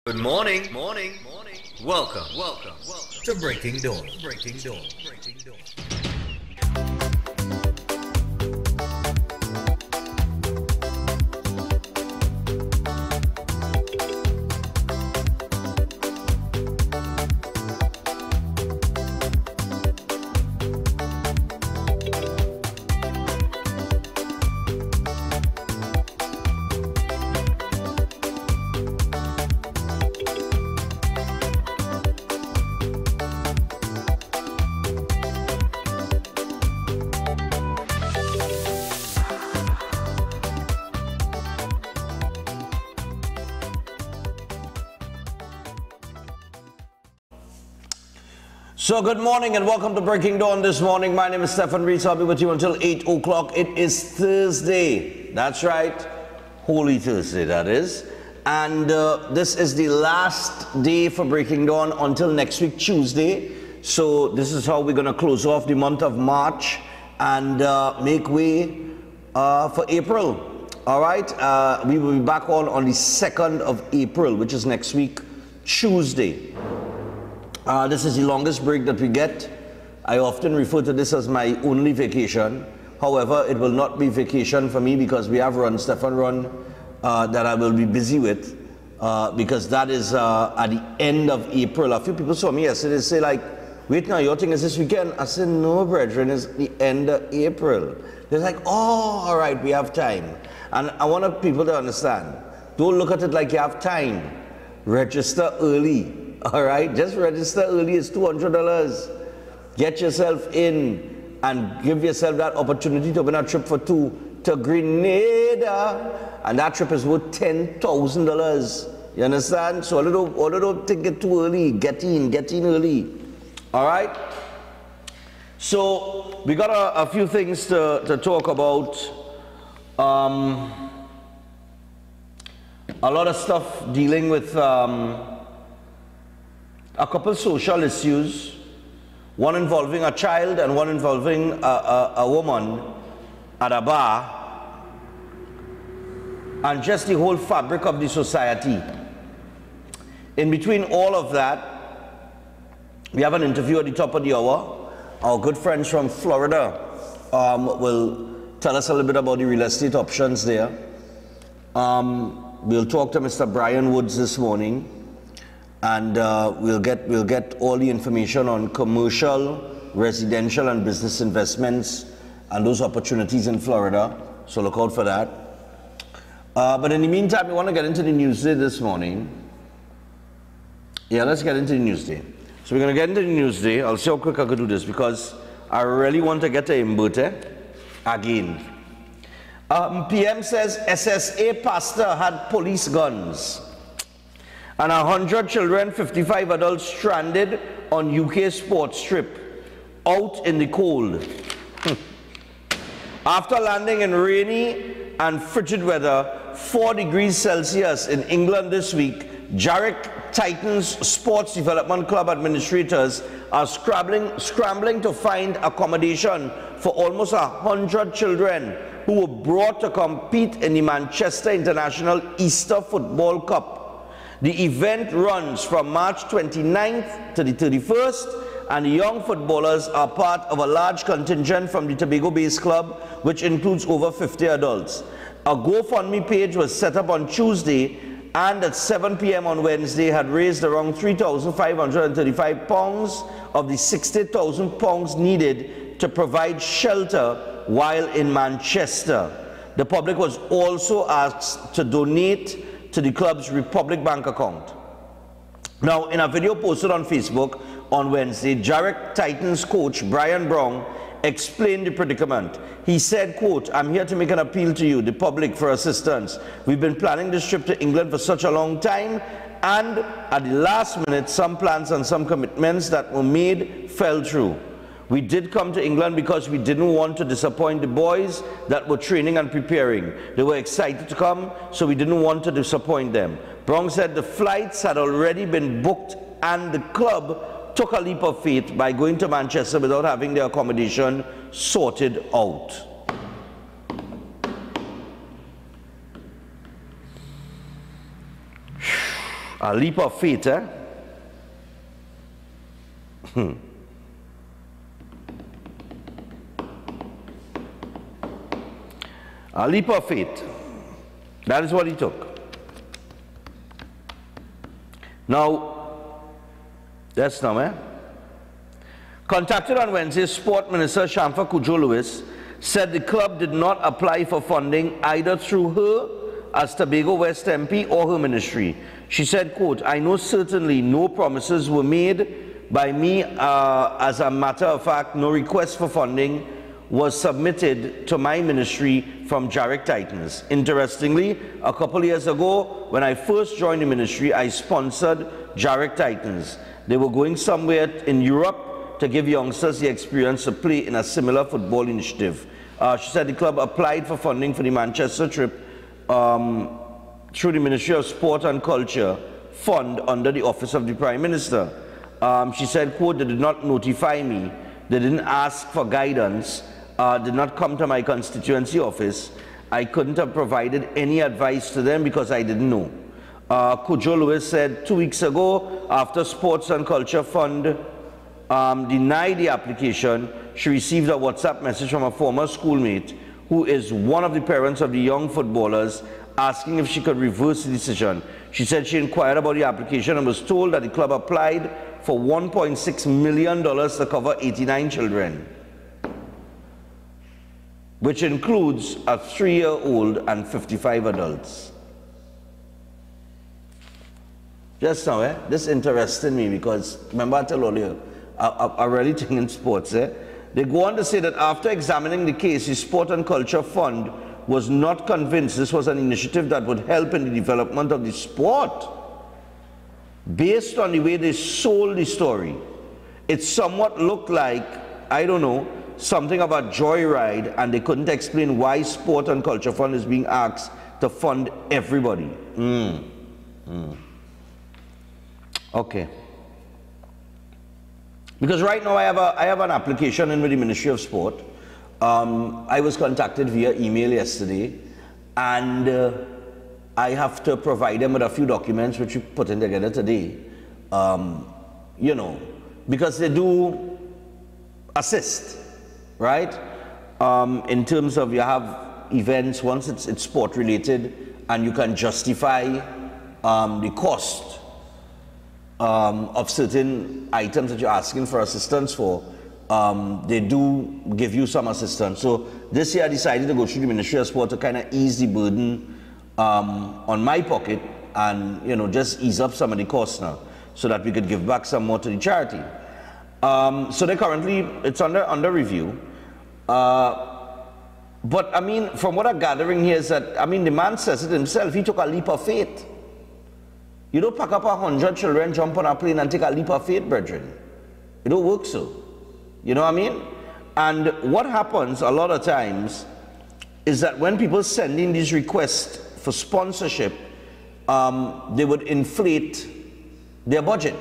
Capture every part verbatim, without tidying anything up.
Good morning, morning, morning. Welcome, welcome, welcome to Breaking Dawn. Breaking Dawn. Breaking Dawn. So good morning and welcome to Breaking Dawn this morning. My name is Stephen Reese. I'll be with you until eight o'clock. It is Thursday. That's right. Holy Thursday, that is. And uh, this is the last day for Breaking Dawn until next week, Tuesday. So this is how we're going to close off the month of March and uh, make way uh, for April. All right. Uh, we will be back on on the second of April, which is next week, Tuesday. Uh, this is the longest break that we get. I often refer to this as my only vacation. However, it will not be vacation for me because we have Run, Stefan Run, uh, that I will be busy with uh, because that is uh, at the end of April. A few people saw me yesterday say like, wait now, your thing is this weekend? I said, no, brethren, it's the end of April. They're like, oh, all right, we have time. And I want people to understand, don't look at it like you have time. Register early. All right, just register early. It's two hundred dollars. Get yourself in and give yourself that opportunity to win a trip for two to Grenada. And that trip is worth ten thousand dollars. You understand? So although, although don't think it too early, get in, get in early. All right? So we got a, a few things to, to talk about. Um, a lot of stuff dealing with um, a couple social issues, one involving a child and one involving a, a, a woman at a bar, and just the whole fabric of the society. In between all of that, we have an interview at the top of the hour. Our good friends from Florida um, will tell us a little bit about the real estate options there. Um, we'll talk to Mister Brian Woods this morning. And uh, we'll get we'll get all the information on commercial, residential, and business investments and those opportunities in Florida. So look out for that. Uh, but in the meantime, we want to get into the news day this morning. Yeah, let's get into the news day. So we're going to get into the news day. I'll see how quick I could do this because I really want to get to Mbute again. Um, P M says S S A pastor had police guns. And one hundred children, fifty-five adults stranded on U K sports trip, out in the cold. After landing in rainy and frigid weather, four degrees Celsius in England this week, Jarek Titans Sports Development Club administrators are scrambling, scrambling to find accommodation for almost one hundred children who were brought to compete in the Manchester International Easter Football Cup. The event runs from March twenty-ninth to the thirty-first, and the young footballers are part of a large contingent from the Tobago-based club, which includes over fifty adults. A GoFundMe page was set up on Tuesday, and at seven p m on Wednesday had raised around three thousand five hundred thirty-five pounds of the sixty thousand pounds needed to provide shelter while in Manchester. The public was also asked to donate to the club's Republic Bank account. Now, in a video posted on Facebook on Wednesday, Jarek Titans coach Brian Brown explained the predicament. He said, quote, "I'm here to make an appeal to you, the public, for assistance. We've been planning this trip to England for such a long time, and at the last minute, some plans and some commitments that were made fell through. We did come to England because we didn't want to disappoint the boys that were training and preparing. They were excited to come, so we didn't want to disappoint them." Brown said the flights had already been booked and the club took a leap of faith by going to Manchester without having their accommodation sorted out. A leap of faith, eh? Hmm. A leap of faith. That is what he took. Now, that's now, eh? Contacted on Wednesday, Sport Minister Shamfa Cudjoe-Lewis said the club did not apply for funding either through her as Tobago West M P or her ministry. She said, quote, I know certainly no promises were made by me. Uh, as a matter of fact, no request for funding was submitted to my ministry from Jarek Titans. Interestingly, a couple years ago, when I first joined the ministry, I sponsored Jarek Titans. They were going somewhere in Europe to give youngsters the experience to play in a similar football initiative. Uh, she said the club applied for funding for the Manchester trip um, through the Ministry of Sport and Culture Fund under the Office of the Prime Minister. Um, she said, quote, they did not notify me, they didn't ask for guidance, uh, did not come to my constituency office. I couldn't have provided any advice to them because I didn't know. Uh, Cudjoe-Lewis said two weeks ago, after Sports and Culture Fund um, denied the application, she received a WhatsApp message from a former schoolmate who is one of the parents of the young footballers, asking if she could reverse the decision. She said she inquired about the application and was told that the club applied for one point six million dollars to cover eighty-nine children, which includes a three-year-old and fifty-five adults. Just now, eh? This interested me because, remember I told earlier, I, I, I really think in sports, eh? They go on to say that after examining the case, the Sport and Culture Fund was not convinced this was an initiative that would help in the development of the sport. Based on the way they sold the story, it somewhat looked like, I don't know, something of a joyride, and they couldn't explain why Sport and Culture Fund is being asked to fund everybody. Mm. Mm. Okay. Because right now I have, a, I have an application in with the Ministry of Sport. Um, I was contacted via email yesterday, and uh, I have to provide them with a few documents which we're putting together today. Um, you know, because they do assist, right? Um, in terms of you have events, once it's, it's sport related, and you can justify um, the cost um, of certain items that you're asking for assistance for. Um, they do give you some assistance. So this year I decided to go through the Ministry of Sport to kind of ease the burden um, on my pocket, and you know, just ease up some of the costs now, so that we could give back some more to the charity. Um, so they currently, it's under under review. Uh, but I mean, from what I'm gathering here is that, I mean, the man says it himself, he took a leap of faith. You don't pack up a hundred children, jump on a plane and take a leap of faith, brethren. It don't work so. You know what I mean? And what happens a lot of times is that when people send in these requests for sponsorship, um, they would inflate their budget.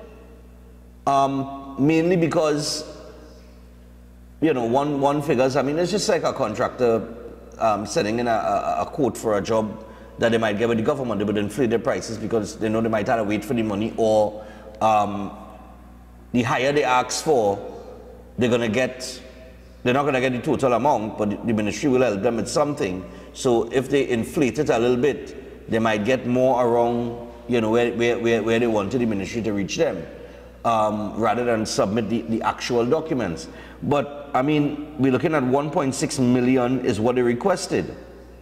Um, mainly because, you know, one, one figures, I mean, it's just like a contractor um, sending in a, a, a quote for a job that they might get with the government. They would inflate their prices because they know they might have to wait for the money, or um, the higher they ask for, they're going to get, they're not going to get the total amount, but the ministry will help them with something. So if they inflate it a little bit, they might get more around, you know, where, where, where, where they wanted the ministry to reach them, um, rather than submit the, the actual documents. But, I mean, we're looking at one point six million is what they requested.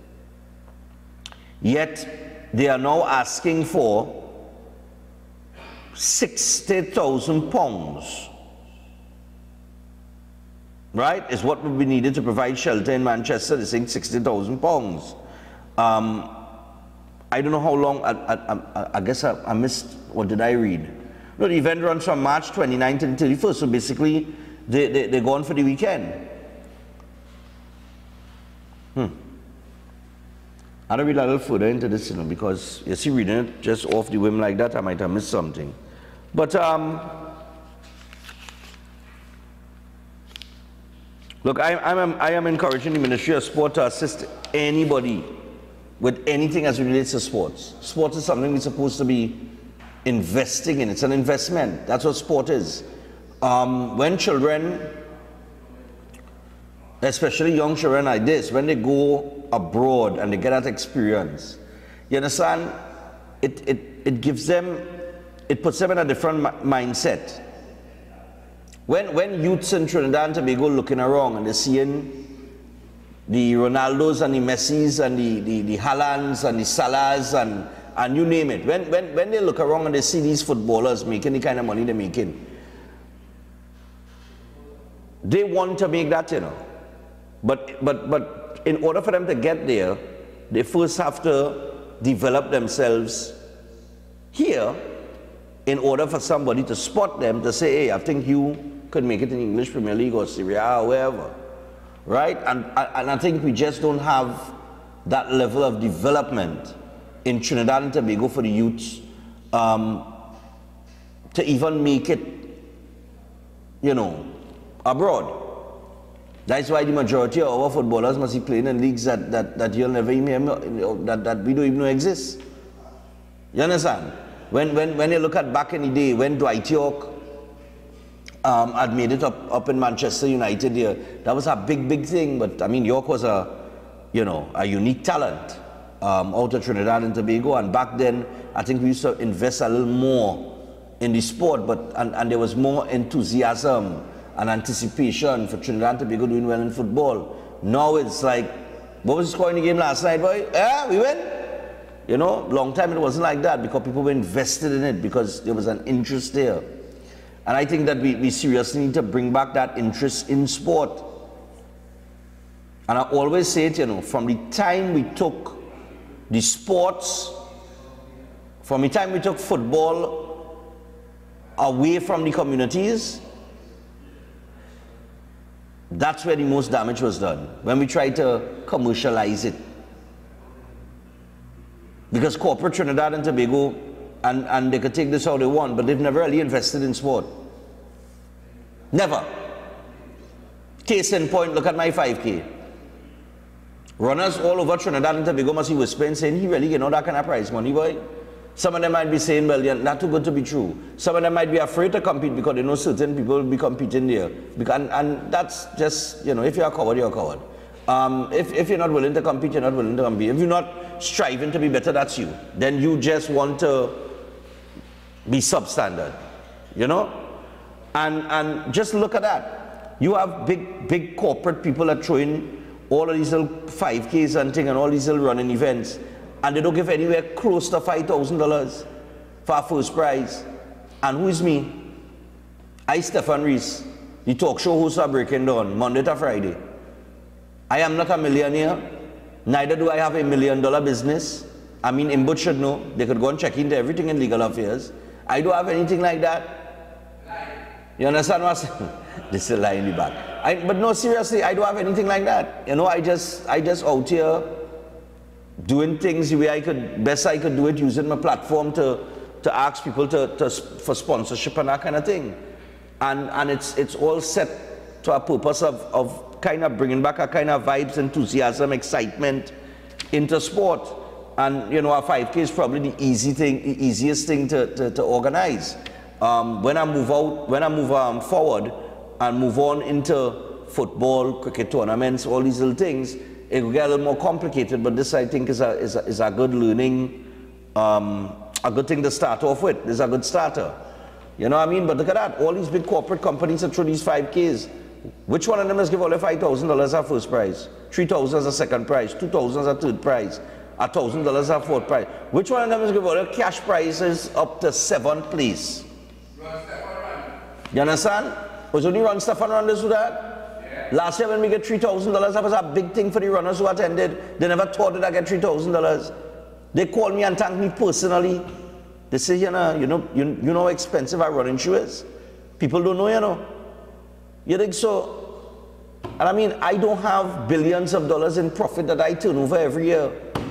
Yet, they are now asking for sixty thousand pounds. Right, is what would be needed to provide shelter in Manchester. They're saying sixty thousand pounds. Um, I don't know how long, I, I, I, I guess I, I missed, what did I read? No, the event runs from March twenty-ninth to the thirty-first, so basically they, they, they're gone for the weekend. Hmm. I don't read a little further into this, you know, because you see, reading it just off the whim like that, I might have missed something. But, um, look, I, I'm, I am encouraging the Ministry of Sport to assist anybody with anything as it relates to sports. Sports is something we're supposed to be investing in it. It's an investment. That's what sport is. Um, when children, especially young children like this, when they go abroad and they get that experience, you understand, it, it, it gives them, it puts them in a different mindset. When, when youths in Trinidad and Tobago looking around and they're seeing the Ronaldos and the Messis and the, the, the Haalands and the Salahs and, and you name it, when, when, when they look around and they see these footballers making the kind of money they're making, they want to make that, you know. But, but, but in order for them to get there, they first have to develop themselves here in order for somebody to spot them, to say, hey, I think you could make it in English Premier League or Serie A or wherever, right? And, and I think we just don't have that level of development in Trinidad and Tobago for the youths um, to even make it, you know, abroad. That's why the majority of our footballers must be playing in leagues that, that, that you'll never even, that, that we don't even know exist. You understand? When, when, when you look at back in the day, when Dwight York um, had made it up, up in Manchester United here, that was a big, big thing. But I mean, York was a, you know, a unique talent um, out of Trinidad and Tobago. And back then, I think we used to invest a little more in the sport, but, and, and there was more enthusiasm and anticipation for Trinidad and Tobago doing well in football. Now it's like, what was the score in the game last night, boy? Yeah, we win. You know, long time it wasn't like that because people were invested in it because there was an interest there. And I think that we, we seriously need to bring back that interest in sport. And I always say it, you know, from the time we took the sports, from the time we took football away from the communities, that's where the most damage was done, when we tried to commercialize it. Because corporate Trinidad and Tobago, and, and they could take this how they want, but they've never really invested in sport. Never. Case in point, look at my five K. Runners all over Trinidad and Tobago must be whispering, saying, he really get all that kind of prize money, boy. Some of them might be saying, well, they're not too good to be true. Some of them might be afraid to compete because they know certain people will be competing there. And, and that's just, you know, if you're a coward, you're a coward. Um, if, if you're not willing to compete, you're not willing to compete. If you're not striving to be better, that's you. Then you just want to be substandard, you know? And, and just look at that. You have big, big corporate people that throw in all of these little five Ks and thing and all these little running events, and they don't give anywhere close to five thousand dollars for a first prize. And who is me? I, Stefan Rees, the talk show host of Breaking Dawn, Monday to Friday. I am not a millionaire, neither do I have a million dollar business. I mean, Imbut should know, they could go and check into everything in legal affairs. I don't have anything like that. You understand what I'm saying? This is a lie in the back. I, but no, seriously, I don't have anything like that. You know, I just, I just out here doing things the way I could, best I could do it, using my platform to, to ask people to, to, for sponsorship and that kind of thing. And, and it's, it's all set to a purpose of, of kind of bringing back a kind of vibes, enthusiasm, excitement into sport. And, you know, a five K is probably the easy thing, the easiest thing to, to, to organize. Um, when I move out, when I move um, forward and move on into football, cricket tournaments, all these little things, it will get a little more complicated, but this I think is a, is a, is a good learning, um, a good thing to start off with. It's a good starter. You know what I mean? But look at that, all these big corporate companies that throw these five Ks. Which one of them has given all five thousand dollars as first prize, three thousand dollars as a second prize, two thousand dollars as a third prize, one thousand dollars as a fourth prize? Which one of them has given all the cash prizes up to seventh place? You understand? Was only Run Stefan runners do that? Yeah. Last year when we get three thousand dollars, that was a big thing for the runners who attended. They never thought that I get three thousand dollars. They called me and thanked me personally. They say, you know, you know, you, you know how expensive our running shoe is? People don't know, you know. You think so? And I mean, I don't have billions of dollars in profit that I turn over every year.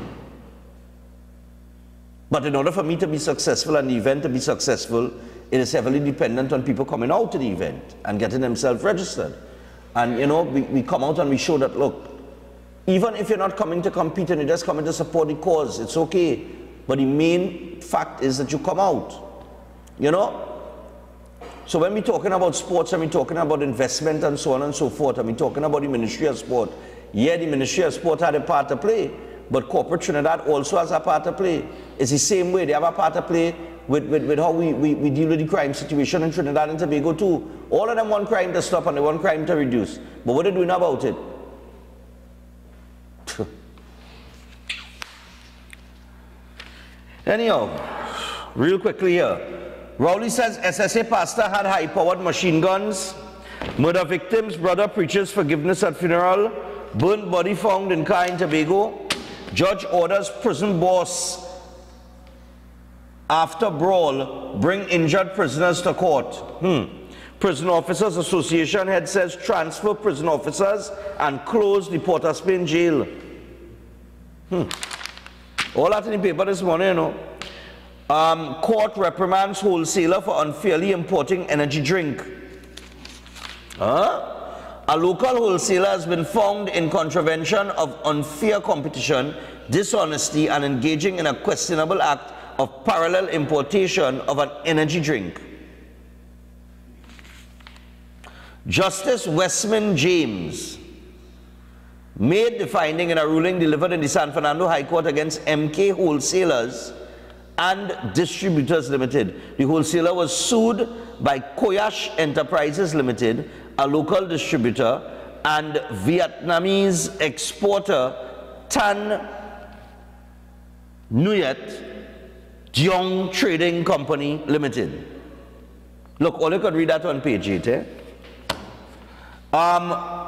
But in order for me to be successful and the event to be successful, it is heavily dependent on people coming out to the event and getting themselves registered. And you know, we, we come out and we show that, look, even if you're not coming to compete and you're just coming to support the cause, it's okay. But the main fact is that you come out. You know? So when we're talking about sports and we're talking about investment and so on and so forth, and we're talking about the Ministry of Sport, yeah, the Ministry of Sport had a part to play, but corporate Trinidad also has a part to play. It's the same way. They have a part to play with, with, with how we, we, we deal with the crime situation in Trinidad and Tobago too. All of them want crime to stop and they want crime to reduce. But what are they doing about it? Anyhow, real quickly here. Rowley says S S A pastor had high-powered machine guns. Murder victims, brother preaches forgiveness at funeral. Burnt body found in car in Tobago. Judge orders prison boss after brawl bring injured prisoners to court. Hmm. Prison Officers Association head says transfer prison officers and close the Port of Spain jail. Hmm. All that in the paper this morning, you know. Um, court reprimands wholesaler for unfairly importing energy drink. Huh? A local wholesaler has been found in contravention of unfair competition, dishonesty, and engaging in a questionable act of parallel importation of an energy drink. Justice Westman James made the finding in a ruling delivered in the San Fernando High Court against M K Wholesalers and Distributors Limited. The wholesaler was sued by Koyash Enterprises Limited, a local distributor, and Vietnamese exporter Tan Nguyet Jiong Trading Company Limited. Look, all you could read that on page eight. Eh? Um,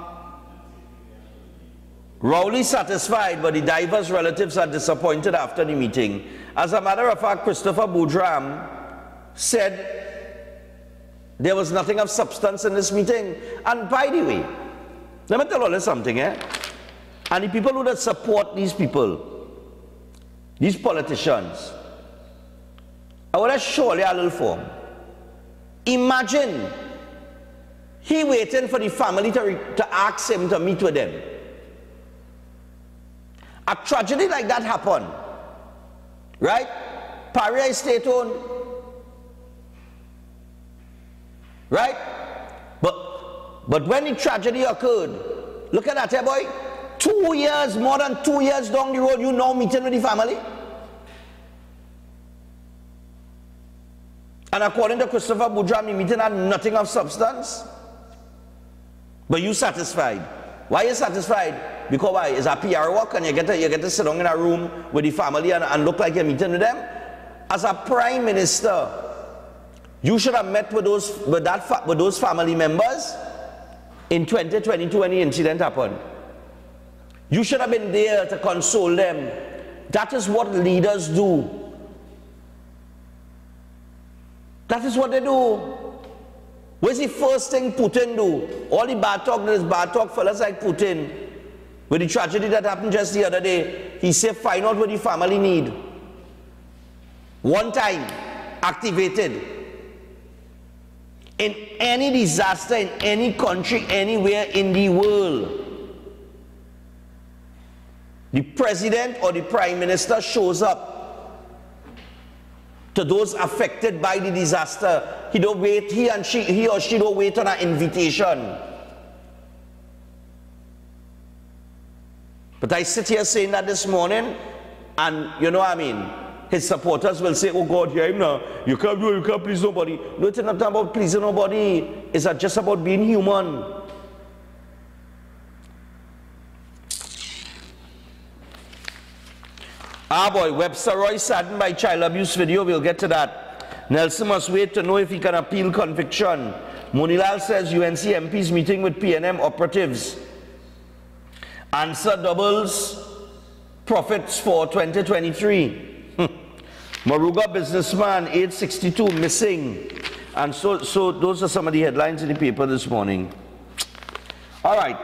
Rowley satisfied, but the divers' relatives are disappointed after the meeting. As a matter of fact, Christopher Boudram said there was nothing of substance in this meeting. And by the way, let me tell you something, eh? And the people who that support these people, these politicians, I want to show you a little form. Imagine he waiting for the family to, to ask him to meet with them. A tragedy like that happened, right? Paria is state-owned, right? But, but when the tragedy occurred, look at that, hey boy, two years, more than two years down the road, you now meeting with the family? And according to Christopher Boudram, the meeting had nothing of substance. But you satisfied. Why are you satisfied? Because why? It's a P R work and you get to, you get to sit down in a room with the family and, and look like you're meeting with them. As a prime minister, you should have met with those, with that, with those family members in twenty twenty-two when the incident happened. You should have been there to console them. That is what leaders do. That is what they do. What's the first thing Putin do? All the bad talk, there's bad talk fellas like Putin. With the tragedy that happened just the other day, he said find out what the family need. One time, activated. In any disaster, in any country, anywhere in the world, the president or the prime minister shows up to those affected by the disaster. He don't wait, he and she, he or she don't wait on an invitation. But I sit here saying that this morning, and you know what I mean, his supporters will say, oh God, hear him now, you can't do it, you can't please nobody. No, it's not about pleasing nobody, it's just about being human. Ah boy, Webster Roy saddened by child abuse video, we'll get to that. Nelson must wait to know if he can appeal conviction. Monilal says U N C M Ps meeting with P N M operatives. Answer doubles profits for twenty twenty-three. Maruga businessman, age sixty-two, missing. And so, so those are some of the headlines in the paper this morning. All right.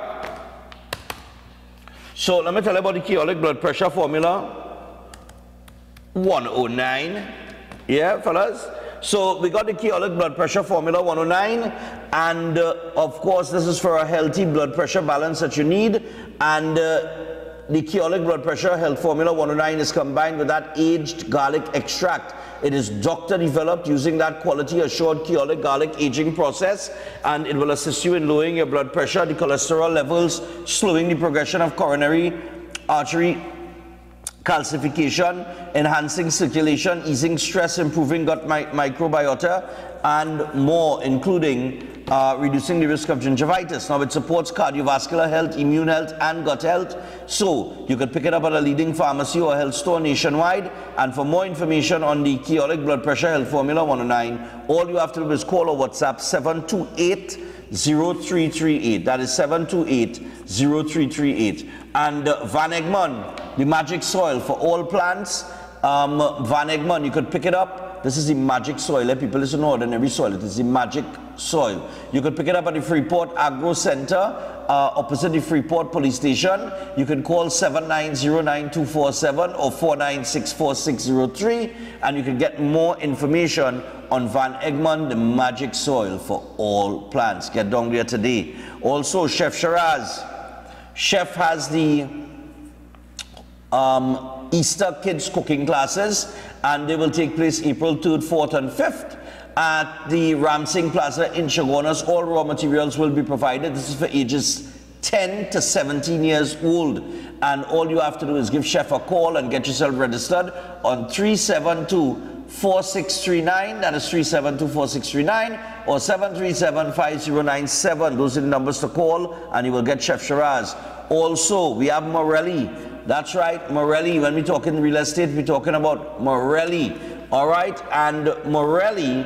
So let me tell you about the Keology blood pressure formula. one oh nine. Yeah, fellas? So we got the Keology blood pressure formula one oh nine, and uh, of course this is for a healthy blood pressure balance that you need. And uh, the Keonic blood pressure health formula one oh nine is combined with that aged garlic extract. It is doctor developed using that quality assured Keonic garlic aging process, and it will assist you in lowering your blood pressure, the cholesterol levels, slowing the progression of coronary artery calcification, enhancing circulation, easing stress, improving gut mi microbiota, and more, including uh, reducing the risk of gingivitis. Now, it supports cardiovascular health, immune health, and gut health. So, you could pick it up at a leading pharmacy or health store nationwide. And for more information on the Keonic blood pressure health formula one oh nine, all you have to do is call or WhatsApp seven two eight, zero three three eight. That is seven two eight, zero three three eight. And uh, Van Egmond, the magic soil for all plants. Um, Van Egmond, you could pick it up. This is the magic soil. Eh? People listen to ordinary soil. It is the magic soil. You could pick it up at the Freeport Agro Center, uh, opposite the Freeport Police Station. You can call seven nine zero nine two four seven or four nine six four six zero three, and you can get more information on Van Egmond, the magic soil for all plants. Get down there today. Also, Chef Shiraz. Chef has the um, Easter Kids cooking classes, and they will take place April third, fourth, and fifth at the Ramsing Plaza in Chaguanas. All raw materials will be provided. This is for ages ten to seventeen years old, and all you have to do is give Chef a call and get yourself registered on three seven two, four six three nine. That is three seven two, four six three nine, or seven three seven, five zero nine seven. Those are the numbers to call, and you will get Chef Shiraz. Also, we have Morelli. That's right, Morelli. When we're talking real estate, we're talking about Morelli. All right, and Morelli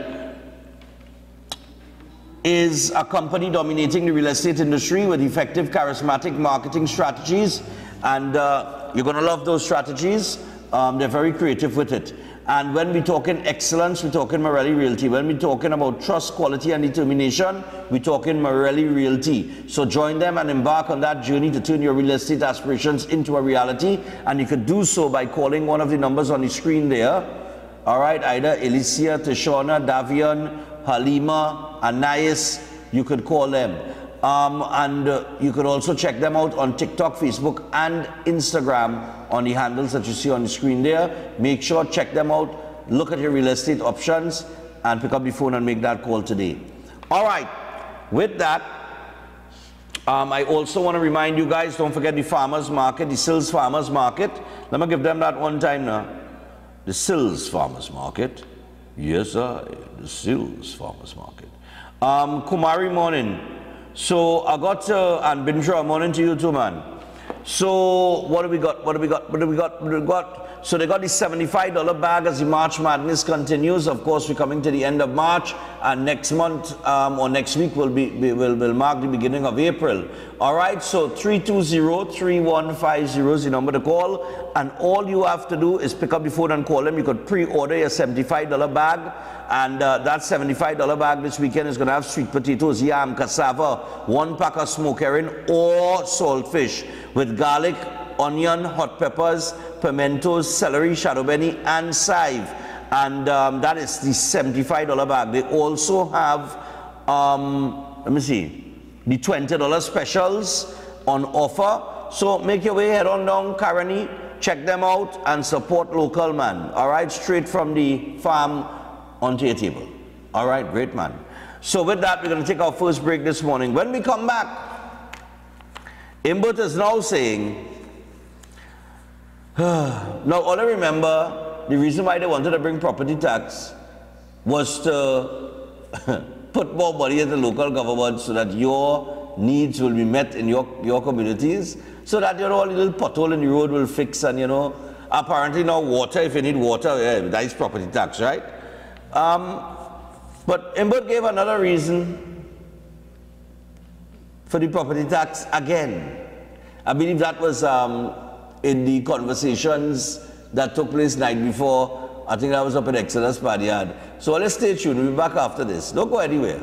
is a company dominating the real estate industry with effective, charismatic marketing strategies, and uh, you're going to love those strategies. Um, they're very creative with it. And when we're talking excellence, we're talking Morelli Realty. When we're talking about trust, quality, and determination, we're talking Morelli Realty. So join them and embark on that journey to turn your real estate aspirations into a reality. And you could do so by calling one of the numbers on the screen there. All right, either Alicia, Tishona, Davian, Halima, Anais, you could call them. Um, and uh, you could also check them out on TikTok, Facebook, and Instagram on the handles that you see on the screen there. Make sure, check them out, look at your real estate options, and pick up the phone and make that call today. All right, with that, um, I also want to remind you guys, don't forget the farmers market, the Sills Farmers Market. Let me give them that one time now. The Sills Farmers Market. Yes, sir, the Sills Farmers Market. Um, Kumari, morning. So I got, uh, and Bindra, morning to you too, man. So what do we got? What do we got? What do we got? What do we got? So they got the seventy-five dollar bag as the March Madness continues. Of course, we're coming to the end of March, and next month um, or next week will be will will mark the beginning of April. All right. So three two zero, three one five zero is the number to call, and all you have to do is pick up the phone and call them. You could pre-order your seventy-five dollar bag, and uh, that seventy-five dollar bag this weekend is going to have sweet potatoes, yam, cassava, one pack of smoked herring or saltfish with garlic, onion, hot peppers, pimentos, celery, shadow benny, and chive. And um, that is the seventy-five dollar bag. They also have, um, let me see, the twenty dollar specials on offer. So make your way, head on down Caroni, check them out, and support local, man. All right, straight from the farm onto your table. All right, great, man. So with that, we're going to take our first break this morning. When we come back, Imbert is now saying, now all I remember, the reason why they wanted to bring property tax was to put more money in the local government so that your needs will be met in your, your communities, so that, you know, a little pothole in the road will fix, and, you know, apparently now water, if you need water, yeah, that is property tax, right? Um, but Imbert gave another reason for the property tax again. I believe that was um, in the conversations that took place night before. I think I was up in Exodus Paddyard. So let's stay tuned. We'll be back after this. Don't go anywhere.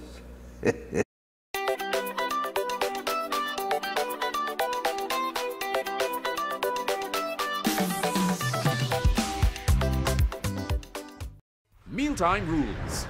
Mealtime rules.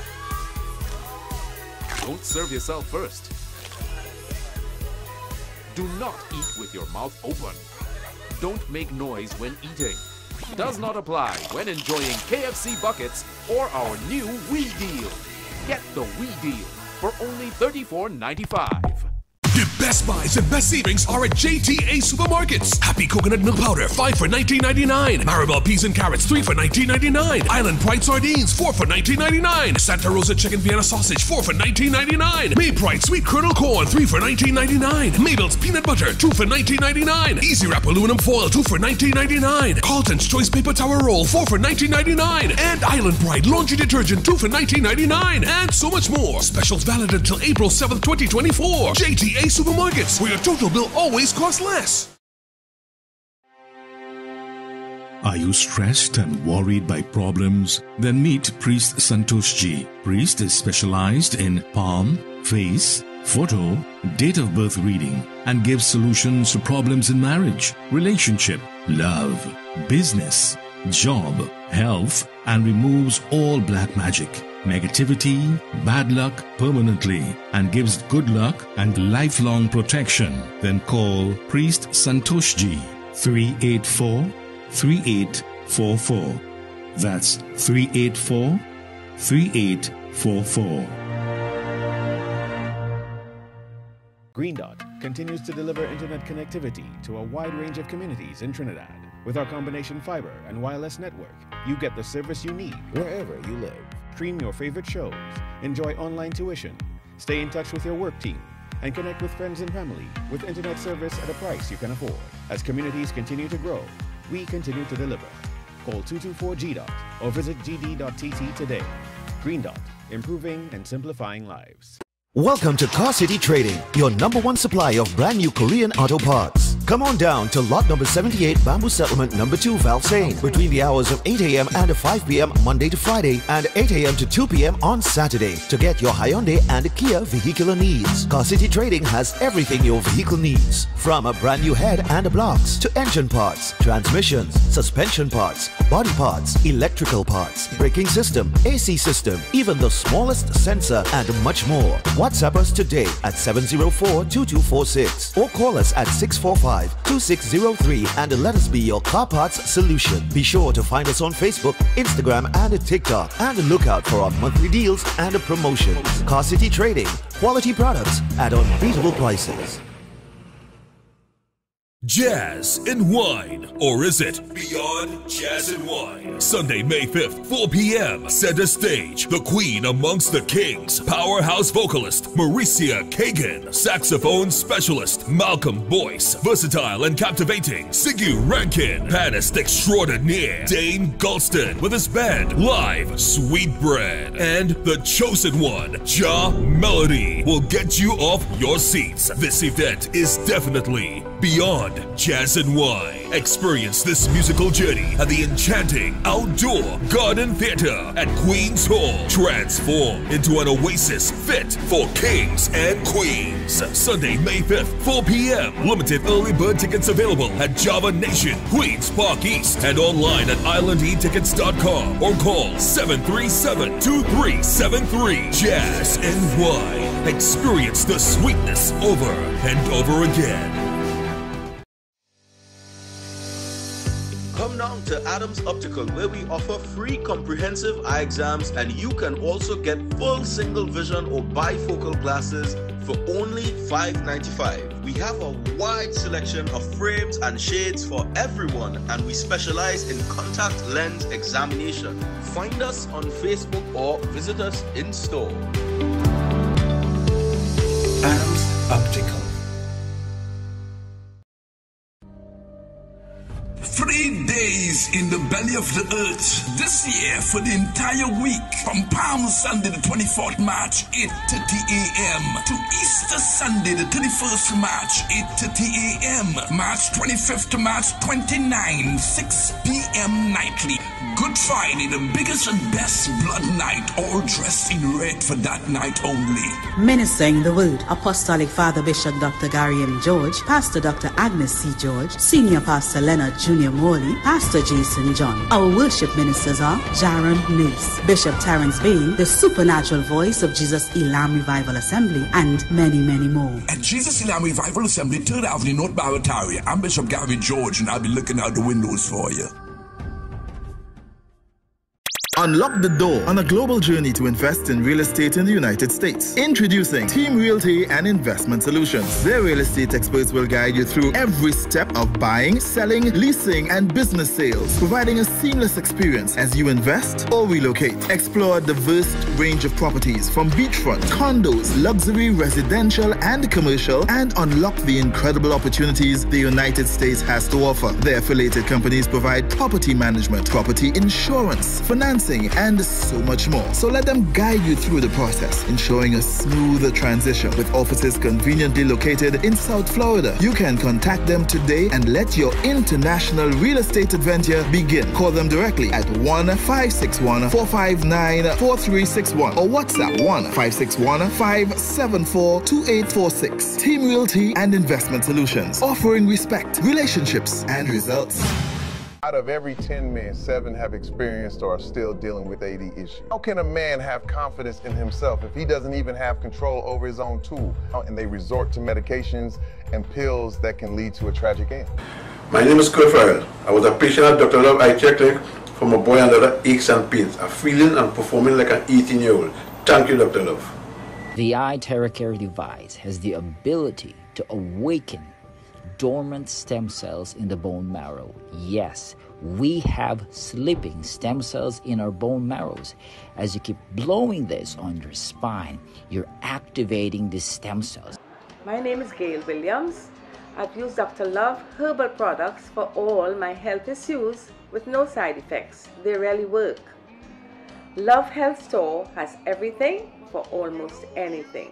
Don't serve yourself first. Do not eat with your mouth open. Don't make noise when eating. Does not apply when enjoying K F C buckets or our new Wii Deal. Get the Wii Deal for only thirty-four ninety-five. The best buys and best savings are at J T A Supermarkets. Happy Coconut Milk Powder, five for nineteen ninety-nine. Maribel Peas and Carrots, three for nineteen ninety-nine. Island Pride Sardines, four for nineteen ninety-nine. Santa Rosa Chicken Vienna Sausage, four for nineteen ninety-nine. May Pride Sweet Kernel Corn, three for nineteen ninety-nine. Mabel's Peanut Butter, two for nineteen ninety-nine. Easy Wrap Aluminum Foil, two for nineteen ninety-nine. Carlton's Choice Paper Tower Roll, four for nineteen ninety-nine. And Island Pride Laundry Detergent, two for nineteen ninety-nine. And so much more. Specials valid until April seventh, twenty twenty-four. J T A Supermarkets, where your total bill always costs less. Are you stressed and worried by problems? Then meet Priest Santosh Ji. Priest is specialized in palm, face, photo, date of birth reading, and gives solutions to problems in marriage, relationship, love, business, job, health, and removes all black magic, negativity, bad luck permanently, and gives good luck and lifelong protection. Then call Priest Santosh Ji, three eight four, three eight four four. That's three eight four, three eight four four. Green Dot continues to deliver internet connectivity to a wide range of communities in Trinidad. With our combination fiber and wireless network, you get the service you need wherever you live. Stream your favorite shows, enjoy online tuition, stay in touch with your work team, and connect with friends and family with internet service at a price you can afford. As communities continue to grow, we continue to deliver. Call two two four G DOT or visit G D dot T T today. Green Dot, improving and simplifying lives. Welcome to Car City Trading, your number one supply of brand new Korean auto parts. Come on down to lot number seventy-eight, Bamboo Settlement number two, Valsain, between the hours of eight A M and five P M Monday to Friday and eight A M to two P M on Saturday to get your Hyundai and Kia vehicular needs. Car City Trading has everything your vehicle needs, from a brand new head and blocks to engine parts, transmissions, suspension parts, body parts, electrical parts, braking system, A C system, even the smallest sensor, and much more. WhatsApp us today at seven zero four, two two four six or call us at six four five, two six zero three and let us be your car parts solution. Be sure to find us on Facebook, Instagram and TikTok, and look out for our monthly deals and promotions. Car City Trading, quality products at unbeatable prices. Jazz and Wine, or is it Beyond Jazz and Wine? Sunday, May fifth, four P M Center stage, the queen amongst the kings, powerhouse vocalist Mauricia Kagan, saxophone specialist Malcolm Boyce, versatile and captivating Sigu Rankin, pianist extraordinaire Dane Gulston with his band live Sweetbread, and the chosen one, Ja Melody, will get you off your seats. This event is definitely Beyond Jazz and Wine. Experience this musical journey at the enchanting outdoor garden theater at Queen's Hall. Transform into an oasis fit for kings and queens. Sunday, May fifth, four P M Limited early bird tickets available at Java Nation, Queens Park East, and online at island e tickets dot com or call seven three seven, two three seven three. Jazz and Wine. Experience the sweetness over and over again. Come down to Adams Optical, where we offer free comprehensive eye exams, and you can also get full single vision or bifocal glasses for only five ninety-five. We have a wide selection of frames and shades for everyone, and we specialize in contact lens examination. Find us on Facebook or visit us in store. Adams Optical. Three days in the belly of the earth this year for the entire week, from Palm Sunday the twenty-fourth March, eight thirty A M to Easter Sunday the thirty-first March, eight thirty A M March twenty-fifth to March twenty-ninth, six P M nightly. Good Friday, the biggest and best blood night, all dressed in red for that night only. Ministering the Word, Apostolic Father Bishop Doctor Gary M. George, Pastor Doctor Agnes C. George, Senior Pastor Leonard Junior Morley, Pastor Jason John. Our worship ministers are Jaron Nace, Bishop Terrence Bain, the supernatural voice of Jesus Elam Revival Assembly, and many, many more. At Jesus Elam Revival Assembly, third Avenue, North Barataria, I'm Bishop Gary George, and I'll be looking out the windows for you. Unlock the door on a global journey to invest in real estate in the United States. Introducing Team Realty and Investment Solutions. Their real estate experts will guide you through every step of buying, selling, leasing, and business sales, providing a seamless experience as you invest or relocate. Explore a diverse range of properties from beachfront, condos, luxury, residential, and commercial, and unlock the incredible opportunities the United States has to offer. Their affiliated companies provide property management, property insurance, financing, and so much more. So let them guide you through the process, ensuring a smooth transition. With offices conveniently located in South Florida, you can contact them today and let your international real estate adventure begin. Call them directly at one five six one, four five nine, four three six one or WhatsApp one five six one, five seven four, two eight four six. Team Realty and Investment Solutions, offering respect, relationships, and results. Out of every ten men, seven have experienced or are still dealing with A D issues. How can a man have confidence in himself if he doesn't even have control over his own tool? And they resort to medications and pills that can lead to a tragic end. My name is Kurt Farrell. I was a patient at Doctor Love Eye Care Clinic from a boy under the aches and pains, a feeling and performing like an eighteen-year-old. Thank you, Doctor Love. The Eye TerraCare device has the ability to awaken dormant stem cells in the bone marrow. Yes, we have sleeping stem cells in our bone marrows. As you keep blowing this on your spine, you're activating these stem cells. My name is Gail Williams. I've used Doctor Love herbal products for all my health issues with no side effects. They really work. Love Health Store has everything for almost anything.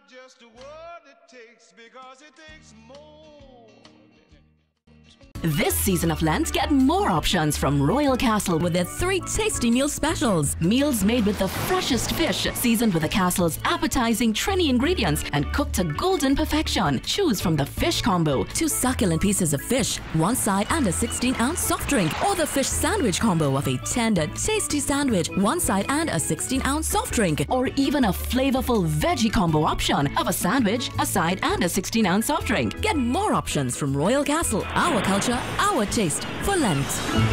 This season of Lent, get more options from Royal Castle with their three tasty meal specials. Meals made with the freshest fish, seasoned with the Castle's appetizing Trini ingredients and cooked to golden perfection. Choose from the fish combo, two succulent pieces of fish, one side and a sixteen ounce soft drink, or the fish sandwich combo of a tender, tasty sandwich, one side and a sixteen ounce soft drink, or even a flavorful veggie combo option of a sandwich, a side and a sixteen ounce soft drink. Get more options from Royal Castle. Our culture, our taste for Lent.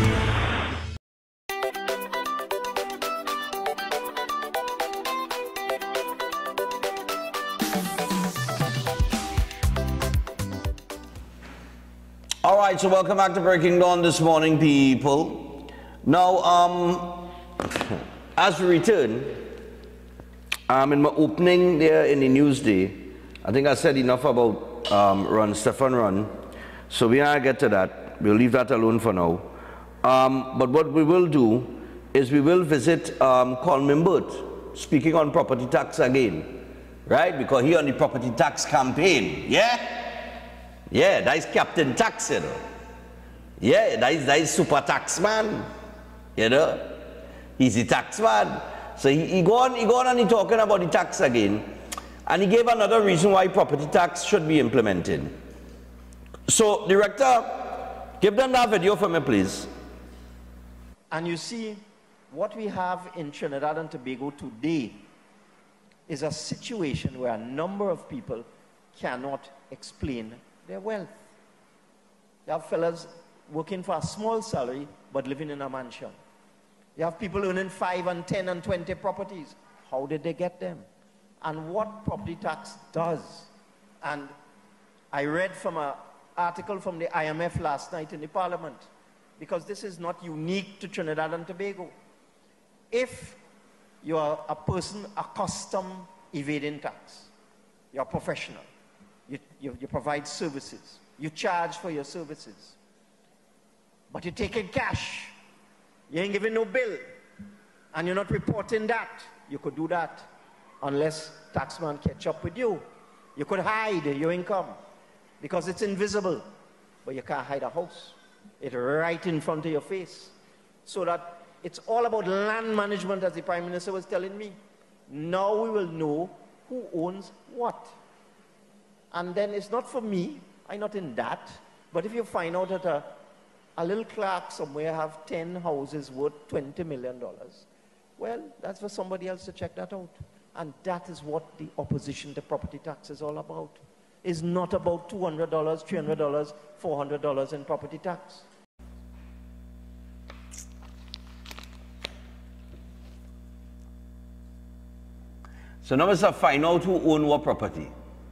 All right, so welcome back to Breaking Dawn this morning, people. Now, um, as we return, um, in my opening there in the Newsday, I think I said enough about um, Run, Stefan Run. So we are going to get to that. We'll leave that alone for now. Um, but what we will do is we will visit um, Colin Mimbert, speaking on property tax again, right? Because he on the property tax campaign, yeah? Yeah, that is Captain Tax, you know. Yeah, that is, that is super tax man, you know. He's the tax man. So he, he, go on, he go on and he talking about the tax again. And he gave another reason why property tax should be implemented. So, Director, give them that video for me, please. And you see, what we have in Trinidad and Tobago today is a situation where a number of people cannot explain their wealth. You have fellas working for a small salary, but living in a mansion. You have people earning five and ten and twenty properties. How did they get them? And what property tax does. And I read from an article from the I M F last night in the Parliament, because this is not unique to Trinidad and Tobago. If you are a person accustomed evading tax, you're a professional, you, you, you provide services, you charge for your services, but you're taking cash, you ain't giving no bill, and you're not reporting that, you could do that unless taxman catch up with you. You could hide your income because it's invisible, but you can't hide a house. It's right in front of your face. So that It's all about land management, as the Prime Minister was telling me. Now we will know who owns what. And then it's not for me, I'm not in that, but if you find out that a, a little clerk somewhere have ten houses worth twenty million dollars, well, that's for somebody else to check that out. And that is what the opposition to property tax is all about. It's not about two hundred dollars, three hundred dollars, four hundred dollars in property tax. So now it's to find out who own what property.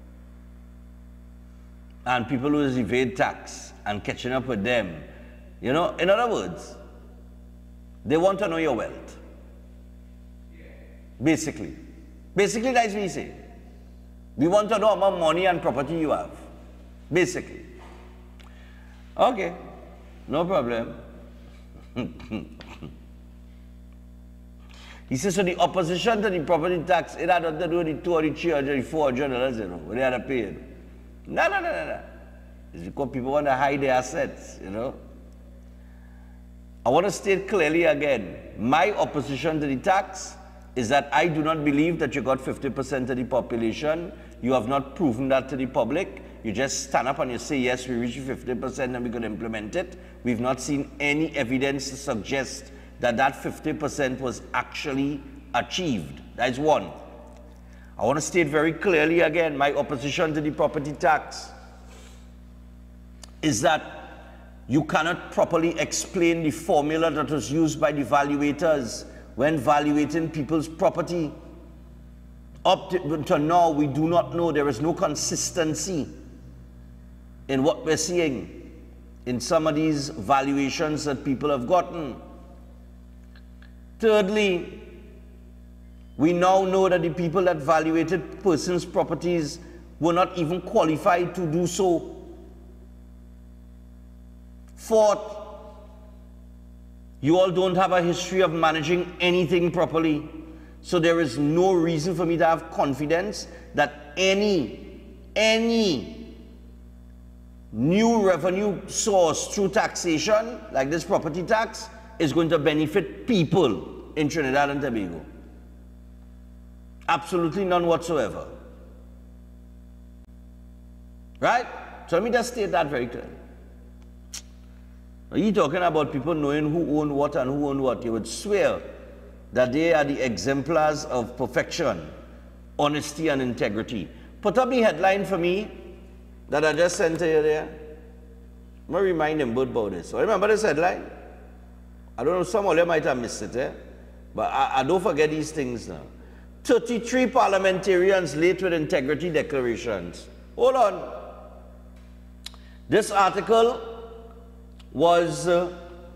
And people who evade tax and catching up with them. You know, in other words, they want to know your wealth. Basically. Basically, that's what we say. We want to know how much money and property you have. Basically. Okay. No problem. He says, so the opposition to the property tax, it had nothing to do with the two or the three or the four hundred dollars, you know, what they had to pay. No, no, no, no, no. It's because people want to hide their assets, you know. I want to state clearly again, my opposition to the tax is that I do not believe that you got fifty percent of the population. You have not proven that to the public. You just stand up and you say, yes, we reached fifty percent and we're going to implement it. We've not seen any evidence to suggest that that fifty percent was actually achieved. That's one. I want to state very clearly again, my opposition to the property tax is that you cannot properly explain the formula that was used by the valuators when valuating people's property. Up to, to now, we do not know. There is no consistency in what we're seeing in some of these valuations that people have gotten. Thirdly, we now know that the people that valuated persons' properties were not even qualified to do so. Fourth, you all don't have a history of managing anything properly. So there is no reason for me to have confidence that any, any new revenue source through taxation, like this property tax, is going to benefit people in Trinidad and Tobago. Absolutely none whatsoever. Right? So let me just state that very clearly. Are you talking about people knowing who own what and who own what? You would swear that they are the exemplars of perfection, honesty, and integrity. Put up the headline for me that I just sent to you there. I'm going to remind them both about this. So remember this headline? I don't know, some of you might have missed it, eh? But I, I don't forget these things now. thirty-three parliamentarians late with integrity declarations. Hold on. This article was uh,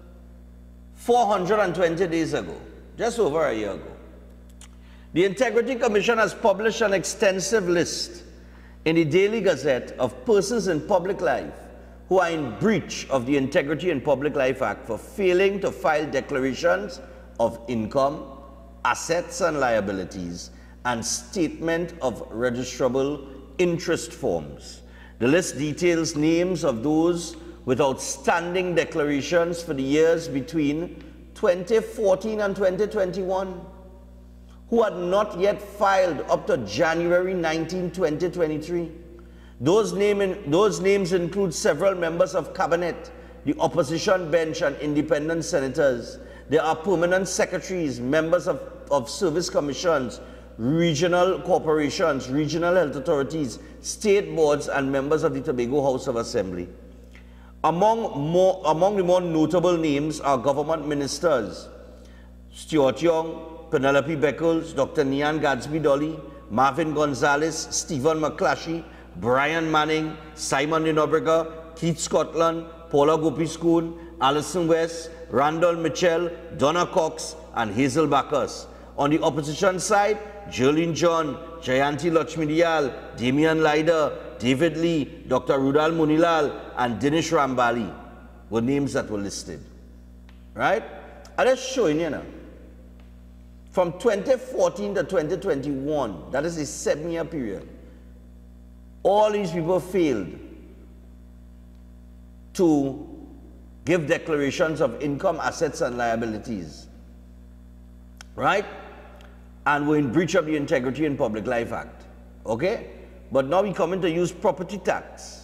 four hundred twenty days ago, just over a year ago. The Integrity Commission has published an extensive list in the Daily Gazette of persons in public life who are in breach of the Integrity in Public Life Act for failing to file declarations of income, assets and liabilities, and statement of registrable interest forms. The list details names of those with outstanding declarations for the years between twenty fourteen and twenty twenty-one, who had not yet filed up to January nineteenth, twenty twenty-three. Those, name in, those names include several members of cabinet, the opposition bench, and independent senators. There are permanent secretaries, members of, of service commissions, regional corporations, regional health authorities, state boards, and members of the Tobago House of Assembly. Among, more, among the more notable names are government ministers, Stuart Young, Penelope Beckles, Doctor Nian Gadsby-Dolly, Marvin Gonzalez, Stephen McClashy, Brian Manning, Simon Dinobrega, Keith Scotland, Paula Gopiskun, Alison West, Randall Mitchell, Donna Cox, and Hazel Bacchus. On the opposition side, Jolene John, Jayanti Lakshmidiyal, Damian Lyder, David Lee, Doctor Rudal Munilal, and Dinesh Rambali were names that were listed. Right? I'm just showing you now. From twenty fourteen to twenty twenty-one, that is a seven-year period, all these people failed to give declarations of income, assets, and liabilities. right? And we're in breach of the Integrity in Public Life Act, okay? But now he coming to use property tax.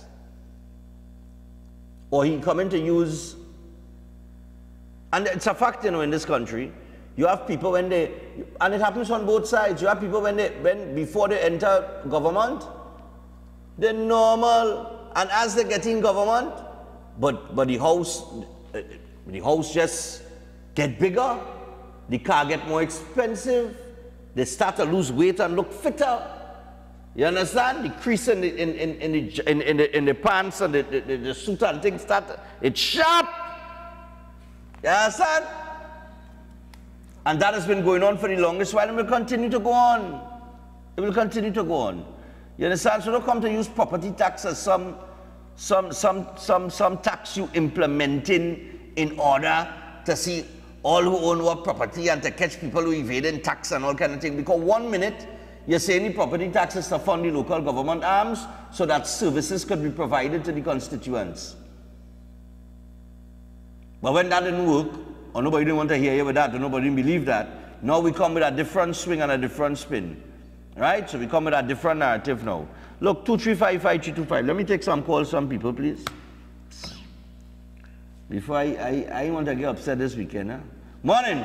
Or he coming to use, and it's a fact, you know, in this country, you have people when they, and it happens on both sides, you have people when they, when, before they enter government, they're normal, and as they get in government, but, but the house, the house just get bigger, the car get more expensive, they start to lose weight and look fitter. You understand? The crease in the, in, in, in, the, in, in, the, in the pants and the, the, the suit and things start, it's sharp. You understand? And that has been going on for the longest while and will continue to go on. It will continue to go on. You understand? So don't come to use property tax as some, some, some, some, some tax you implementing in order to see all who own what property and to catch people who evading tax and all kind of thing. Because one minute, you're saying the property taxes to fund the local government arms so that services could be provided to the constituents. But when that didn't work, or nobody didn't want to hear you with that, or nobody didn't believe that, now we come with a different swing and a different spin. Right? So we come with a different narrative now. Look, two three five, five three two five. Let me take some calls from people, please. Before I, I, I want to get upset this weekend. Huh? Morning.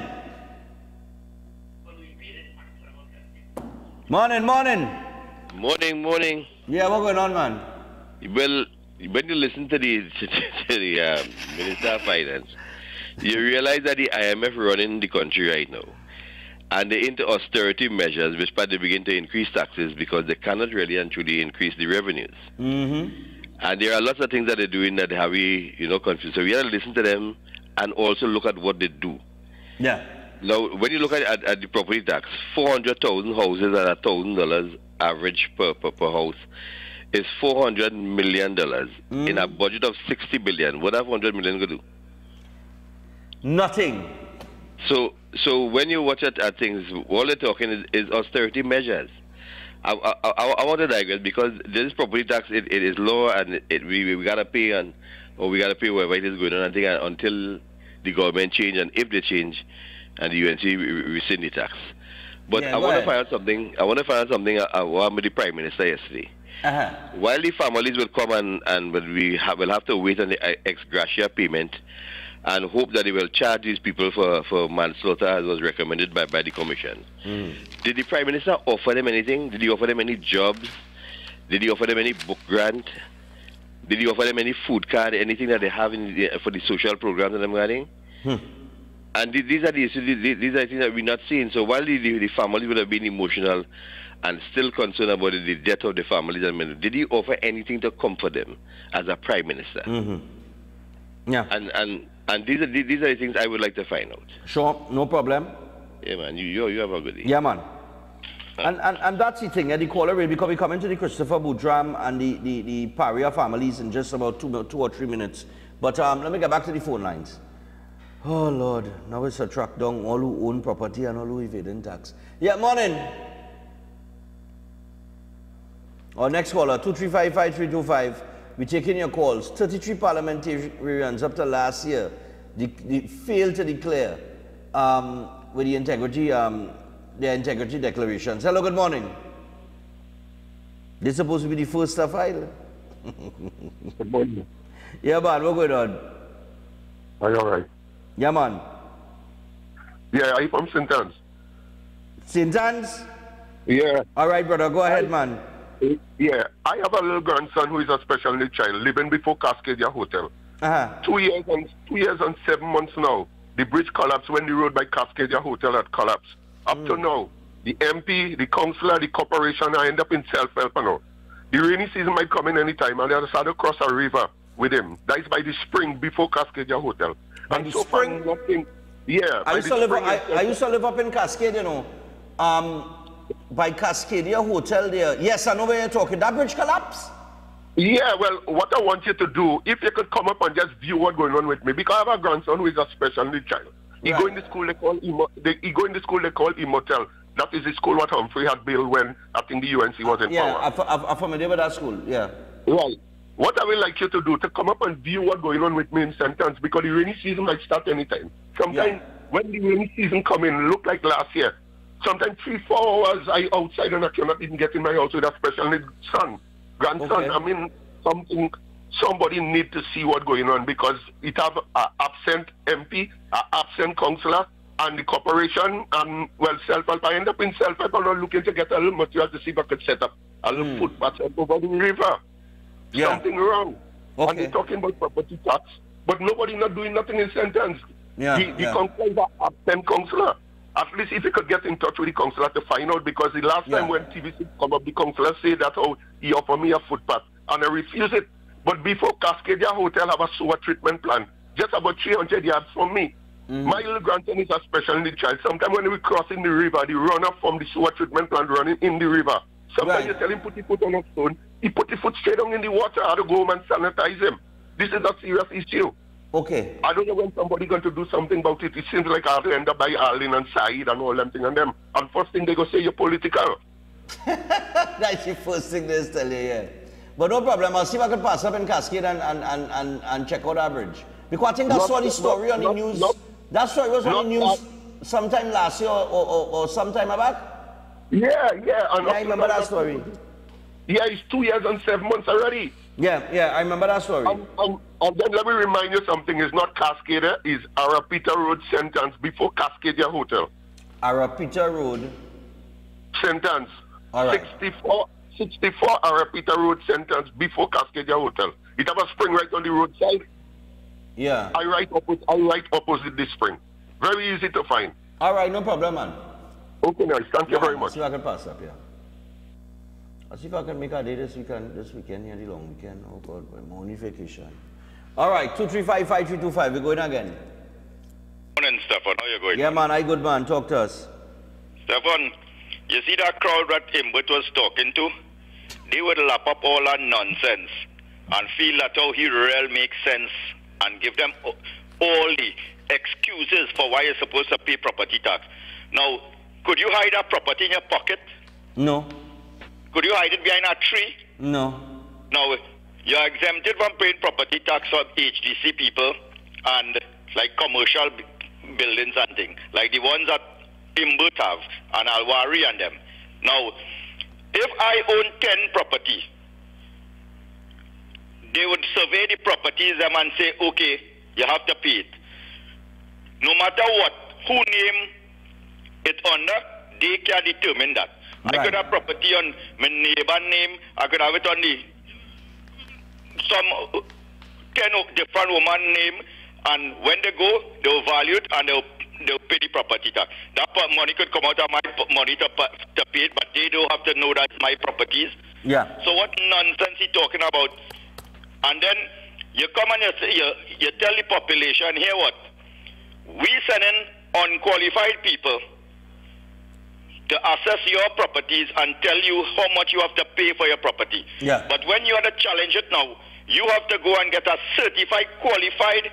Morning, morning. Morning, morning. Yeah, what's going on, man? Well, when you listen to the, to the uh, Minister of Finance, you realize that the I M F running the country right now. And they into austerity measures, which part they begin to increase taxes because they cannot really and truly increase the revenues. Mm-hmm. And there are lots of things that they're doing that have we, you know, confused. So we have to listen to them and also look at what they do. Yeah. Now, when you look at, at, at the property tax, four hundred thousand houses at one thousand dollars average per, per, per house is four hundred million dollars mm. in a budget of sixty billion dollars. What have one hundred million dollars going to do? Nothing. So, so when you watch at, at things, all they're talking is, is austerity measures. I, I, I, I want to digress because this property tax, it, it is low and it, it, we, we got to pay and or we got to pay whatever it is going on. I think until the government change and if they change, and the U N C rescind the tax. But yeah, I want ahead. to find out something. I want to find out something. I, I was with the Prime Minister yesterday. Uh-huh. While the families will come and and but we have, will have to wait on the ex gratia payment and hope that they will charge these people for, for manslaughter as was recommended by, by the Commission. Mm. Did the Prime Minister offer them anything? Did he offer them any jobs? Did he offer them any book grant? Did he offer them any food card? Anything that they have in the, for the social programs that I'm getting? Hmm. And these are the issues, these are things that we're not seeing. So while the, the, the families would have been emotional and still concerned about the death of the families, did he offer anything to comfort them as a Prime Minister? Mm-hmm. Yeah. And and and these are these are the things I would like to find out. Sure, no problem. Yeah, man. You you, you have a good day. Yeah, man. And, and, and that's the thing, yeah, the caller will be coming, coming to the Christopher Boudram and the, the, the Paria families in just about two, two or three minutes. But um, let me get back to the phone lines. Oh, Lord, now it's a track down all who own property and all who evading tax. Yeah, morning. Our next caller, two three five, five three two five. We're taking your calls. thirty-three parliamentarians up to last year they, they failed to declare um, with the integrity, um, their integrity declarations. Hello, good morning. This is supposed to be the first to file. Good morning. Yeah, man, what's going on? Are you all right? Yeah, man. Yeah, I'm from Saint Anne's. Saint Anne's? Yeah. All right, brother, go ahead, I, man. Yeah, I have a little grandson who is a special needs child living before Cascadia Hotel. Uh-huh. Two years and two years and seven months now. The bridge collapsed when the road by Cascadia Hotel had collapsed. Up mm. to now, the M P, the councillor, the corporation, I end up in self-help now. The rainy season might come in any time, and they decided to cross a river with him. That is by the spring before Cascadia Hotel. By and the so spring? far, nothing. Yeah. I used, to live, I, I used to live up in Cascade, you know. Um, by Cascadia Hotel there. Yes, I know where you're talking. That bridge collapsed? Yeah, well, what I want you to do, if you could come up and just view what's going on with me, because I have a grandson who is a special needs child. He right. go in the school they call Imo, they, he go in the school they call Immortel. That is the school what Humphrey had built when I think the U N C was in yeah, power. Yeah, I'm familiar with that school, yeah. Right. What I would like you to do, to come up and view what's going on with me in Saint Anne's, because the rainy season might start anytime. Sometimes, when the rainy season come in, look like last year. Sometimes three, four hours I outside and I cannot even get in my house with a special needs son, grandson. Okay. I mean, something, somebody need to see what's going on because it have an absent M P, an absent councillor, and the corporation, and well, self-help. I end up in self-help and I'm looking to get a little material to see if I could set up a little mm. footpath over the river. Yeah. Something wrong. Okay. And they're talking about property tax, but nobody not doing nothing in sentence. Yeah, the the yeah. councillor is an absent councillor. At least if you could get in touch with the councillor to find out, because the last Yeah. time when T V C come up, the councillor said that, oh, he offered me a footpath, and I refused it. But before Cascadia Hotel have a sewer treatment plant, just about three hundred yards from me. Mm. My little grandson is a special needs child. Sometimes when we crossing the river, the runner from the sewer treatment plant running in the river. Sometimes Right. you tell him put his foot on a stone, he put his foot straight down in the water. I had to go home and sanitize him. This is a serious issue. Okay. I don't know when somebody going to do something about it. It seems like I have to end up by Arlene and Said and all them thing and them. And first thing they go say you're political. That's the first thing they tell you, yeah. But no problem. I'll see if I can pass up in Cascade and, and, and, and, and check out our bridge. Because I think I Not- saw the story not- on the not- news. not- that story was on not the news sometime last year or, or, or, or sometime back. Yeah, yeah. And Yeah, I up to remember now- that story. Yeah, it's two years and seven months already. Yeah, yeah, I remember that story. And, and, and then let me remind you something. It's not Cascadia, it's Arapita Road sentence before Cascadia Hotel. Arapita Road. Sentence. All right. sixty-four, sixty-four Arapita Road sentence before Cascadia Hotel. It have a spring right on the roadside. Yeah. I right opposite, I right opposite this spring. Very easy to find. All right, no problem, man. Okay, nice. Thank you Yeah, very I'll much. see if I can pass up, yeah. I'll see if I can make a day this weekend, this weekend here, the long weekend. Oh God, my only vacation. All right, two three five, five three two five. We're going again. Morning, Stefan. How you going? Yeah, man, I good, man. Talk to us. Stefan, you see that crowd that Imbert was talking to? They would lap up all that nonsense and feel that how he really makes sense and give them all the excuses for why you're supposed to pay property tax. Now, could you hide a property in your pocket? No. Could you hide it behind a tree? No. Now, you're exempted from paying property tax for H D C people and like commercial b- buildings and things, like the ones that Imbert have and Alwari and them. Now, if I own ten property, they would survey the properties them and say, okay, you have to pay it. No matter what, who name it under, they can determine that. Right. I could have property on my neighbor name, I could have it on the some ten different woman name, and when they go, they'll value it and they'll, they'll pay the property tax. That money could come out of my money to, to pay it, but they don't have to know that it's my properties. Yeah. So what nonsense he talking about? And then you come and you, say, you, you tell the population, here what? We send in unqualified people to assess your properties and tell you how much you have to pay for your property. Yeah. But when you want to challenge it now, you have to go and get a certified, qualified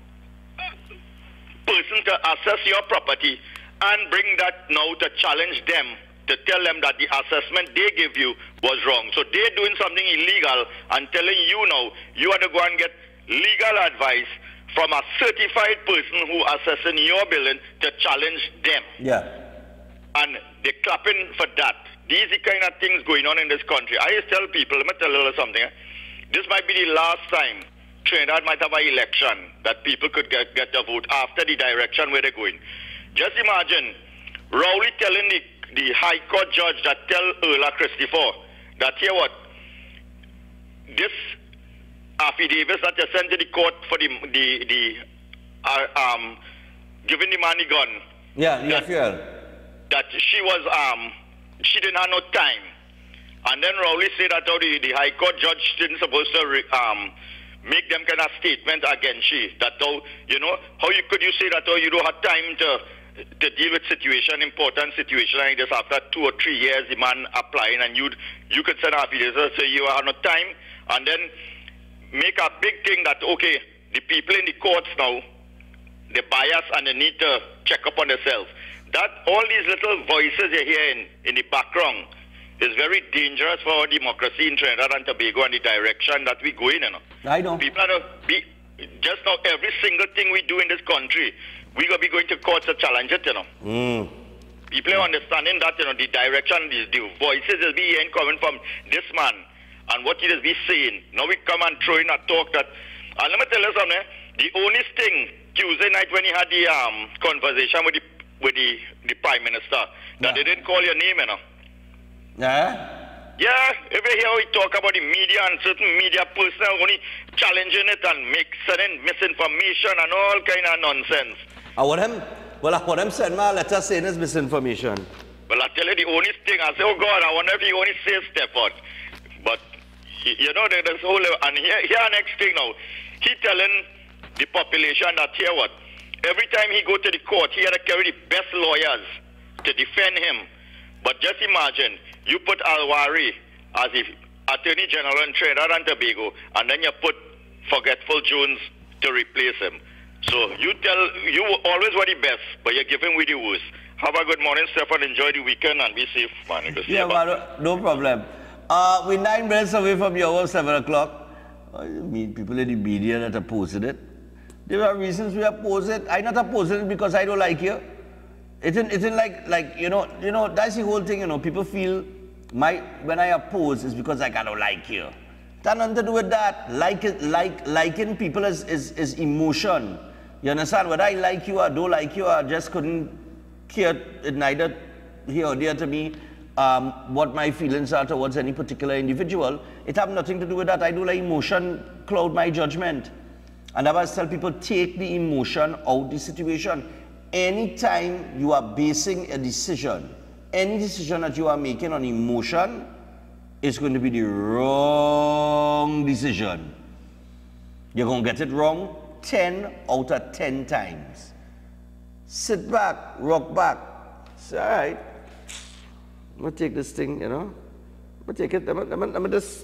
person to assess your property and bring that now to challenge them, to tell them that the assessment they give you was wrong. So they're doing something illegal and telling you now, you have to go and get legal advice from a certified person who assessing your building to challenge them. Yeah. And they're clapping for that. These are the kind of things going on in this country. I just tell people, let me tell you something. Eh? This might be the last time Trinidad might have an election that people could get, get a vote after the direction where they're going. Just imagine Rowley telling the, the High Court judge that tell Erla Christopher that, here what, this affidavits that you sent to the court for the, the, the uh, um, giving the money gun. Yeah, the F U L. That she was, um, she didn't have no time. And then Rowley said that oh, the, the High Court judge didn't supposed to re, um, make them kind of statement against she. That oh, you know, how you could you say that oh, you don't have time to to deal with situation, important situation like this after two or three years, the man applying and you'd, you could send affidavits say you have no time and then make a big thing that, okay, the people in the courts now, they're biased and they need to check up on themselves. That all these little voices you hear in, in the background is very dangerous for our democracy in Trinidad and Tobago and the direction that we go in. You know. I know. People are to be, just now every single thing we do in this country, we're going to be going to court to challenge it, you know. Mm. People are understanding that, you know, the direction, the, the voices will be hearing coming from this man and what he is be saying. Now we come and throw in a talk that, and let me tell you something, the only thing, Tuesday night when he had the um, conversation with the with the, the Prime Minister, that yeah. they didn't call your name, you know. Yeah? Yeah, every hear we talk about the media and certain media personnel only challenging it and make sending misinformation and all kind of nonsense. I want him, well, I want him send my letter saying it's misinformation. Well, I tell you the only thing, I say, oh God, I wonder if he only says Stafford. But, you know, there's whole, and here, here next thing now, he telling the population that here what, every time he go to the court, he had to carry the best lawyers to defend him. But just imagine, you put Alwari as the Attorney General in Trinidad and Tobago, and then you put Forgetful Jones to replace him. So you tell, you always were the best, but you're giving with the worst. Have a good morning, Stefan. Enjoy the weekend and be safe, man. Yeah, man, no problem. Uh, we're nine minutes away from your hour, seven o'clock. I mean, people in the media that opposing it. There are reasons we oppose it. I'm not opposing it because I don't like you. It isn't, it isn't like, like, you know, you know, that's the whole thing, you know, people feel my, when I oppose is because like, I don't like you. That nothing to do with that. Like it, like, liking people is, is, is emotion. You understand? Whether I like you or don't like you or just couldn't care, it neither here or there to me, um, what my feelings are towards any particular individual. It have nothing to do with that. I do let emotion cloud my judgment. And I always tell people, take the emotion out the situation. Anytime you are basing a decision, any decision that you are making on emotion is going to be the wrong decision. You're going to get it wrong ten out of ten times. Sit back, rock back. Say, all right, I'm going to take this thing, you know. I'm going to take it, I'm going to just,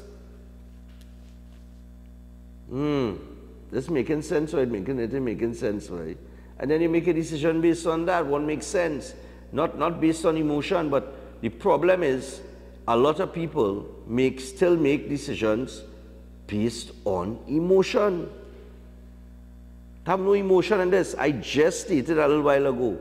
hmm, this making sense or it making, it making sense, right? And then you make a decision based on that. One makes sense. Not, not based on emotion, but the problem is a lot of people make, still make decisions based on emotion. I have no emotion in this. I just stated a little while ago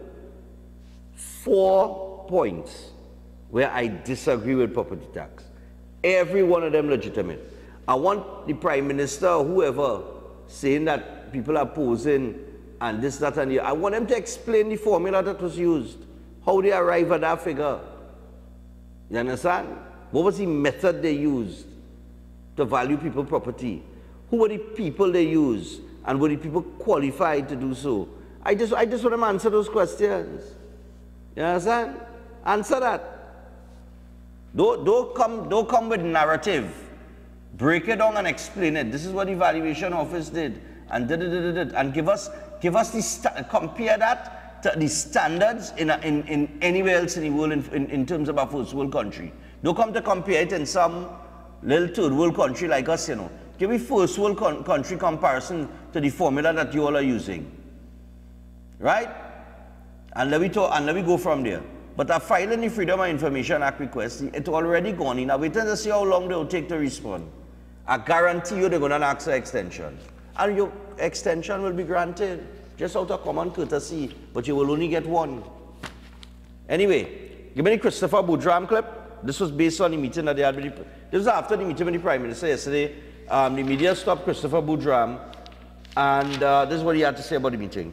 four points where I disagree with property tax. Every one of them legitimate. I want the Prime Minister or whoever saying that people are posing and this, that, and the I want them to explain the formula that was used, how they arrived at that figure. You understand? What was the method they used to value people's property? Who were the people they used? And were the people qualified to do so? I just, I just want them to answer those questions. You understand? Answer that. Don't, don't, come, don't come with narrative. Break it down and explain it. This is what the Valuation Office did. And did, did, did, did, and give us, give us the, compare that to the standards in, a, in, in anywhere else in the world in, in, in terms of a first world country. Don't come to compare it in some little third world country like us, you know. Give me first world con country comparison to the formula that you all are using. Right? And let me talk, and let me go from there. But I filing the Freedom of Information Act request, it's already gone in. Now wait to see how long they will take to respond. I guarantee you they're going to ask for extension. And your extension will be granted just out of common courtesy, but you will only get one. Anyway, give me the Christopher Boudram clip. This was based on the meeting that they had with the, this was after the meeting with the Prime Minister yesterday. Um, the media stopped Christopher Boudram, and uh, this is what he had to say about the meeting.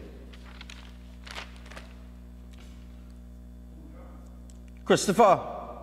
Christopher.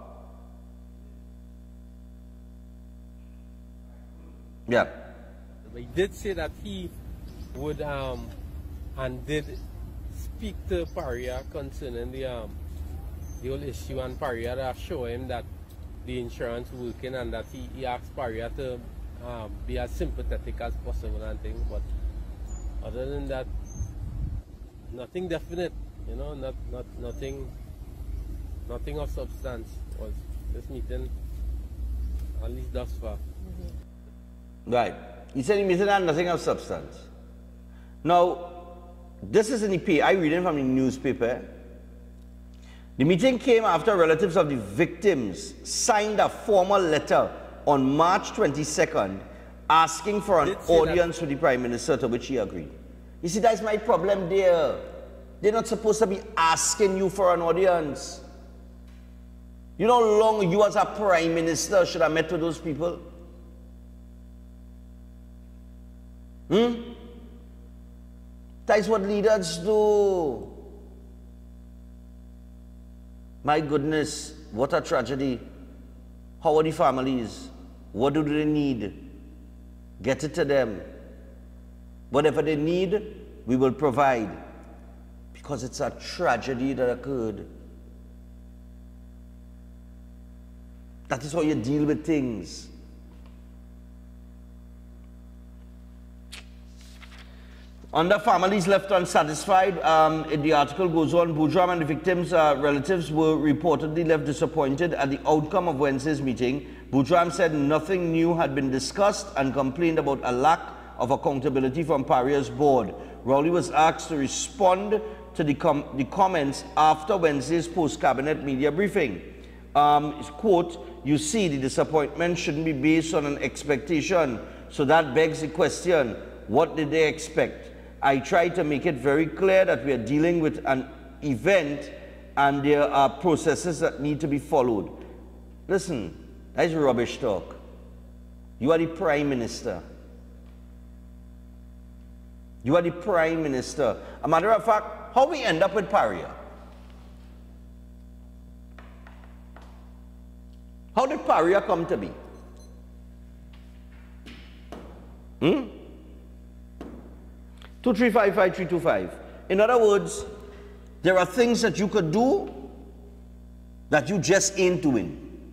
Yeah. He did say that he would um and did speak to Paria concerning the um the whole issue, and Paria to show him that the insurance working, and that he, he asked Paria to um, be as sympathetic as possible and things. But other than that, nothing definite, you know, not not nothing nothing of substance was this meeting, at least thus far. Mm-hmm. Right. He said he meeting had nothing of substance. Now, this is in the P. I read it from the newspaper. The meeting came after relatives of the victims signed a formal letter on March twenty-second asking for an Did say audience with the Prime Minister, to which he agreed. You see, that's my problem there. They're not supposed to be asking you for an audience. You know how long you as a Prime Minister should have met with those people? Hmm? That's what leaders do. My goodness, what a tragedy. How are the families? What do they need? Get it to them. Whatever they need, we will provide. Because it's a tragedy that occurred. That is how you deal with things. Under families left unsatisfied, um, the article goes on, Boojram and the victims' uh, relatives were reportedly left disappointed at the outcome of Wednesday's meeting. Boojram said nothing new had been discussed and complained about a lack of accountability from Paria's board. Rowley was asked to respond to the, com the comments after Wednesday's post-cabinet media briefing. Um, quote, you see, the disappointment shouldn't be based on an expectation. So that begs the question, what did they expect? I tried to make it very clear that we are dealing with an event and there are processes that need to be followed. Listen, that's rubbish talk. You are the Prime Minister. You are the Prime Minister. A matter of fact, how we end up with Paria? How did Paria come to be? Hmm? two three five five three two five. In other words, there are things that you could do that you just ain't doing.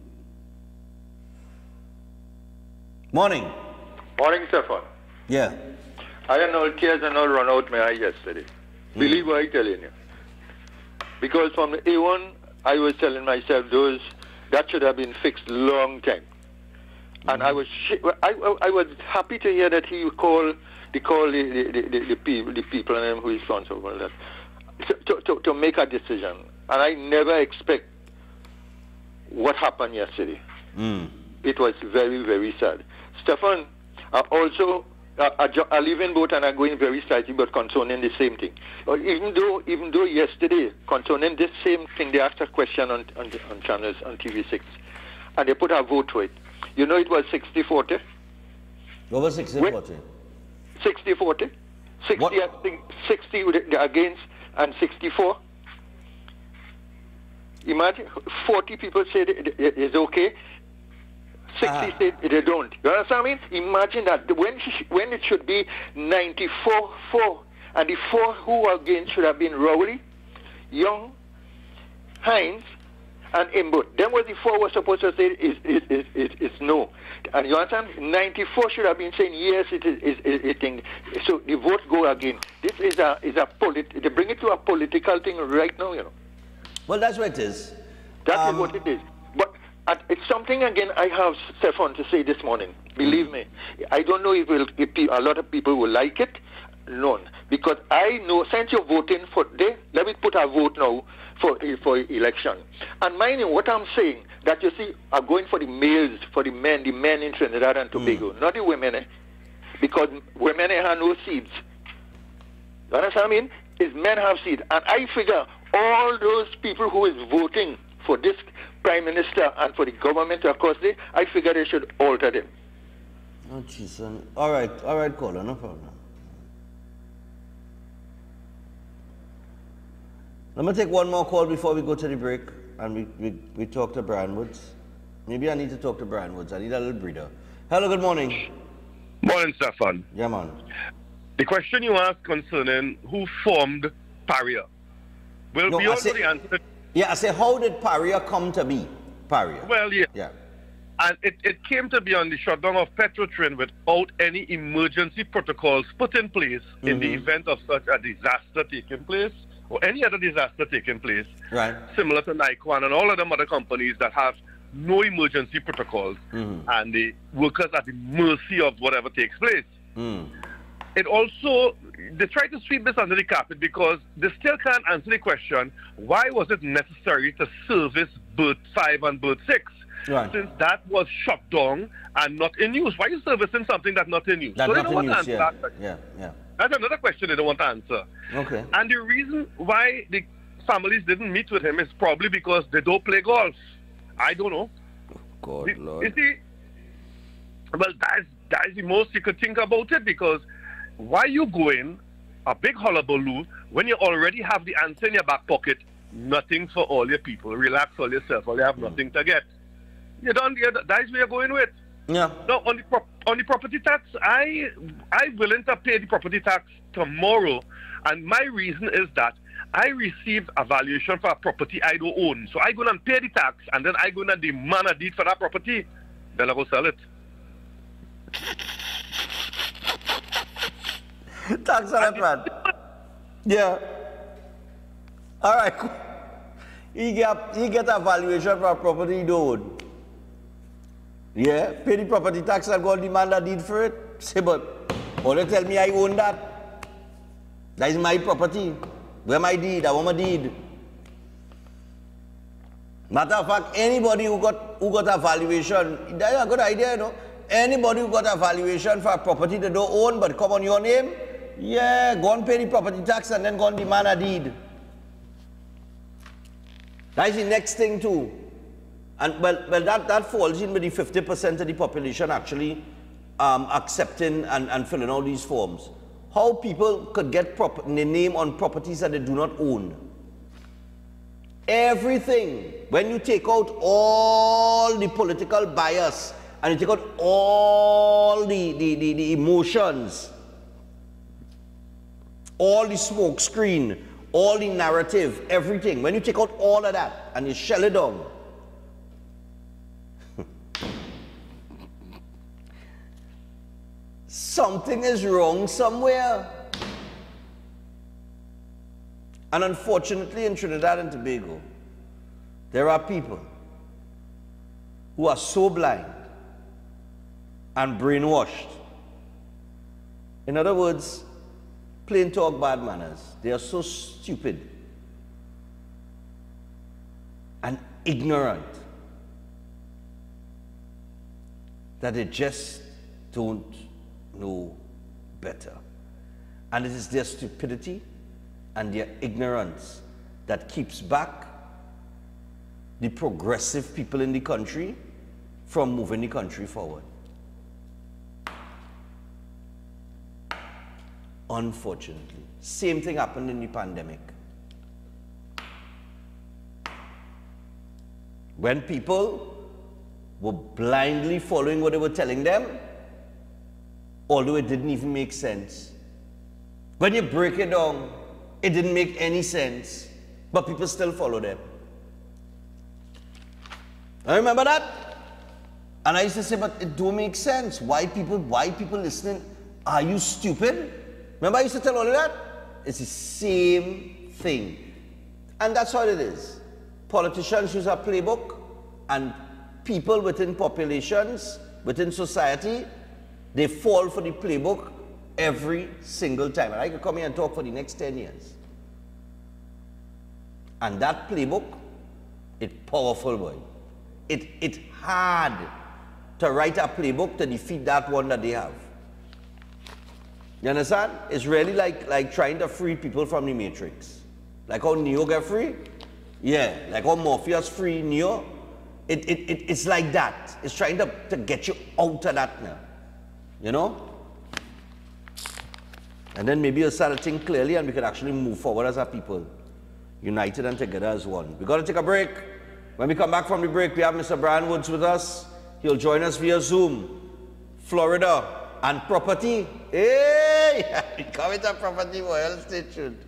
Morning. Morning, Stefan. Yeah. I had no tears and no run out my eye yesterday. Mm. Believe what I'm telling you. Because from the A one, I was telling myself those that should have been fixed long time. Mm. And I was I, I, I was happy to hear that he called They call the, the, the, the, people, the people and them who is responsible for that to, to, to make a decision. And I never expect what happened yesterday. Mm. It was very, very sad. Stefan, uh, also, uh, I live in both and I'm going very slightly, but concerning the same thing. Uh, even though even though yesterday, concerning this same thing, they asked a question on, on, on channels, on T V six, and they put a vote for it. You know it was sixty forty? What was sixty forty? sixty forty, sixty, I think, sixty against and sixty-four. Imagine forty people said it's okay, sixty ah. said they don't. You understand what I mean? Imagine that when when it should be ninety-four four, and the four who were against should have been Rowley, Young, Hines, and Imbut. Then what the four were supposed to say is is, is, is, is no. And you understand? ninety-four should have been saying yes, it is, is, is, is thing. So the vote go again. This is a is a polit. They bring it to a political thing right now, you know. Well, that's what it is. That um, is what it is. But uh, it's something again. I have Stefan to say this morning. Believe me, I don't know if, we'll, if a lot of people will like it. None, because I know since you're voting for they let me put a vote now for for election. And mind you, what I'm saying that you see are going for the males, for the men, the men in Trinidad and Tobago, mm. not the women, eh? Because women eh, have no seeds. You understand what I mean? Is men have seeds, and I figure all those people who is voting for this Prime Minister and for the government across there, I figure they should alter them. Oh, jeez. All right, all right, caller, no problem. Let me take one more call before we go to the break and we, we, we talk to Brian Woods. Maybe I need to talk to Brian Woods. I need a little breather. Hello, good morning. Morning, Stefan. Yeah, man. The question you asked concerning who formed Paria. Well, no, we all say, know the answer. Yeah, I say, how did Paria come to be? Paria. Well, yeah. Yeah. And it, it came to be on the shutdown of Petrotrin without any emergency protocols put in place mm-hmm. in the event of such a disaster taking place, or any other disaster taking place, right? Similar to Nikwan and all of them other companies that have no emergency protocols, mm. and the workers at the mercy of whatever takes place. Mm. It also, they try to sweep this under the carpet because they still can't answer the question, why was it necessary to service Berth five and Berth six? right. since that was shut down and not in use? Why are you servicing something that's not in use? That's so not they don't in want use, to yeah. answer that. yeah, yeah. That's another question they don't want to answer. Okay. And the reason why the families didn't meet with him is probably because they don't play golf. I don't know. God, the, Lord. You see, well, that's, that's the most you could think about it, because why you going a big hullabaloo when you already have the answer in your back pocket? Nothing for all your people. Relax all yourself, or you have nothing to get. You don't. You, that's where you're going with. Yeah. No, on the prop, on the property tax, I I'm willing to pay the property tax tomorrow, and my reason is that I received a valuation for a property I don't own, so I go and pay the tax, and then I go and demand a deed for that property. Then I go sell it. Thanks a lot, man. Yeah. All right. You get, you get a valuation for a property you don't own. Yeah. Pay the property tax and go and demand a deed for it. Say, but, or they tell me I own that. That is my property. Where my deed? I want my deed. Matter of fact, anybody who got who got a valuation, that's a good idea, you know. Anybody who got a valuation for a property they don't own but come on your name, yeah, go and pay the property tax and then go and demand a deed. That's the next thing too. And well, well that, that falls in with the fifty percent of the population actually um, accepting and, and filling out these forms. How people could get prop the name on properties that they do not own. Everything. When you take out all the political bias and you take out all the, the, the, the emotions, all the smoke screen, all the narrative, everything. When you take out all of that and you shell it down, something is wrong somewhere. And unfortunately in Trinidad and Tobago, there are people who are so blind and brainwashed. In other words, plain talk, bad manners. They are so stupid and ignorant that they just don't know better. And it is their stupidity and their ignorance that keeps back the progressive people in the country from moving the country forward. Unfortunately. Same thing happened in the pandemic. When people were blindly following what they were telling them, although it didn't even make sense. When you break it down, it didn't make any sense, but people still follow them. I remember that. And I used to say, but it don't make sense. Why people, why people listening? Are you stupid? Remember I used to tell all of that? It's the same thing. And that's what it is. Politicians use a playbook, and people within populations, within society, they fall for the playbook every single time. And I could come here and talk for the next ten years. And that playbook, it's powerful, boy. It, it's hard to write a playbook to defeat that one that they have. You understand? It's really like, like trying to free people from the Matrix. Like how Neo got free? Yeah, like how Morpheus free Neo. It, it, it, it's like that. It's trying to, to get you out of that now. You know? And then maybe you'll start to think clearly and we could actually move forward as a people. United and together as one. We've got to take a break. When we come back from the break, we have Mister Brian Woods with us. He'll join us via Zoom. Florida and property. Hey! Coming to property, boy. Stay tuned.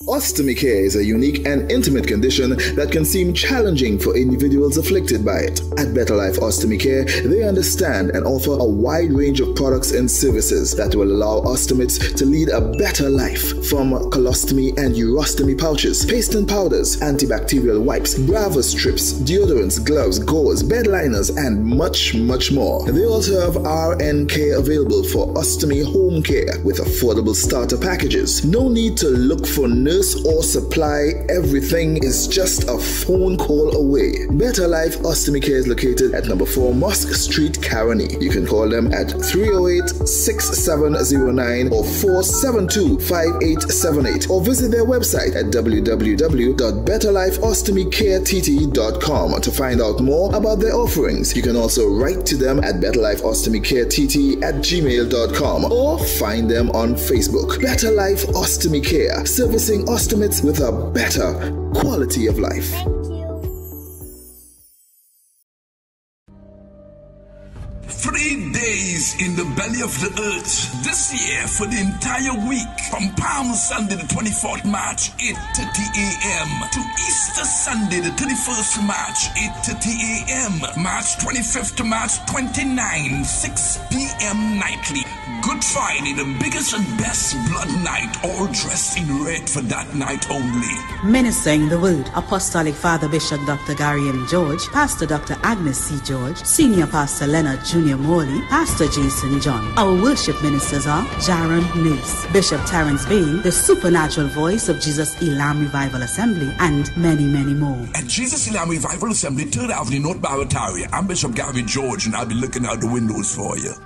Ostomy care is a unique and intimate condition that can seem challenging for individuals afflicted by it. At Better Life Ostomy Care, they understand and offer a wide range of products and services that will allow ostomates to lead a better life, from colostomy and urostomy pouches, paste and powders, antibacterial wipes, Brava strips, deodorants, gloves, gauze, bed liners, and much, much more. They also have R N care available for ostomy home care with affordable starter packages. No need to look for nurse or supply. Everything is just a phone call away. Better Life Ostomy Care is located at number four Mosque Street, Caroni. You can call them at three oh eight, six seven oh nine or four seven two, five eight seven eight, or visit their website at w w w dot better life ostomy care t t dot com to find out more about their offerings. You can also write to them at better life ostomy care t t at gmail dot com or find them on Facebook. Better Life Ostomy Care, servicing ostomates with a better quality of life. Three days in the belly of the earth this year for the entire week, from Palm Sunday the twenty-fourth March, eight thirty a m to Easter Sunday the thirty-first March, eight thirty a m March twenty-fifth to March twenty-ninth, six p m nightly. Good Friday, the biggest and best blood night, all dressed in red for that night only. Ministering the Word, Apostolic Father Bishop Doctor Gary M. George, Pastor Doctor Agnes C. George, Senior Pastor Leonard Junior Morley, Pastor Jason John. Our worship ministers are Jaron Nace, Bishop Terrence Bain, the supernatural voice of Jesus Elam Revival Assembly, and many, many more. At Jesus Elam Revival Assembly, third Avenue, North Barataria, I'm Bishop Gary George, and I'll be looking out the windows for you.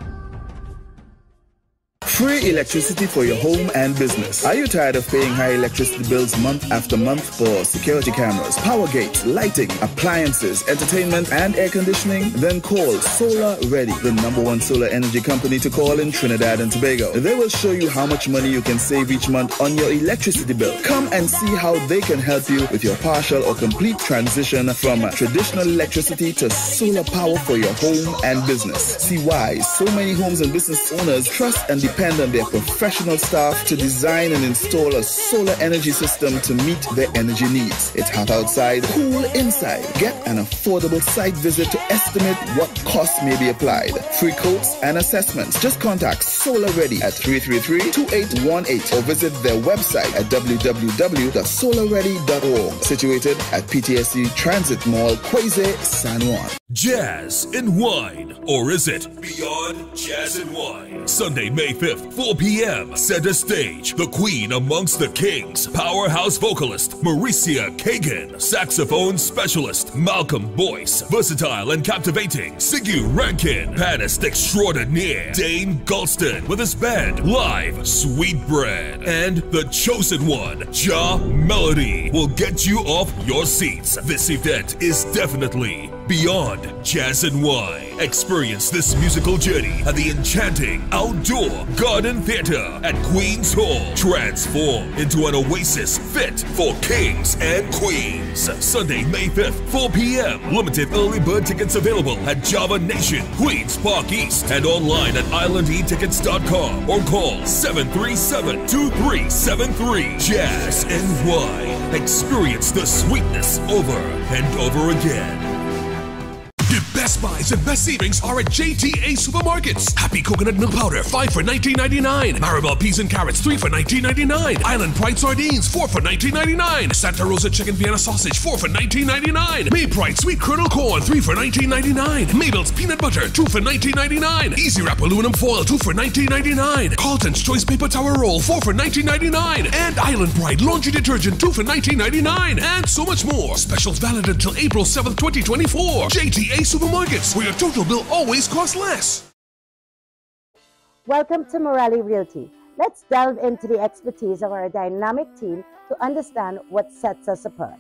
Free electricity for your home and business. Are you tired of paying high electricity bills month after month for security cameras, power gates, lighting, appliances, entertainment, and air conditioning? Then call Solar Ready, the number one solar energy company to call in Trinidad and Tobago. They will show you how much money you can save each month on your electricity bill. Come and see how they can help you with your partial or complete transition from traditional electricity to solar power for your home and business. See why so many homes and business owners trust and depend on their professional staff to design and install a solar energy system to meet their energy needs. It's hot outside, cool inside. Get an affordable site visit to estimate what costs may be applied. Free quotes and assessments. Just contact Solar Ready at three three three, two eight one eight or visit their website at w w w dot solar ready dot org. Situated at P T S C Transit Mall, Quezé, San Juan. Jazz and Wine, or is it Beyond Jazz and Wine? Sunday, May fifth, four p m Center stage, the queen amongst the kings, powerhouse vocalist Mauricia Kagan, saxophone specialist Malcolm Boyce, versatile and captivating Siggy Rankin, pianist extraordinaire Dane Galston with his band live Sweetbread, and the chosen one, Ja Melody, will get you off your seats. This event is definitely Beyond Jazz and Wine. Experience this musical journey at the enchanting outdoor garden theater at Queen's Hall. Transform into an oasis fit for kings and queens. Sunday, May fifth, four p m Limited early bird tickets available at Java Nation, Queens Park East, and online at island e tickets dot com or call seven three seven, two three seven three. Jazz and Wine. Experience the sweetness over and over again. The best buys and best savings are at J T A Supermarkets. Happy Coconut Milk Powder, five for nineteen ninety-nine. Maribel Peas and Carrots, three for nineteen ninety-nine. Island Pride Sardines, four for nineteen ninety-nine. Santa Rosa Chicken Vienna Sausage, four for nineteen ninety-nine. May Pride Sweet Kernel Corn, three for nineteen ninety-nine. Mabel's Peanut Butter, two for nineteen ninety-nine. Easy Wrap Aluminum Foil, two for nineteen ninety-nine. Carlton's Choice Paper Tower Roll, four for nineteen ninety-nine. And Island Pride Laundry Detergent, two for nineteen ninety-nine. And so much more. Specials valid until April seventh, twenty twenty-four. J T A Supermarkets, where your total bill always costs less. Welcome to Morelli Realty. Let's delve into the expertise of our dynamic team to understand what sets us apart.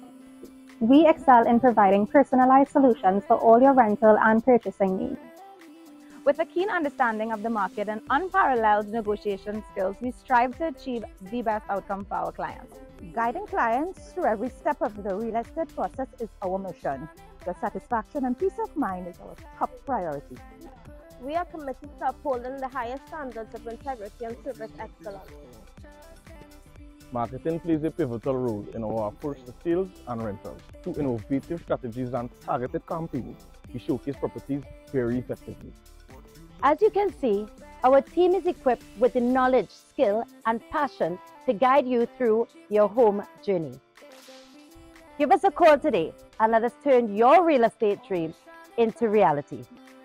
We excel in providing personalized solutions for all your rental and purchasing needs. With a keen understanding of the market and unparalleled negotiation skills, we strive to achieve the best outcome for our clients. Guiding clients through every step of the real estate process is our mission. Your satisfaction and peace of mind is our top priority. We are committed to upholding the highest standards of integrity and service excellence. marketing plays a pivotal role in our approach to sales and rentals. Through innovative strategies and targeted campaigns, we showcase properties very effectively. As you can see, our team is equipped with the knowledge, skill, and passion to guide you through your home journey. Give us a call today and let us turn your real estate dreams into reality.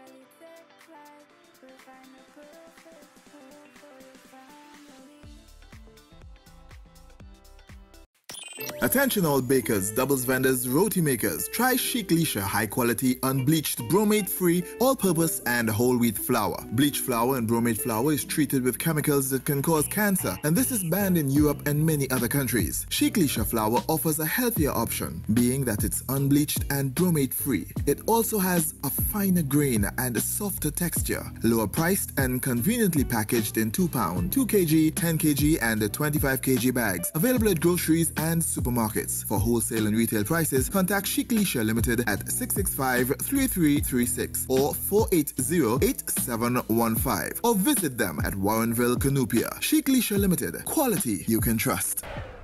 Attention all bakers, doubles vendors, roti makers. Try Chic Lisha high quality, unbleached, bromate free, all purpose and whole wheat flour. Bleached flour and bromate flour is treated with chemicals that can cause cancer, and this is banned in Europe and many other countries. Chic Lisha flour offers a healthier option, being that it's unbleached and bromate free. It also has a finer grain and a softer texture, lower priced and conveniently packaged in two pound, two kilogram, ten kilogram and twenty-five kilogram bags. Available at groceries and supermarkets. For wholesale and retail prices, contact Chic Lisha Limited at six six five, three three three six or four eight zero, eight seven one five, or visit them at Warrenville, Canupia. Chic Lisha Limited, quality you can trust.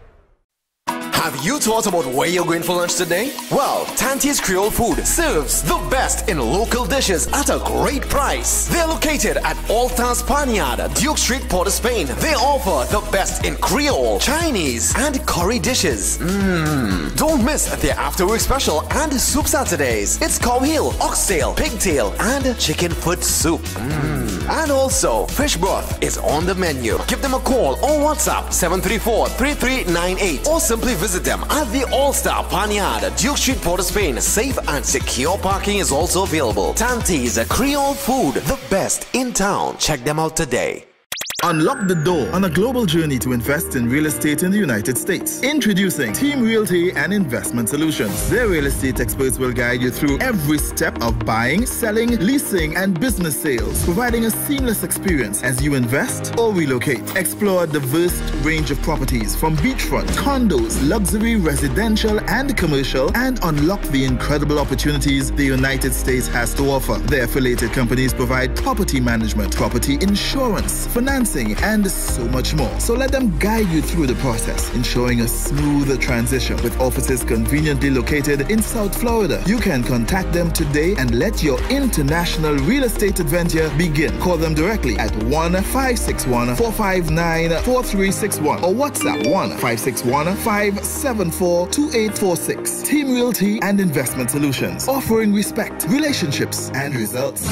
Have you thought about where you're going for lunch today? Well, Tante's Creole Food serves the best in local dishes at a great price. They're located at Alta's Panyard, Duke Street, Port of Spain. They offer the best in Creole, Chinese, and curry dishes. Mmm. Don't miss their after-work special and soup Saturdays. It's cow heel, oxtail, pigtail, and chicken foot soup. Mmm. And also, fish broth is on the menu. Give them a call or WhatsApp seven three four, three three nine eight or simply visit them at the All-Star Panyard, Duke Street, Port of Spain. Safe and secure parking is also available. Tante's Creole Food, the best in town. Check them out today. Unlock the door on a global journey to invest in real estate in the United States. Introducing Team Realty and Investment Solutions. Their real estate experts will guide you through every step of buying, selling, leasing, and business sales, providing a seamless experience as you invest or relocate. Explore a diverse range of properties from beachfront, condos, luxury, residential, and commercial, and unlock the incredible opportunities the United States has to offer. Their affiliated companies provide property management, property insurance, financing, and so much more. So let them guide you through the process, ensuring a smooth transition with offices conveniently located in South Florida. You can contact them today and let your international real estate adventure begin. Call them directly at one five six one, four five nine, four three six one or WhatsApp one five six one, five seven four, two eight four six. Team Realty and Investment Solutions, offering respect, relationships, and results.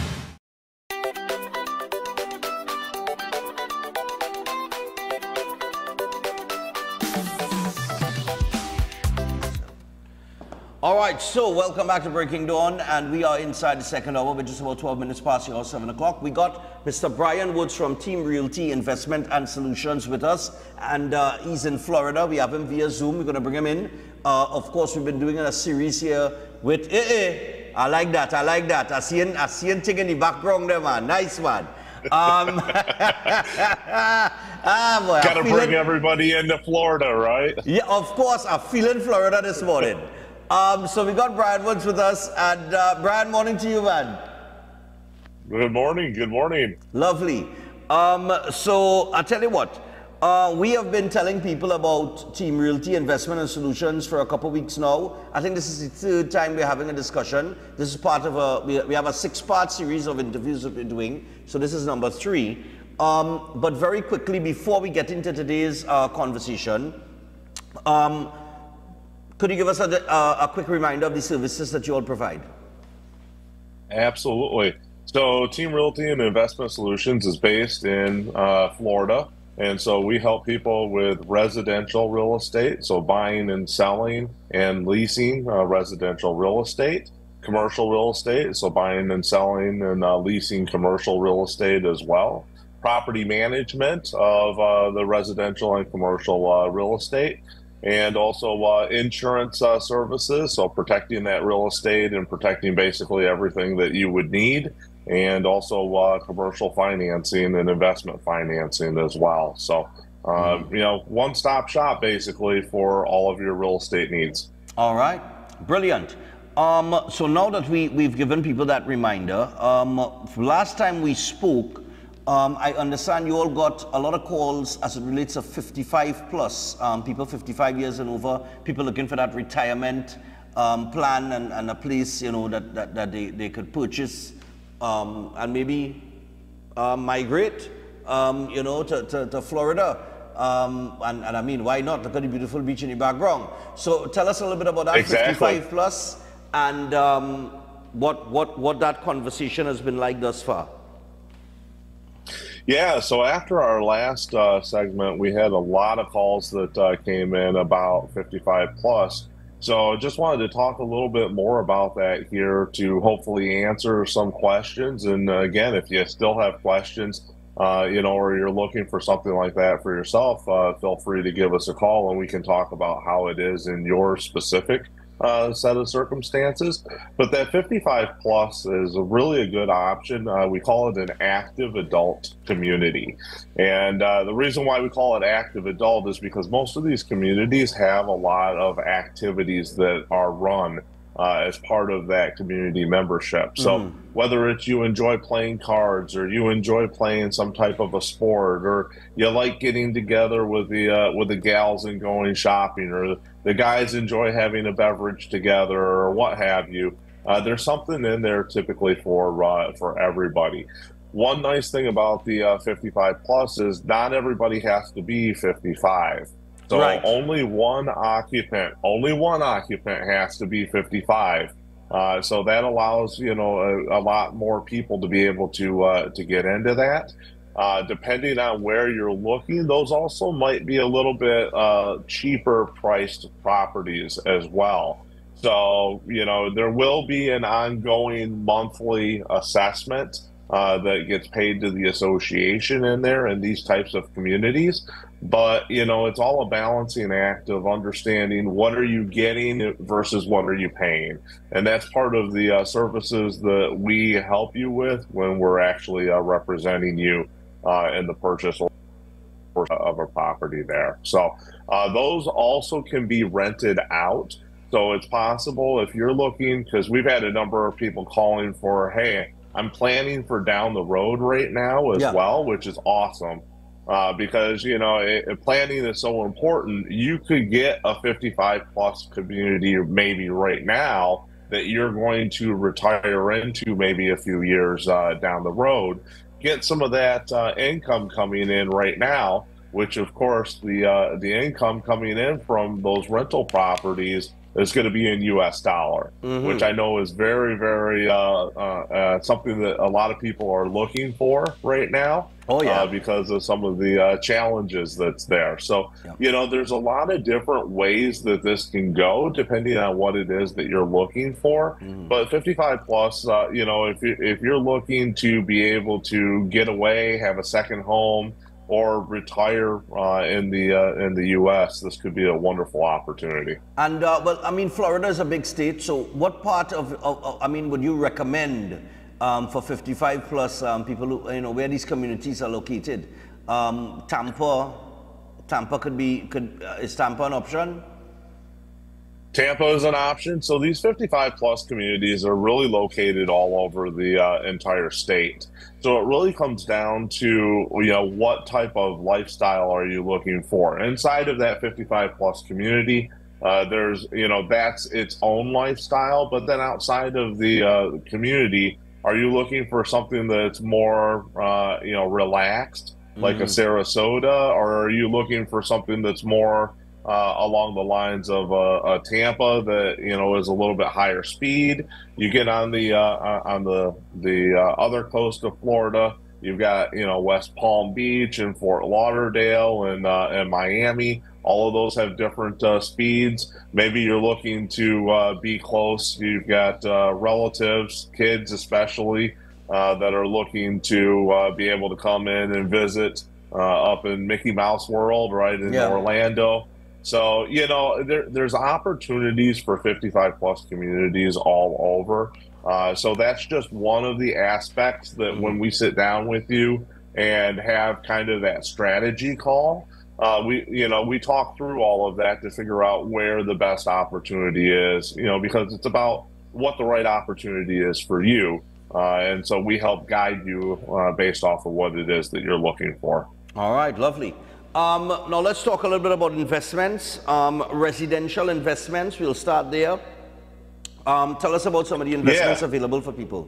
All right, so welcome back to Breaking Dawn, and we are inside the second hour. We're just about twelve minutes past the hour, seven o'clock. We got Mister Brian Woods from Team Realty Investment and Solutions with us, and uh, he's in Florida. We have him via Zoom. We're going to bring him in. Uh, of course, we've been doing a series here with, eh, eh, I like that, I like that. I see him, I see him in the background there, man. Nice one. Um, ah, boy, Gotta bring everybody into Florida, right? Yeah, of course. I'm feeling Florida this morning. Um, so we got Brian Woods with us, and uh, Brian, morning to you, man. Good morning, good morning. Lovely. Um, so I tell you what, uh, we have been telling people about Team Realty Investment and Solutions for a couple of weeks now. I think this is the third time we're having a discussion. This is part of a, we, we have a six-part series of interviews that we're doing, so this is number three. Um, but very quickly, before we get into today's uh, conversation, um, could you give us a, a, a quick reminder of the services that you all provide? Absolutely. So Team Realty and Investment Solutions is based in uh, Florida. And so we help people with residential real estate, so buying and selling and leasing uh, residential real estate, commercial real estate, so buying and selling and uh, leasing commercial real estate as well, property management of uh, the residential and commercial uh, real estate, and also uh, insurance uh, services, so protecting that real estate and protecting basically everything that you would need, and also uh, commercial financing and investment financing as well. So, um, you know, one-stop shop basically for all of your real estate needs. All right, brilliant. Um, so now that we, we've given people that reminder, um, last time we spoke, Um, I understand you all got a lot of calls as it relates to fifty-five plus, um, people fifty-five years and over, people looking for that retirement um, plan and, and a place, you know, that, that, that they, they could purchase um, and maybe uh, migrate, um, you know, to, to, to Florida. Um, and, and I mean, why not? Look at the beautiful beach in the background. So tell us a little bit about that exactly. fifty-five plus and um, what, what, what that conversation has been like thus far. Yeah, so after our last uh, segment, we had a lot of calls that uh, came in about fifty-five plus. So just wanted to talk a little bit more about that here to hopefully answer some questions. And uh, again, if you still have questions, uh, you know, or you're looking for something like that for yourself, uh, feel free to give us a call and we can talk about how it is in your specific Uh, set of circumstances. But that fifty-five plus is a really a good option. Uh, we call it an active adult community. And uh, the reason why we call it active adult is because most of these communities have a lot of activities that are run uh, as part of that community membership. So Mm. whether it's you enjoy playing cards or you enjoy playing some type of a sport or you like getting together with the uh, with the gals and going shopping, or the guys enjoy having a beverage together or what have you, uh, there's something in there typically for uh, for everybody. One nice thing about the uh, fifty-five plus is not everybody has to be fifty-five. So Right. only one occupant, only one occupant has to be fifty-five. Uh, so that allows, you know, a, a lot more people to be able to uh, to get into that. Uh, depending on where you're looking, those also might be a little bit uh, cheaper priced properties as well. So, you know, there will be an ongoing monthly assessment uh, that gets paid to the association in there in these types of communities. But, you know, it's all a balancing act of understanding what are you getting versus what are you paying. And that's part of the uh, services that we help you with when we're actually uh, representing you uh, in the purchase of a property there. So uh, those also can be rented out. So it's possible if you're looking, because we've had a number of people calling for, hey, I'm planning for down the road right now as Yeah. well, which is awesome. Uh, because, you know, it, planning is so important. You could get a fifty-five plus community maybe right now that you're going to retire into maybe a few years uh, down the road. Get some of that uh, income coming in right now, which of course the uh, the income coming in from those rental properties is going to be in U S dollar, Mhm. which I know is very, very uh, uh, uh, something that a lot of people are looking for right now. Oh, yeah. Uh, because of some of the uh, challenges that's there. So, you know, there's a lot of different ways that this can go depending on what it is that you're looking for. But fifty-five plus, uh, you know, if, you, if you're looking to be able to get away, have a second home, or retire uh, in the uh, in the U S, this could be a wonderful opportunity. And uh, well, I mean, Florida is a big state. So what part of, of, of I mean, would you recommend um, for fifty-five plus um, people who, you know, where these communities are located? Um, Tampa, Tampa could be, could, uh, is Tampa an option? Tampa is an option. So these fifty-five plus communities are really located all over the uh, entire state. So it really comes down to, you know, what type of lifestyle are you looking for? Inside of that fifty-five plus community, uh, there's, you know, that's its own lifestyle. But then outside of the uh, community, are you looking for something that's more, uh, you know, relaxed, like a Sarasota? Or are you looking for something that's more Uh, along the lines of uh, a Tampa that, you know, is a little bit higher speed? You get on the uh, on the the uh, other coast of Florida, you've got, you know, West Palm Beach and Fort Lauderdale and uh, and Miami. All of those have different uh, speeds. Maybe you're looking to uh, be close. You've got uh, relatives, kids especially, uh, that are looking to uh, be able to come in and visit uh, up in Mickey Mouse World, right in Yeah. Orlando. So, you know, there, there's opportunities for fifty-five plus communities all over. Uh, so that's just one of the aspects that when we sit down with you and have kind of that strategy call, uh, we, you know, we talk through all of that to figure out where the best opportunity is, you know, because it's about what the right opportunity is for you. Uh, and so we help guide you uh, based off of what it is that you're looking for. All right, lovely. Um, now let's talk a little bit about investments, um, residential investments. We'll start there. Um, tell us about some of the investments Yeah. available for people.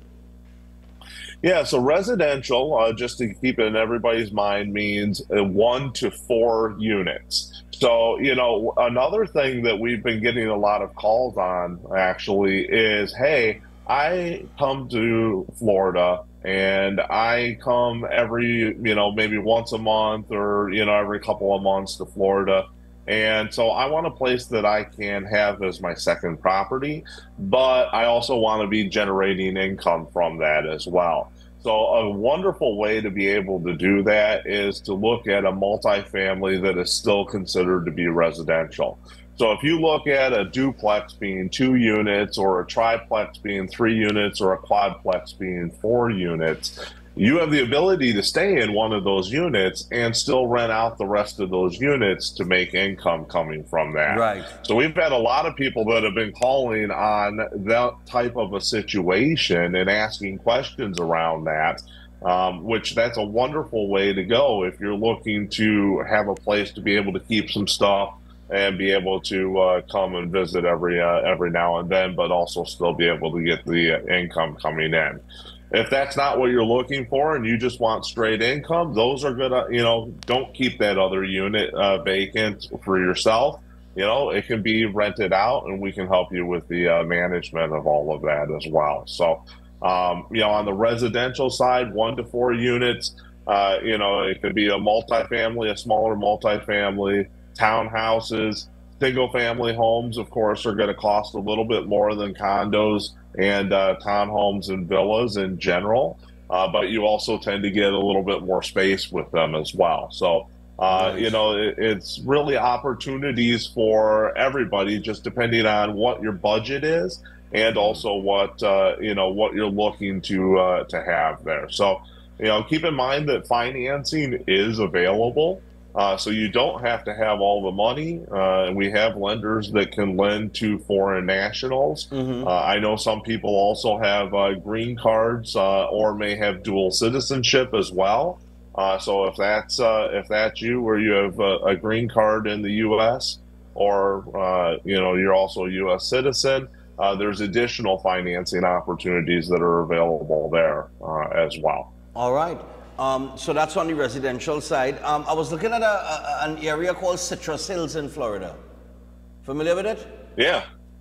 Yeah, so residential, uh, just to keep it in everybody's mind, means uh, one to four units. So, you know, another thing that we've been getting a lot of calls on actually is, hey, I come to Florida and I come every, you know, maybe once a month or, you know, every couple of months to Florida. And so I want a place that I can have as my second property, but I also want to be generating income from that as well. So a wonderful way to be able to do that is to look at a multifamily that is still considered to be residential. So if you look at a duplex being two units or a triplex being three units or a quadplex being four units, you have the ability to stay in one of those units and still rent out the rest of those units to make income coming from that. Right. So we've had a lot of people that have been calling on that type of a situation and asking questions around that, um, which that's a wonderful way to go if you're looking to have a place to be able to keep some stuff and be able to uh, come and visit every uh, every now and then, but also still be able to get the uh, income coming in. If that's not what you're looking for and you just want straight income, those are good. Uh, you know, don't keep that other unit uh, vacant for yourself. You know, it can be rented out, and we can help you with the uh, management of all of that as well. So, um, you know, on the residential side, one to four units. Uh, you know, it could be a multifamily, a smaller multifamily. Townhouses, single-family homes, of course, are going to cost a little bit more than condos and uh, townhomes and villas in general, uh, but you also tend to get a little bit more space with them as well. So, uh, Nice. you know, it, it's really opportunities for everybody, just depending on what your budget is and also what uh, you know what you're looking to uh, to have there. So, you know, keep in mind that financing is available. Uh, so you don't have to have all the money. Uh, we have lenders that can lend to foreign nationals. Mm-hmm. Uh, I know some people also have uh, green cards uh, or may have dual citizenship as well. Uh, so if that's uh, if that's you, where you have a, a green card in the U S or uh, you know you're also a U S citizen, uh, there's additional financing opportunities that are available there uh, as well. All right. Um, so that's on the residential side. Um, I was looking at a, a, an area called Citrus Hills in Florida. Familiar with it? Yeah.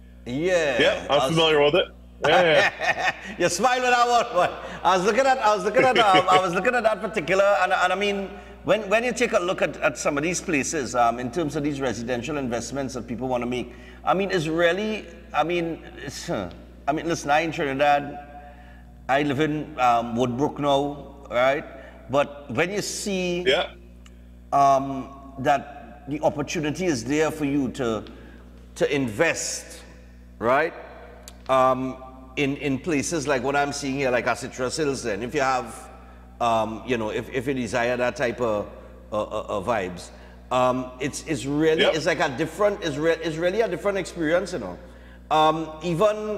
Yeah. Yeah, I'm was, familiar with it. Yeah, yeah. You smile when I want one. I was looking at, I was looking at, um, I was looking at that particular, and, and I mean, when when you take a look at, at some of these places, um, in terms of these residential investments that people want to make, I mean, it's really, I mean, it's, uh, I mean, listen, I in Trinidad, I live in um, Woodbrook now, right? But when you see yeah. um, that the opportunity is there for you to to invest, right? Um, in in places like what I'm seeing here, like Citrus Hills. Then, if you have, um, you know, if if you desire that type of uh, uh, vibes, um, it's it's really Yep. it's like a different. It's, re it's really a different experience, you know. Um, even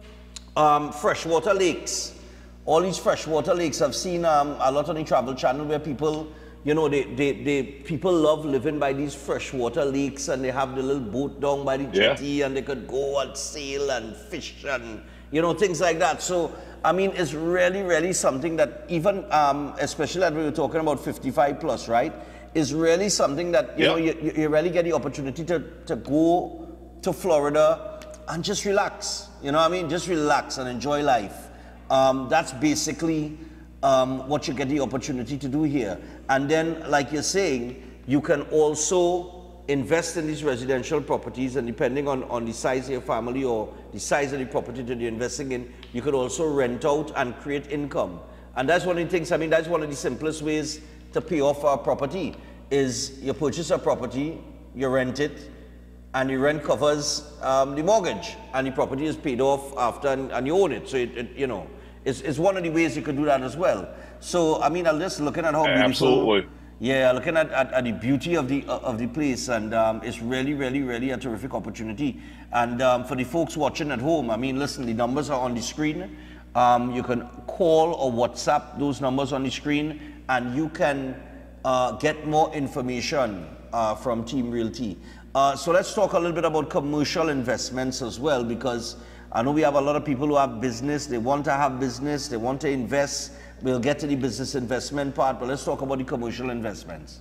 um, freshwater lakes. All these freshwater lakes, I've seen um, a lot on the Travel Channel where people, you know, they, they, they people love living by these freshwater lakes, and they have the little boat down by the Yeah. jetty, and they could go and sail and fish and, you know, things like that. So, I mean, it's really, really something that even, um, especially as we were talking about fifty-five plus, right, is really something that, you Yeah. know, you, you really get the opportunity to, to go to Florida and just relax, you know what I mean? Just relax and enjoy life. Um, that's basically um, what you get the opportunity to do here. And then, like you're saying, you can also invest in these residential properties, and depending on, on the size of your family or the size of the property that you're investing in, you could also rent out and create income. And that's one of the things, I mean, that's one of the simplest ways to pay off a property, is you purchase a property, you rent it, and the rent covers um, the mortgage, and the property is paid off after, and, and you own it. So, it, it, you know, it's, it's one of the ways you could do that as well. So, I mean, I'm just looking at how beautiful. Absolutely. Yeah, looking at, at, at the beauty of the of the place, and um, it's really, really, really a terrific opportunity. And um, for the folks watching at home, I mean, listen, the numbers are on the screen. Um, you can call or WhatsApp those numbers on the screen, and you can uh, get more information uh, from Team Realty. Uh, so let's talk a little bit about commercial investments as well, because I know we have a lot of people who have business, they want to have business, they want to invest. We'll get to the business investment part, but let's talk about the commercial investments.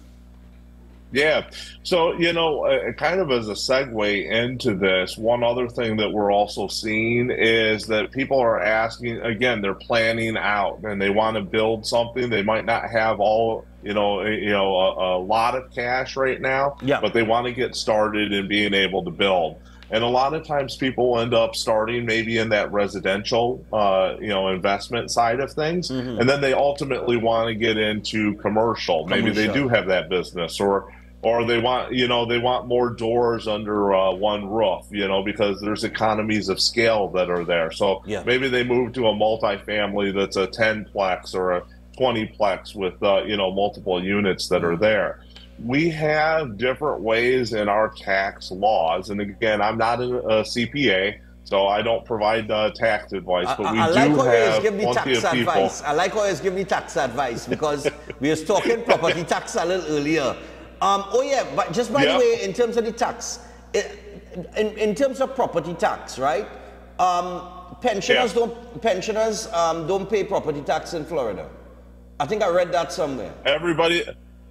Yeah. So, you know, uh, kind of as a segue into this, one other thing that we're also seeing is that people are asking, again, they're planning out and they want to build something. They might not have all, you know, a, you know, a, a lot of cash right now, yeah. but they want to get started in being able to build. And a lot of times people end up starting maybe in that residential, uh, you know, investment side of things. Mm-hmm. And then they ultimately want to get into commercial. Maybe commercial. They do have that business, or or they want, you know, they want more doors under uh, one roof, you know, because there's economies of scale that are there. So yeah. maybe they move to a multifamily that's a ten plex or a twenty plex with, uh, you know, multiple units that are there. We have different ways in our tax laws. And again, I'm not a, a C P A, so I don't provide uh, tax advice, but I, we I do like how have give me plenty tax of people. Advice. I like how you give me tax advice, because we was talking property tax a little earlier. Um, oh yeah, but just by yep. the way, in terms of the tax, in, in terms of property tax, right? Um, pensioners yeah. don't pensioners um, don't pay property tax in Florida. I think I read that somewhere. Everybody,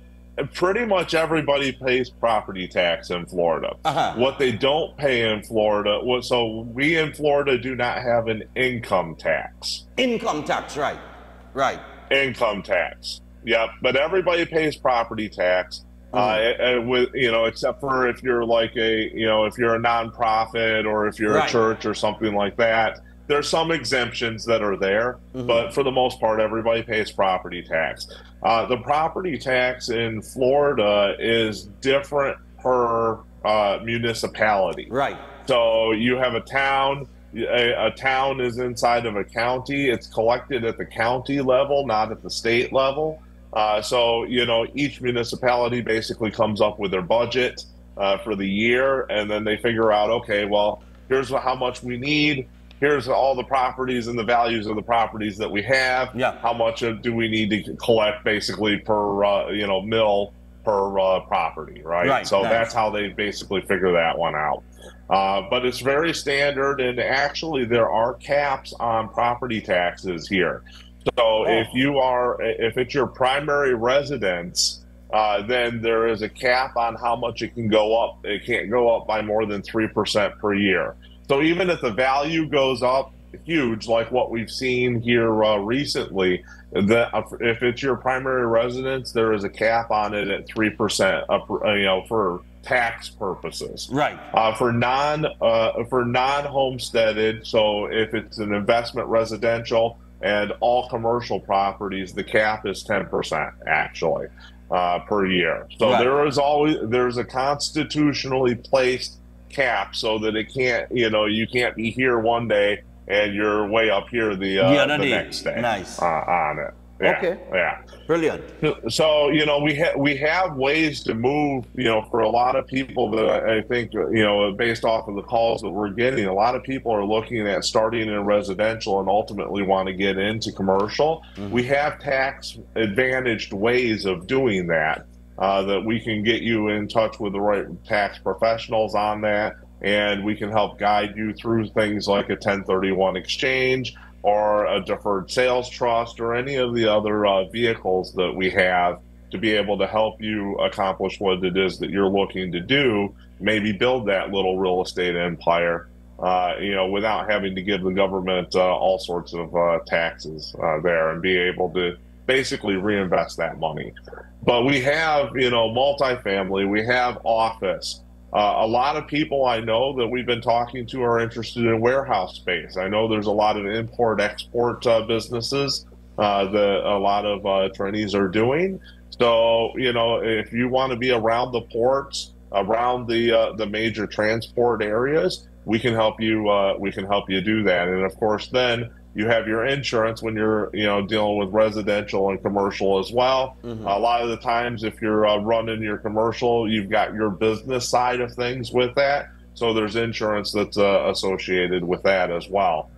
pretty much everybody pays property tax in Florida. Uh-huh. What they don't pay in Florida, so we in Florida do not have an income tax. Income tax, right? Right. Income tax. Yep. But everybody pays property tax. Mm-hmm. uh, with you know, except for if you're like a you know if you're a nonprofit or if you're right. a church or something like that. There's some exemptions that are there, mm-hmm. but for the most part, everybody pays property tax. Uh, the property tax in Florida is different per uh, municipality. Right. So you have a town. A, a town is inside of a county. It's collected at the county level, not at the state level. Uh, so, you know, each municipality basically comes up with their budget uh, for the year, and then they figure out, okay, well, here's how much we need. Here's all the properties and the values of the properties that we have. Yeah. How much do we need to collect basically per, uh, you know, mill per uh, property, right? Right. So nice. That's how they basically figure that one out. Uh, but it's very standard, and actually there are caps on property taxes here. So oh. if you are, if it's your primary residence, uh, then there is a cap on how much it can go up. It can't go up by more than three percent per year. So even if the value goes up huge, like what we've seen here uh, recently, that if it's your primary residence, there is a cap on it at three percent, you know, for tax purposes. Right. Uh, for non uh, for non-homesteaded, so if it's an investment residential and all commercial properties, the cap is ten percent actually uh, per year. So right. there is always there's a constitutionally placed cap so that it can't, you know, you can't be here one day and you're way up here the, uh, the, the next day. Nice. Uh, on it. Yeah, okay. Yeah. Brilliant. So, you know, we have we have ways to move, you know, for a lot of people that I, I think, you know, based off of the calls that we're getting, a lot of people are looking at starting in residential and ultimately want to get into commercial. Mm-hmm. We have tax advantaged ways of doing that, uh, that we can get you in touch with the right tax professionals on that, and we can help guide you through things like a ten thirty-one exchange or a deferred sales trust or any of the other uh, vehicles that we have to be able to help you accomplish what it is that you're looking to do, maybe build that little real estate empire, uh, you know, without having to give the government uh, all sorts of uh, taxes uh, there, and be able to basically reinvest that money. But we have, you know, multifamily, we have office. Uh, a lot of people I know that we've been talking to are interested in warehouse space. I know there's a lot of import-export uh, businesses uh, that a lot of uh, attorneys are doing. So, you know, if you want to be around the ports, around the uh, the major transport areas, we can help you. Uh, we can help you do that. And of course, then you have your insurance when you're, you know, dealing with residential and commercial as well. Mm-hmm. A lot of the times, if you're uh, running your commercial, you've got your business side of things with that. So there's insurance that's uh, associated with that as well.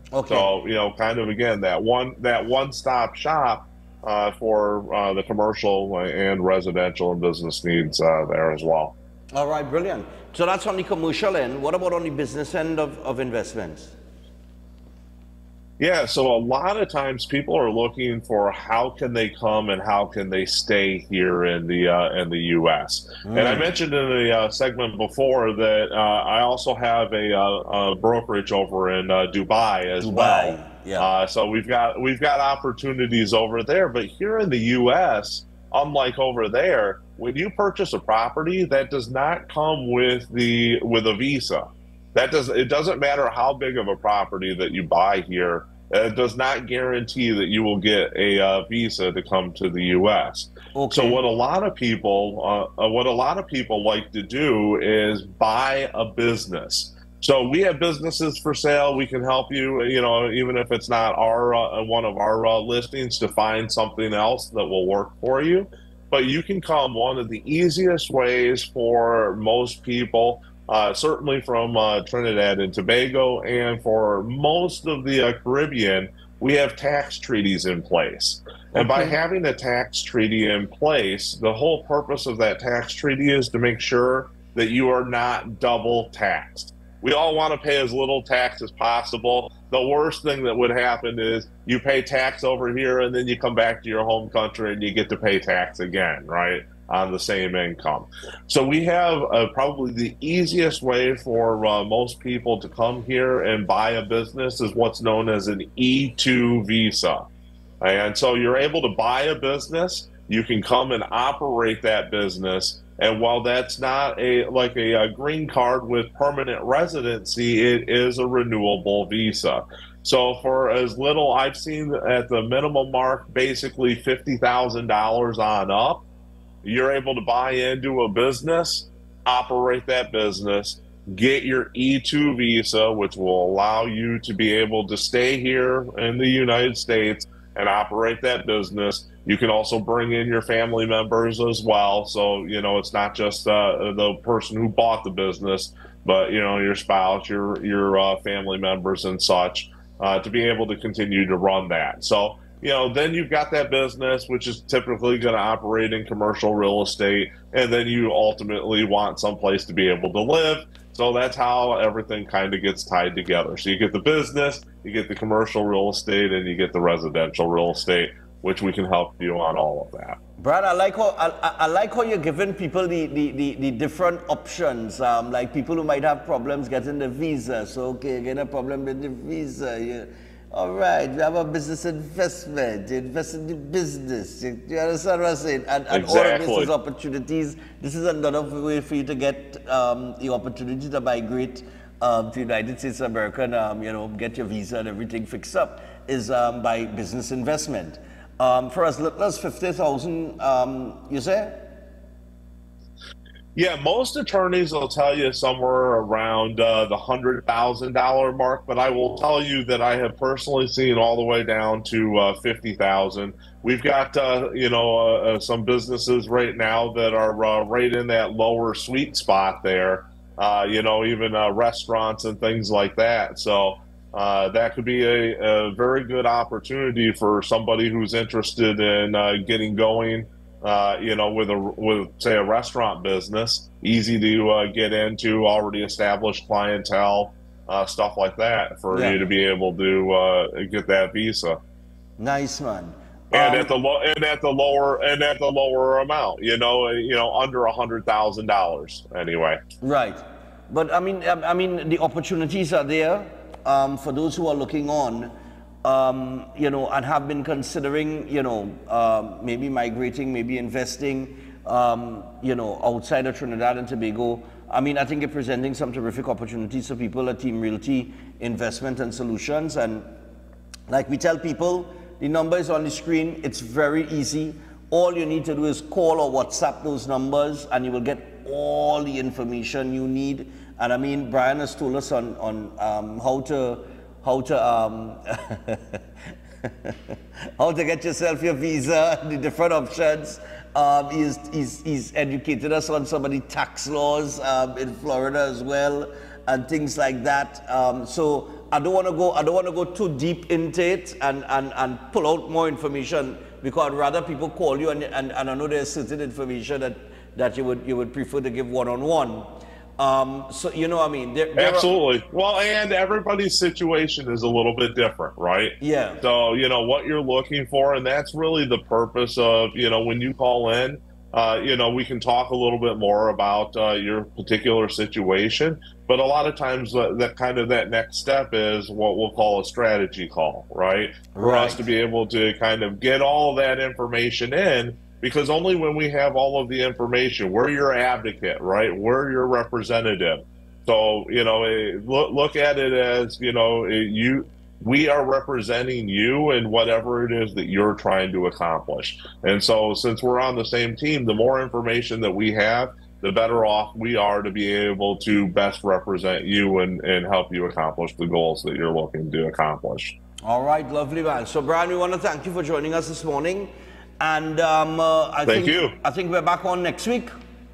Okay. So, you know, kind of, again, that one that one-stop shop uh, for uh, the commercial and residential and business needs uh, there as well. All right, brilliant. So that's on the commercial end. What about on the business end of, of investments? Yeah, so a lot of times people are looking for how can they come and how can they stay here in the uh, in the U S. Mm. And I mentioned in the uh, segment before that uh, I also have a, uh, a brokerage over in uh, Dubai as Dubai. well. Yeah. Uh, so we've got we've got opportunities over there, but here in the U S, unlike over there, when you purchase a property, that does not come with the with a visa. That does it doesn't matter how big of a property that you buy here. It does not guarantee that you will get a uh, visa to come to the U S. Okay. So what a lot of people uh, what a lot of people like to do is buy a business. So we have businesses for sale. We can help you, you know, even if it's not our uh, one of our uh, listings, to find something else that will work for you. But you can come one of the easiest ways for most people. Uh, certainly from uh, Trinidad and Tobago, and for most of the uh, Caribbean, we have tax treaties in place. And by having a tax treaty in place, the whole purpose of that tax treaty is to make sure that you are not double taxed. We all want to pay as little tax as possible. The worst thing that would happen is you pay tax over here and then you come back to your home country and you get to pay tax again, right, on the same income. So we have uh, probably the easiest way for uh, most people to come here and buy a business is what's known as an E two visa. And so you're able to buy a business, you can come and operate that business. And while that's not a like a, a green card with permanent residency, it is a renewable visa. So for as little, I've seen at the minimum mark, basically fifty thousand dollars on up, you're able to buy into a business, operate that business, get your E two visa, which will allow you to be able to stay here in the United States and operate that business. You can also bring in your family members as well. So, you know, it's not just uh, the person who bought the business, but, you know, your spouse, your, your uh, family members and such, uh, to be able to continue to run that. So, you know, then you've got that business, which is typically going to operate in commercial real estate, and then you ultimately want someplace to be able to live. So that's how everything kind of gets tied together. So you get the business, you get the commercial real estate, and you get the residential real estate, which we can help you on all of that. Brad, I like how I, I like how you're giving people the, the, the, the different options. Um, like people who might have problems getting the visa. So okay, get a problem with the visa. You, all right, you have a business investment. You invest in the business. You, you understand what I'm saying? And, and exactly. all of this is opportunities. This is another way for you to get um, the opportunity to migrate um, to the United States of America and um, you know, get your visa and everything fixed up is um, by business investment. Um, for as little as fifty thousand, um, you say? Yeah, most attorneys will tell you somewhere around uh, the one hundred thousand dollar mark, but I will tell you that I have personally seen all the way down to uh, fifty thousand. We've got, uh, you know, uh, uh, some businesses right now that are uh, right in that lower sweet spot there, uh, you know, even uh, restaurants and things like that. So uh, that could be a, a very good opportunity for somebody who's interested in uh, getting going. Uh, you know, with a with say a restaurant business, easy to uh, get into, already established clientele, uh, stuff like that, for yeah. you to be able to uh, get that visa. Nice, man. And um, at the low and at the lower and at the lower amount, you know, you know, under a hundred thousand dollars anyway. Right, but I mean, I mean, the opportunities are there um, for those who are looking on. Um, you know, and have been considering, you know, uh, maybe migrating, maybe investing, um, you know, outside of Trinidad and Tobago. I mean, I think you're presenting some terrific opportunities for people at Team Realty Investment and Solutions. And like we tell people, the number is on the screen. It's very easy. All you need to do is call or WhatsApp those numbers and you will get all the information you need. And I mean, Brian has told us on, on um, how to how to um, how to get yourself your visa, the different options. Um, he's, he's, he's educated us on some of the tax laws um, in Florida as well, and things like that. Um, so I don't want to go. I don't want to go too deep into it and, and, and pull out more information, because I'd rather people call you and, and, and I know there's certain information that, that you would you would prefer to give one on one. Um, so you know what I mean? There, there Absolutely. Are, well, and everybody's situation is a little bit different, right? Yeah. So you know what you're looking for, and that's really the purpose of you know when you call in. Uh, you know, we can talk a little bit more about uh, your particular situation, but a lot of times uh, that kind of that next step is what we'll call a strategy call, right? For Right. us to be able to kind of get all that information in, because only when we have all of the information, we're your advocate, right? We're your representative. So, you know, eh, look, look at it as, you know, eh, you. we are representing you in whatever it is that you're trying to accomplish. And so since we're on the same team, the more information that we have, the better off we are to be able to best represent you and, and help you accomplish the goals that you're looking to accomplish. All right, lovely, man. So, Brian, we want to thank you for joining us this morning. And um, uh, I Thank think, you. I think we're back on next week.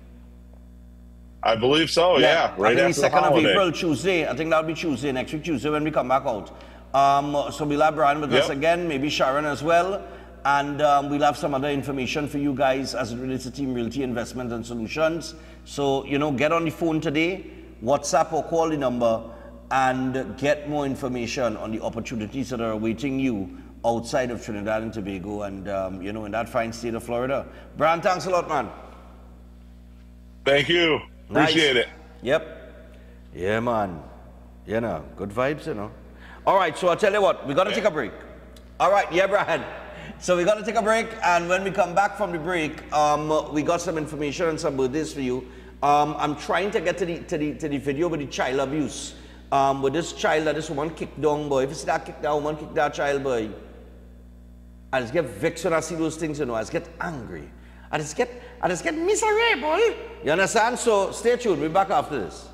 I believe so, yeah. I Right think after it's the second of holiday. April, Tuesday. I think that'll be Tuesday, next week, Tuesday, when we come back out. Um, so we'll have Brian with Yep. us again, maybe Sharon as well. And um, we'll have some other information for you guys as it relates to Team Realty Investment and Solutions. So, you know, get on the phone today, WhatsApp or call the number, and get more information on the opportunities that are awaiting you outside of Trinidad and Tobago and, um, you know, in that fine state of Florida. Brian, thanks a lot, man. Thank you. Appreciate Nice. it. Yep. Yeah, man. You know, good vibes, you know. All right, so I'll tell you what, we got to take a break. All right, yeah, Brian. So we got to take a break, and when we come back from the break, um, we got some information and some birthdays for you. Um, I'm trying to get to the, to the, to the video with the child abuse. Um, with this child that this woman kicked down, boy. If you see that kick that woman, kick that child, boy. I just get vexed when I see those things, you know. I just get angry. I just get, I just get miserable. You understand? So stay tuned. We'll be back after this.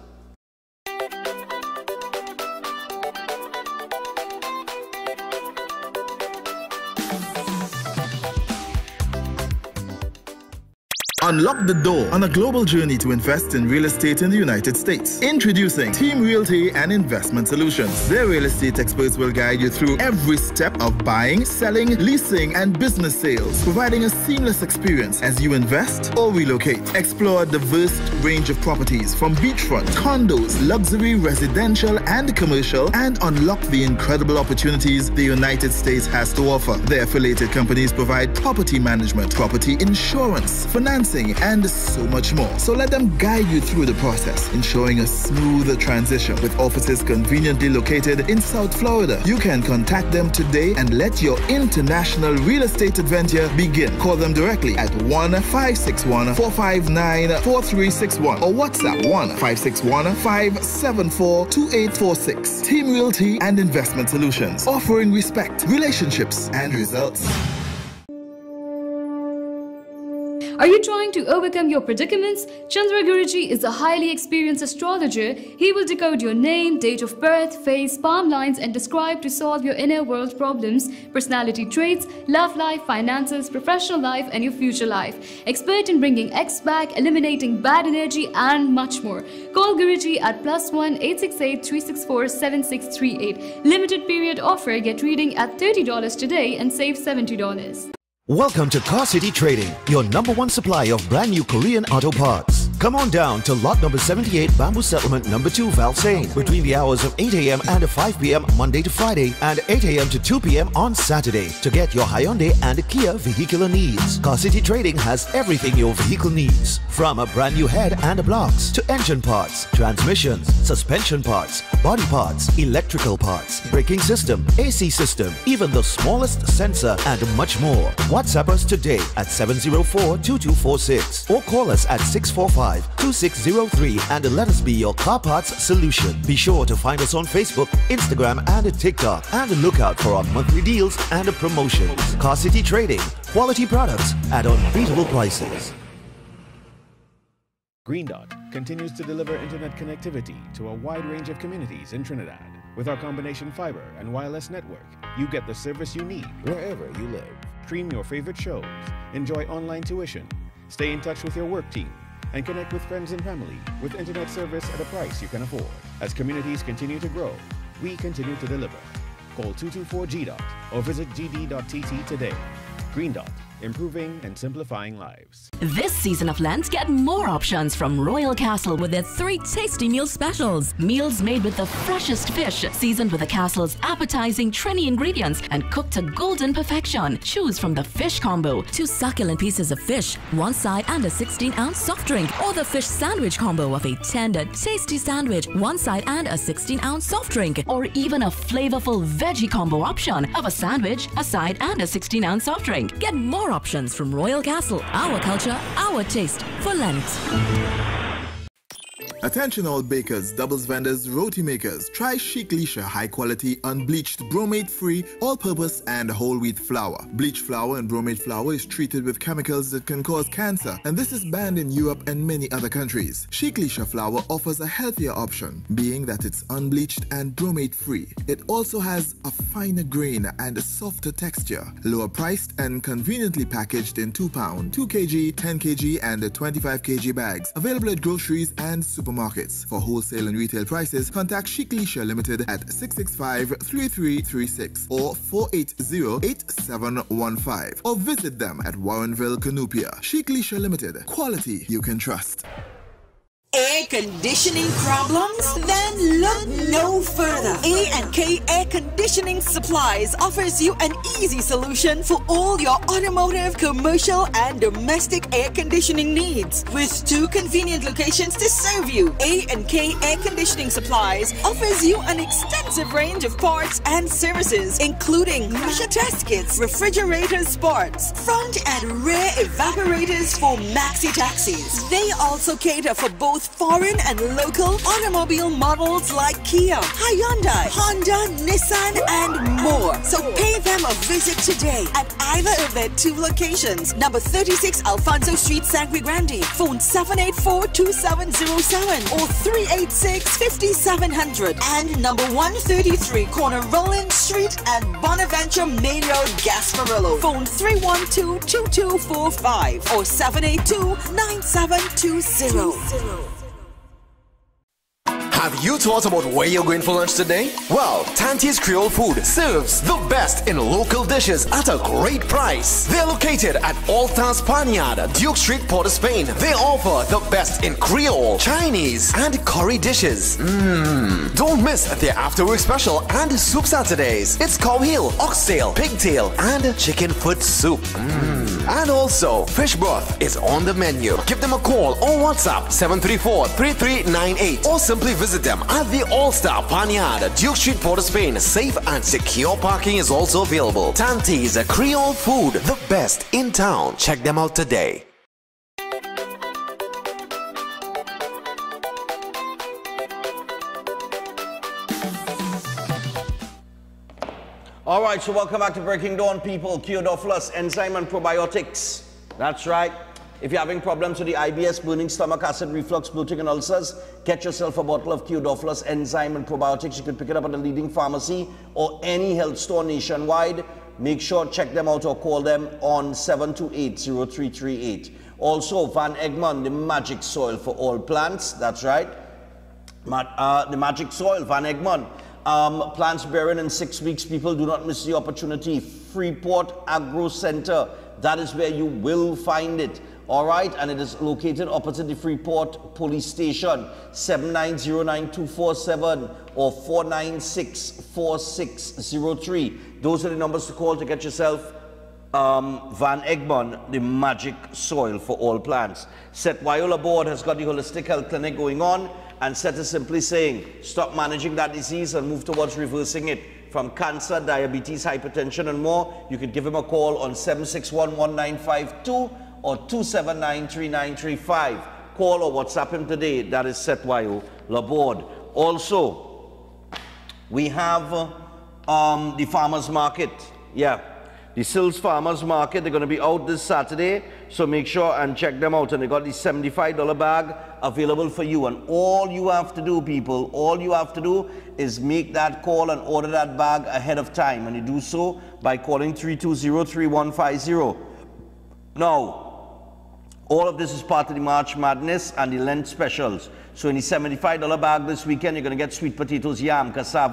Unlock the door on a global journey to invest in real estate in the United States. Introducing Team Realty and Investment Solutions. Their real estate experts will guide you through every step of buying, selling, leasing, and business sales, providing a seamless experience as you invest or relocate. Explore a diverse range of properties from beachfront, condos, luxury, residential, and commercial, and unlock the incredible opportunities the United States has to offer. Their affiliated companies provide property management, property insurance, financing, and so much more. So let them guide you through the process, ensuring a smooth transition with offices conveniently located in South Florida. You can contact them today and let your international real estate adventure begin. Call them directly at one five six one, four five nine, four three six one or WhatsApp one five six one, five seven four, two eight four six. Team Realty and Investment Solutions, offering respect, relationships, and results. Are you trying to overcome your predicaments? Chandra Guruji is a highly experienced astrologer. He will decode your name, date of birth, face, palm lines, and describe to solve your inner world problems, personality traits, love life, finances, professional life, and your future life. Expert in bringing X back, eliminating bad energy, and much more. Call Guruji at plus one eight six eight, three six four, seven six three eight. Limited period offer. Get reading at thirty dollars today and save seventy dollars. Welcome to Car City Trading, your number one supply of brand new Korean auto parts. Come on down to lot number seventy-eight, Bamboo Settlement number two, Valsain, between the hours of eight A M and five P M Monday to Friday and eight A M to two P M on Saturday to get your Hyundai and Kia vehicular needs. Car City Trading has everything your vehicle needs, from a brand new head and blocks to engine parts, transmissions, suspension parts, body parts, electrical parts, braking system, A C system, even the smallest sensor, and much more. WhatsApp us today at seven zero four, two two four six or call us at six four five, two six zero three and let us be your car parts solution. Be sure to find us on Facebook, Instagram, and TikTok, and look out for our monthly deals and promotions. Car City Trading, quality products at unbeatable prices. Green Dot continues to deliver internet connectivity to a wide range of communities in Trinidad. With our combination fiber and wireless network, you get the service you need wherever you live. Stream your favorite shows, enjoy online tuition, stay in touch with your work team, and connect with friends and family with internet service at a price you can afford. As communities continue to grow, we continue to deliver. Call two two four G D O T or visit g d dot t t today. Green Dot, improving and simplifying lives. This season of Lent, get more options from Royal Castle with their three tasty meal specials. Meals made with the freshest fish, seasoned with the Castle's appetizing Trini ingredients and cooked to golden perfection. Choose from the fish combo, two succulent pieces of fish, one side and a sixteen ounce soft drink, or the fish sandwich combo of a tender, tasty sandwich, one side and a sixteen ounce soft drink, or even a flavorful veggie combo option of a sandwich, a side and a sixteen ounce soft drink. Get more options from Royal Castle. Our culture, our taste for Lent. Attention all bakers, doubles vendors, roti makers. Try Chic Lisha high quality unbleached bromate free all purpose and whole wheat flour. Bleached flour and bromate flour is treated with chemicals that can cause cancer, and this is banned in Europe and many other countries. Chic Lisha flour offers a healthier option, being that it's unbleached and bromate free. It also has a finer grain and a softer texture, lower priced and conveniently packaged in two pound, two kilogram, ten kilogram and twenty-five kilogram bags. Available at groceries and supermarkets. Markets. For wholesale and retail prices, contact Chic Lisha Limited at six six five, three three three six or four eight zero, eight seven one five or visit them at Warrenville, Canupia. Chic Lisha Limited. Quality you can trust. Air conditioning problems? Then look no further. A and K Air Conditioning Supplies offers you an easy solution for all your automotive, commercial, and domestic air conditioning needs. With two convenient locations to serve you, A and K Air Conditioning Supplies offers you an extensive range of parts and services, including pressure test kits, refrigerator parts, front and rear evaporators for maxi taxis. They also cater for both foreign and local automobile models like Kia, Hyundai, Honda, Nissan, and more. So pay them a visit today at either of their two locations. Number thirty-six Alfonso Street, Sangre Grande. Phone seven eight four, two seven zero seven or three eight six, five seven zero zero. And number one thirty-three Corner Roland Street and Bonaventure Main Road, Gasparillo. Phone three one two, two two four five or seven eight two, nine seven two zero. Have you thought about where you're going for lunch today? Well, Tante's Creole Food serves the best in local dishes at a great price. They're located at Alta Spaniard, Duke Street, Port of Spain. They offer the best in Creole, Chinese, and curry dishes. Mmm. Don't miss their after-work special and soup Saturdays. It's cow heel, oxtail, pigtail, and chicken foot soup. Mmm. And also, fish broth is on the menu. Give them a call or WhatsApp seven three four, three three nine eight or simply visit them at the All-Star Panyard, Duke Street, Port of Spain. Safe and secure parking is also available. Tante's Creole Food, the best in town. Check them out today. All right, so welcome back to Breaking Dawn, people. Kiyodophilas Enzyme and Probiotics. That's right. If you're having problems with the I B S, burning stomach, acid reflux, bloating, and ulcers, get yourself a bottle of Kiyodophilas Enzyme and Probiotics. You can pick it up at a leading pharmacy or any health store nationwide. Make sure check them out or call them on seven two eight, zero three three eight. Also, Van Egmond, the magic soil for all plants. That's right. Ma uh, the magic soil, Van Egmond. Um, plants bearing in six weeks, people, do not miss the opportunity. Freeport Agro Center, that is where you will find it. All right, and it is located opposite the Freeport Police Station. Seven nine zero nine two four seven or four nine six, four six zero three. Those are the numbers to call to get yourself um, Van Egmond, the magic soil for all plants. Seth Wyola Board has got the Holistic Health Clinic going on, and Seth is simply saying, stop managing that disease and move towards reversing it. From cancer, diabetes, hypertension, and more, you could give him a call on seven six one, one nine five two or two seven nine, three nine three five. Call or WhatsApp him today. That is Seth Wyola Board. Also, we have um, the farmers market. Yeah, the Sills Farmers Market. They're going to be out this Saturday, so make sure and check them out. And they got the seventy-five dollar bag available for you. And all you have to do, people, all you have to do is make that call and order that bag ahead of time. And you do so by calling three two zero, three one five zero. Now, all of this is part of the March Madness and the Lent specials. So in the seventy-five dollar bag this weekend, you're going to get sweet potatoes, yam, cassava,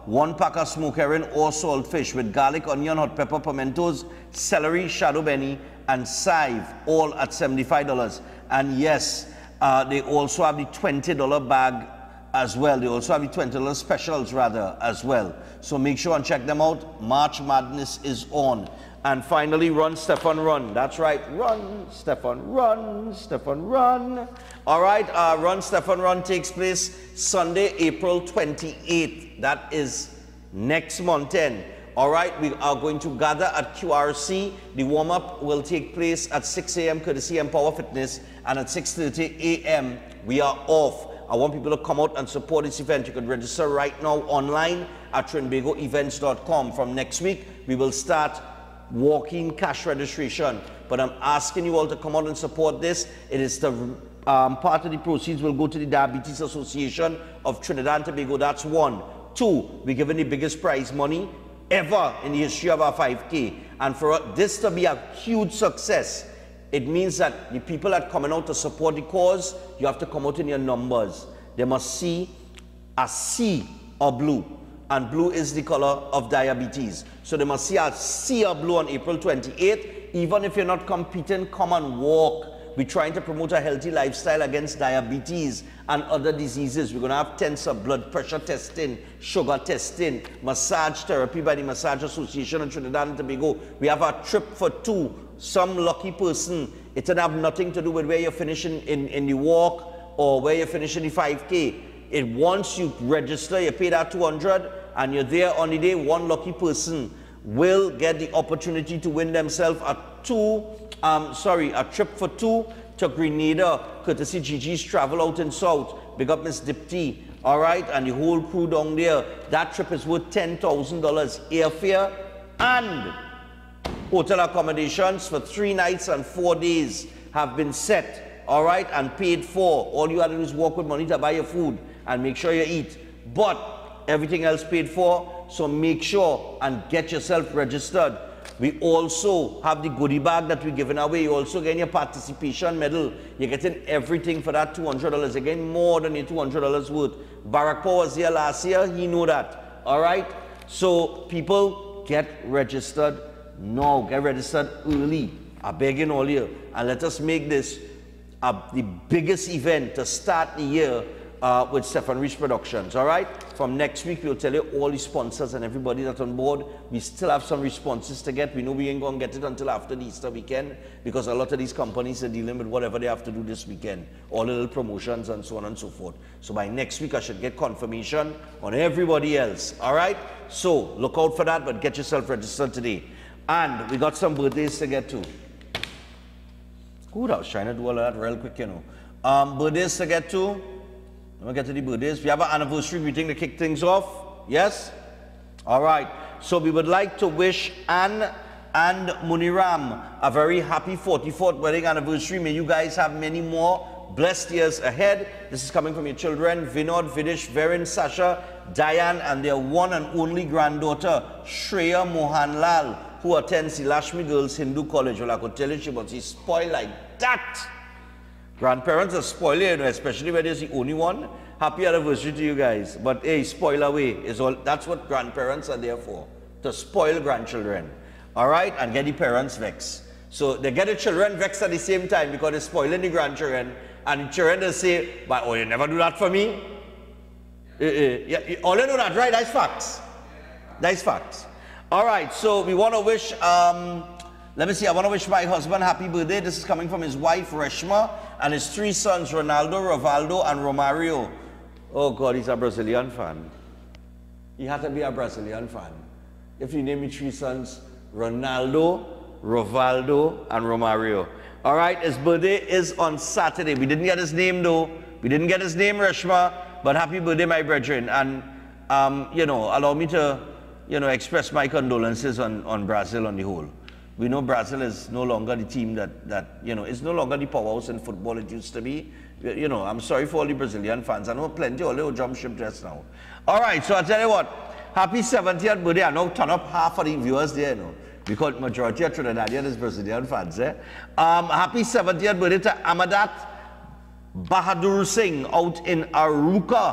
one pack of smoked herring or saltfish with garlic, onion, hot pepper, pimentos, celery, shadow benny, and chive, all at seventy-five dollars. And yes, uh, they also have the twenty dollar bag as well. They also have the twenty dollar specials rather as well. So make sure and check them out. March Madness is on. And finally, Run, Stefan, Run. That's right. Run, Stefan, Run, Stefan, Run. All right. Uh, Run, Stefan, Run takes place Sunday, April twenty-eighth. That is next month end. All right. We are going to gather at Q R C. The warm-up will take place at six A M courtesy Empower Fitness. And at six thirty A M we are off. I want people to come out and support this event. You can register right now online at trinbago events dot com. From next week, we will start walk-in cash registration, but I'm asking you all to come out and support this. It is the um, part of the proceeds will go to the Diabetes Association of Trinidad and Tobago. That's one. Two, we're giving the biggest prize money ever in the history of our five K, and for this to be a huge success, it means that the people that are coming out to support the cause, you have to come out in your numbers. They must see a C or blue. And blue is the color of diabetes. So they must see a sea of blue on April twenty-eighth. Even if you're not competing, come and walk. We're trying to promote a healthy lifestyle against diabetes and other diseases. We're going to have tents of blood pressure testing, sugar testing, massage therapy by the Massage Association of Trinidad and Tobago. We have a trip for two. Some lucky person, it will have nothing to do with where you're finishing in, in the walk or where you're finishing the five K. It once you register, you pay that two hundred, and you're there on the day, one lucky person will get the opportunity to win themselves a two, um, sorry, a trip for two to Grenada, courtesy Gigi's Travel Out in South. Big up Miss Dipti, all right, and the whole crew down there. That trip is worth ten thousand dollars airfare and hotel accommodations for three nights and four days have been set, all right, and paid for. All you have to do is walk with money to buy your food and make sure you eat. But everything else paid for, so make sure and get yourself registered. We also have the goodie bag that we're giving away. You also get your participation medal. You're getting everything for that two hundred dollars. You're getting more than your two hundred dollars worth. Barakpo was here last year. He knew that. All right? So people, get registered now. Get registered early. I'm begging all you. And let us make this uh, the biggest event to start the year Uh, with Stefan Rich Productions, all right? From next week, we'll tell you all the sponsors and everybody that's on board. We still have some responses to get. We know we ain't going to get it until after the Easter weekend because a lot of these companies are dealing with whatever they have to do this weekend, all the little promotions and so on and so forth. So by next week, I should get confirmation on everybody else, all right? So look out for that, but get yourself registered today. And we got some birthdays to get to. Good, I was trying to do all of that real quick, you know. Um, birthdays to get to. Let me get to the birthdays. We have an anniversary greeting to kick things off. Yes? All right. So we would like to wish Anne and Muniram a very happy forty-fourth wedding anniversary. May you guys have many more blessed years ahead. This is coming from your children, Vinod, Vidish, Verin, Sasha, Diane, and their one and only granddaughter, Shreya Mohanlal, who attends the Lashmi Girls Hindu College. Well, I could tell you she was spoiled like that. Grandparents are spoiling, especially when they're the only one. Happy anniversary to you guys. But hey, spoil away is all. That's what grandparents are there for, to spoil grandchildren. All right, and get the parents vexed. So they get the children vexed at the same time because they're spoiling the grandchildren, and the children they say, "But oh, you never do that for me." Uh, uh, yeah, all you know that, right? That's facts. That's facts. All right, so we want to wish. Um, Let me see, I want to wish my husband happy birthday. This is coming from his wife, Reshma, and his three sons, Ronaldo, Rivaldo, and Romario. Oh, God, he's a Brazilian fan. He had to be a Brazilian fan. If you name me three sons, Ronaldo, Rivaldo, and Romario. All right, his birthday is on Saturday. We didn't get his name, though. We didn't get his name, Reshma, but happy birthday, my brethren. And, um, you know, allow me to, you know, express my condolences on, on Brazil on the whole. We know Brazil is no longer the team that, that, you know, it's no longer the powerhouse in football it used to be. You know, I'm sorry for all the Brazilian fans. I know plenty of them jump ship just now. All right, so I tell you what, happy seventieth birthday. I know turn up half of the viewers there, you know, because majority of Trinidadian is Brazilian fans, eh? Um, happy seventieth birthday to Amadat Bahadur Singh out in Aruka,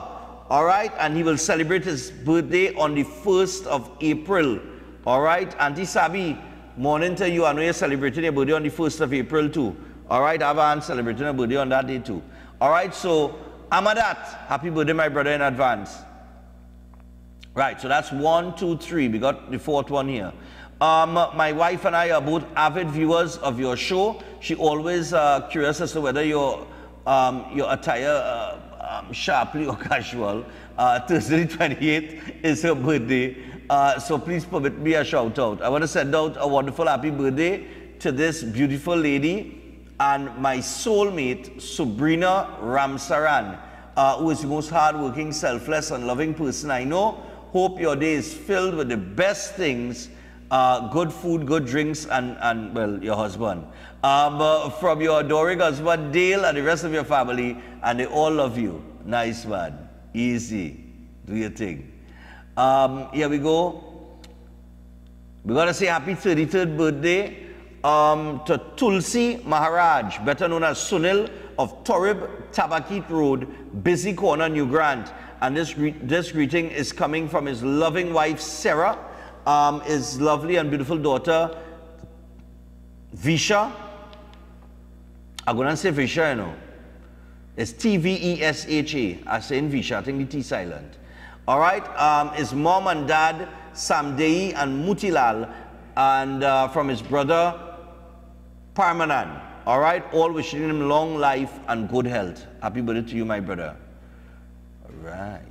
all right? And he will celebrate his birthday on the first of April, all right? Auntie Sabi, morning to you. I know you're celebrating your birthday on the first of April too, all right? Avan celebrating her birthday on that day too, all right? So, Amadat, happy birthday, my brother, in advance. Right, so that's one, two, three. We got the fourth one here. Um, my wife and I are both avid viewers of your show. She always uh, curious as to whether your um, your attire uh, um, sharply or casual. Uh, Thursday the twenty-eighth is her birthday, uh, so please permit me a shout out. I want to send out a wonderful happy birthday to this beautiful lady and my soulmate, Sabrina Ramsaran, uh, who is the most hardworking, selfless, and loving person I know. Hope your day is filled with the best things, uh, good food, good drinks, and, and well, your husband. Um, uh, from your adoring husband, Dale, and the rest of your family, and they all love you. Nice man. Easy. Do your thing. Um, here we go. We're going to say happy thirty-third birthday um, to Tulsi Maharaj, better known as Sunil, of Torib Tabakit Road, Busy Corner, New Grant. And this, this greeting is coming from his loving wife, Sarah, um, his lovely and beautiful daughter, Visha. I'm going to say Visha, you know. It's T V E S H A. I'm saying Visha. I think the T silent. All right. Um, his mom and dad, Samdei and Mutilal, and uh, from his brother, Parmanan. All right. All wishing him long life and good health. Happy birthday to you, my brother. Right.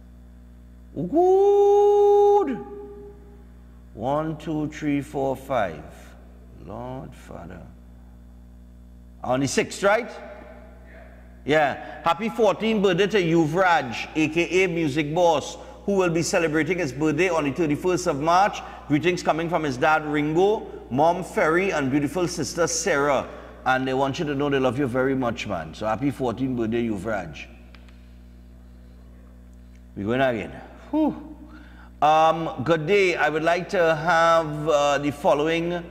Good. One, two, three, four, five. Lord Father. On the sixth, right? Yeah. Happy fourteenth birthday to Yuvraj, aka Music Boss, who will be celebrating his birthday on the thirty-first of March. Greetings coming from his dad Ringo, mom Ferry, and beautiful sister Sarah. And they want you to know they love you very much, man. So happy fourteenth birthday, Yuvraj. We're going again. Whew. Um, good day. I would like to have uh, the following.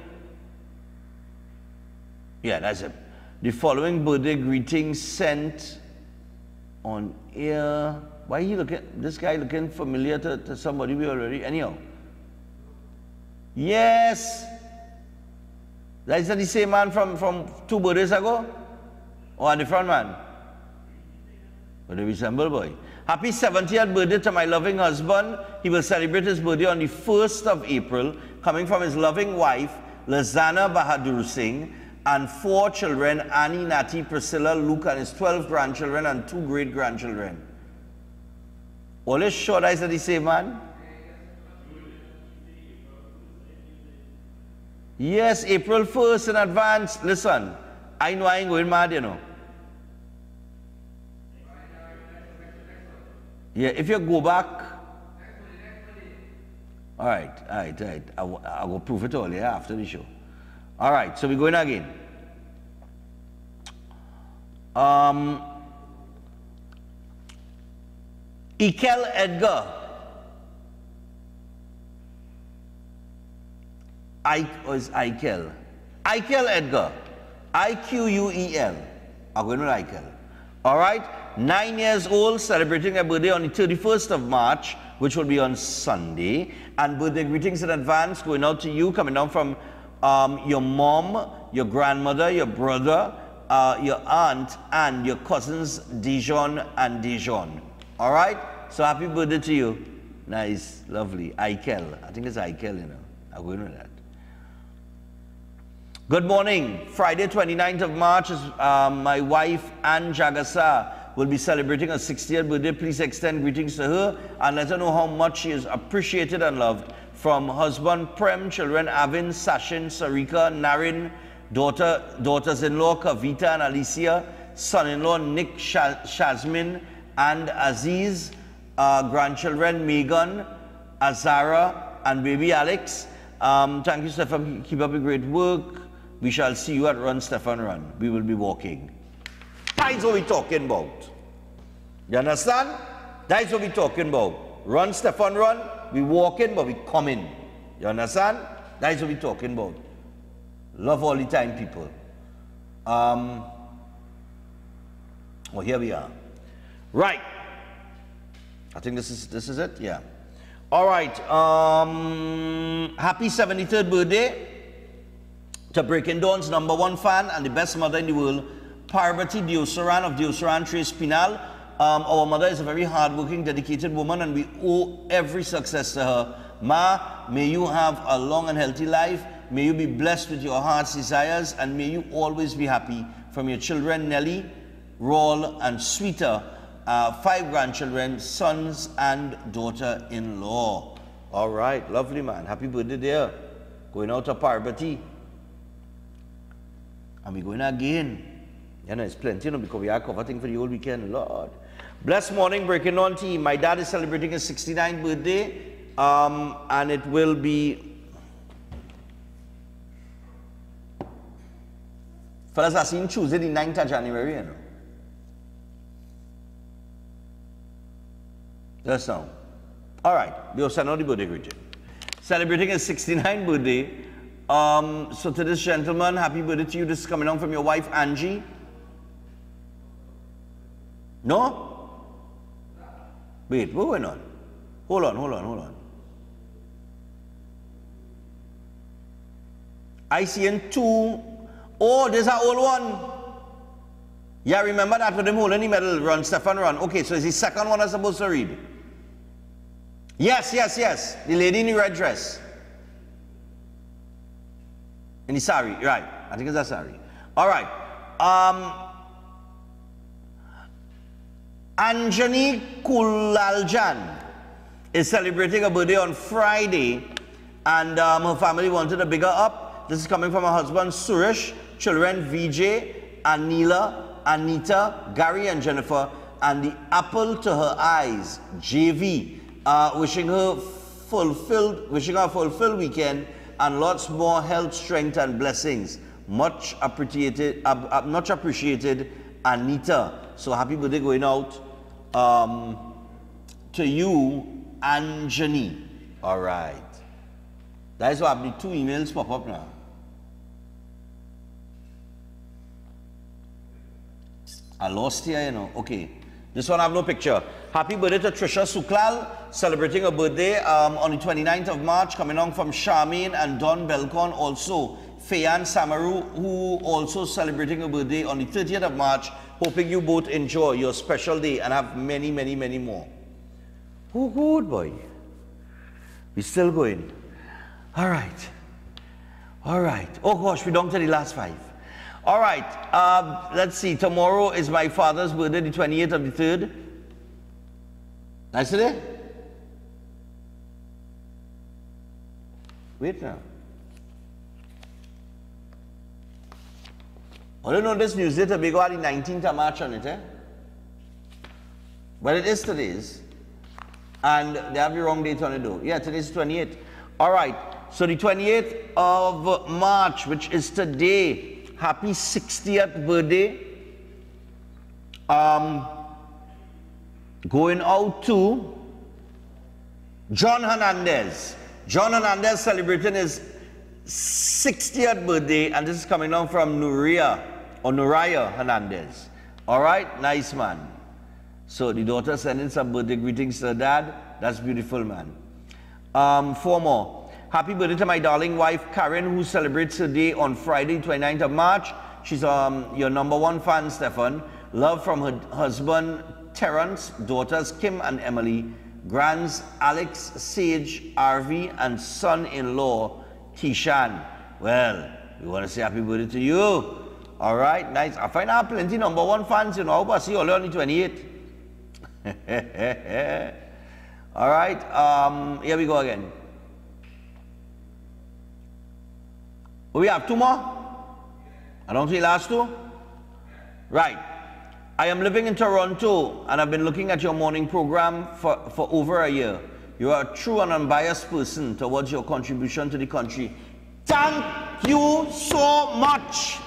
Yeah, that's it. The following birthday greetings sent on air. Why are you looking? This guy looking familiar to, to somebody we already. Anyhow. Yes. That's the same man from, from two birthdays ago? Or a different man? But they resemble, boy. Happy seventieth birthday to my loving husband. He will celebrate his birthday on the first of April, coming from his loving wife, Lazana Bahadur Singh, and four children, Annie, Nati, Priscilla, Luke, and his twelve grandchildren and two great-grandchildren. Always sure that is the same man? Yes, April first in advance. Listen, I know I ain't going mad, you know. Yeah, if you go back, all right, all right, all right. I, I will prove it all, yeah, after the show. All right, so we're going again. Um, Ikel Edgar. I was Ikel. Ikel Edgar. I Q U E L. I'm going with Ikel. All right. Nine years old, celebrating a birthday on the thirty-first of March, which will be on Sunday. And birthday greetings in advance going out to you, coming down from um, your mom, your grandmother, your brother, uh, your aunt, and your cousins, Dijon and Dijon. All right? So happy birthday to you. Nice, lovely. Ikel. I think it's Ikel, you know. I'm going with that. Good morning. Friday, twenty-ninth of March, is um, my wife, Ann Jagasa, will be celebrating her sixtieth birthday. Please extend greetings to her and let her know how much she is appreciated and loved. From husband Prem, children Avin, Sachin, Sarika, Narin, daughter, daughters-in-law Kavita and Alicia, son-in-law Nick Shazmin and Aziz, uh, grandchildren Megan, Azara, and baby Alex. Um, thank you, Stefan. Keep up the great work. We shall see you at Run, Stefan, Run. We will be walking. That's what we're talking about. You understand? That's what we're talking about. Run, Stefan, Run. We walking, but we coming. You understand? That's what we're talking about. Love all the time, people. Um, well, here we are. Right. I think this is this is it, yeah. All right, um, happy seventy-third birthday to Breaking Dawn's number one fan and the best mother in the world, Parvati Diosaran of Diosaran Tres Pinal. Um, our mother is a very hardworking, dedicated woman, and we owe every success to her. Ma, may you have a long and healthy life. May you be blessed with your heart's desires, and may you always be happy. From your children, Nelly, Raul, and Sweeter, uh, five grandchildren, sons, and daughter-in-law. All right, lovely, man. Happy birthday there. Going out to Parvati. And we're going again. You know, it's plenty, you know, because we are covering for the whole weekend, Lord. Blessed morning, Breaking On team. My dad is celebrating his sixty-ninth birthday, um, and it will be... Fellas, I seen Tuesday, the ninth of January, you know. That's now. All right, we also know the birthday greeting. Celebrating his sixty-ninth birthday. Um, so to this gentleman, happy birthday to you. This is coming on from your wife, Angie. No? Wait, what's going on? Hold on, hold on, hold on. I see in two. Oh, there's an old one. Yeah, remember that with him holding the medal, run, Stefan run. Okay, so is the second one I'm supposed to read? Yes, yes, yes. The lady in the red dress. In the sari, right. I think it's a sari. All right. Um, Anjani Kulaljan is celebrating a birthday on Friday, and um, her family wanted a bigger up. This is coming from her husband, Suresh, children, V J, Anila, Anita, Gary, and Jennifer, and the apple to her eyes, J V, uh, wishing her fulfilled, wishing her a fulfilled weekend and lots more health, strength, and blessings. Much appreciated, uh, uh, much appreciated, Anita. So happy birthday going out um, to you, Anjani. All right. That is why I have the two emails pop up now. I lost here, you know. Okay. This one I have no picture. Happy birthday to Trisha Suklal, celebrating her birthday um, on the twenty-ninth of March, coming on from Charmaine and Don Belcon. Also, Fayan Samaru, who also celebrating her birthday on the thirtieth of March. Hoping you both enjoy your special day and have many, many, many more. Oh, good boy. We're still going. All right. All right. Oh gosh, we're down to the last five. All right. Uh, let's see. Tomorrow is my father's birthday, the twenty-eighth of the third. Nice today? Wait now. I don't know this newsletter, we got the nineteenth of March on it, eh? Well, it is today's. And they have the wrong date on it though. Yeah, today's twenty-eighth. All right. So the twenty-eighth of March, which is today, happy sixtieth birthday. Um, going out to John Hernandez. John Hernandez celebrating his sixtieth birthday, and this is coming down from Nuria or Nuraya Hernandez. All right, nice man. So the daughter sending some birthday greetings to her dad. That's beautiful, man. Um, four more. Happy birthday to my darling wife Karen, who celebrates her day on Friday, twenty-ninth of March. She's um your number one fan, Stefan. Love from her husband Terrence, daughters Kim and Emily, grands Alex, Sage, Arvi, and son-in-law Tishan. Well, we want to say happy birthday to you. All right, nice. I find out plenty number one fans, you know. I hope I see you all on the twenty-eighth. All right, um, here we go again. We have two more? I don't see the last two? Right. I am living in Toronto, and I've been looking at your morning program for, for over a year. You are a true and unbiased person towards your contribution to the country. Thank you so much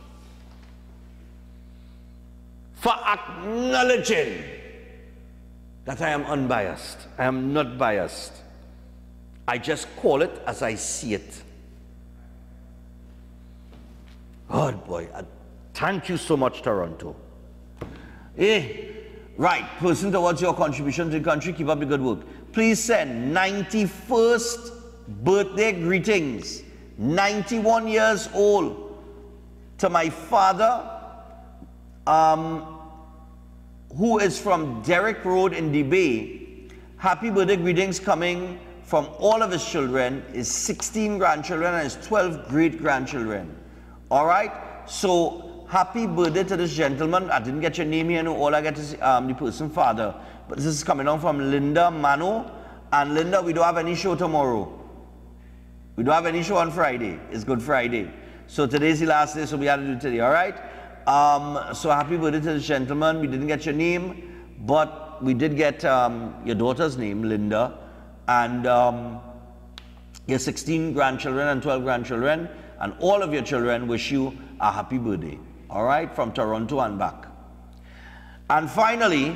for acknowledging that I am unbiased. I am not biased. I just call it as I see it. God, boy, uh, thank you so much, Toronto. Hey, Right, person towards your contribution to the country, keep up the good work. Please send ninety-first birthday greetings, ninety-one years old, to my father, um, who is from Derrick Road in the Bay. Happy birthday greetings coming from all of his children, his sixteen grandchildren and his twelve great-grandchildren. All right, so happy birthday to this gentleman. I didn't get your name here, no, all I get is um, the person's father. But this is coming on from Linda Mano. And Linda, we don't have any show tomorrow. We don't have any show on Friday. It's Good Friday. So today's the last day, so we had to do it today, all right? Um, so happy birthday to this gentleman. We didn't get your name, but we did get um, your daughter's name, Linda. And um, your sixteen grandchildren and twelve grandchildren. And all of your children wish you a happy birthday. All right, from Toronto and back. And finally,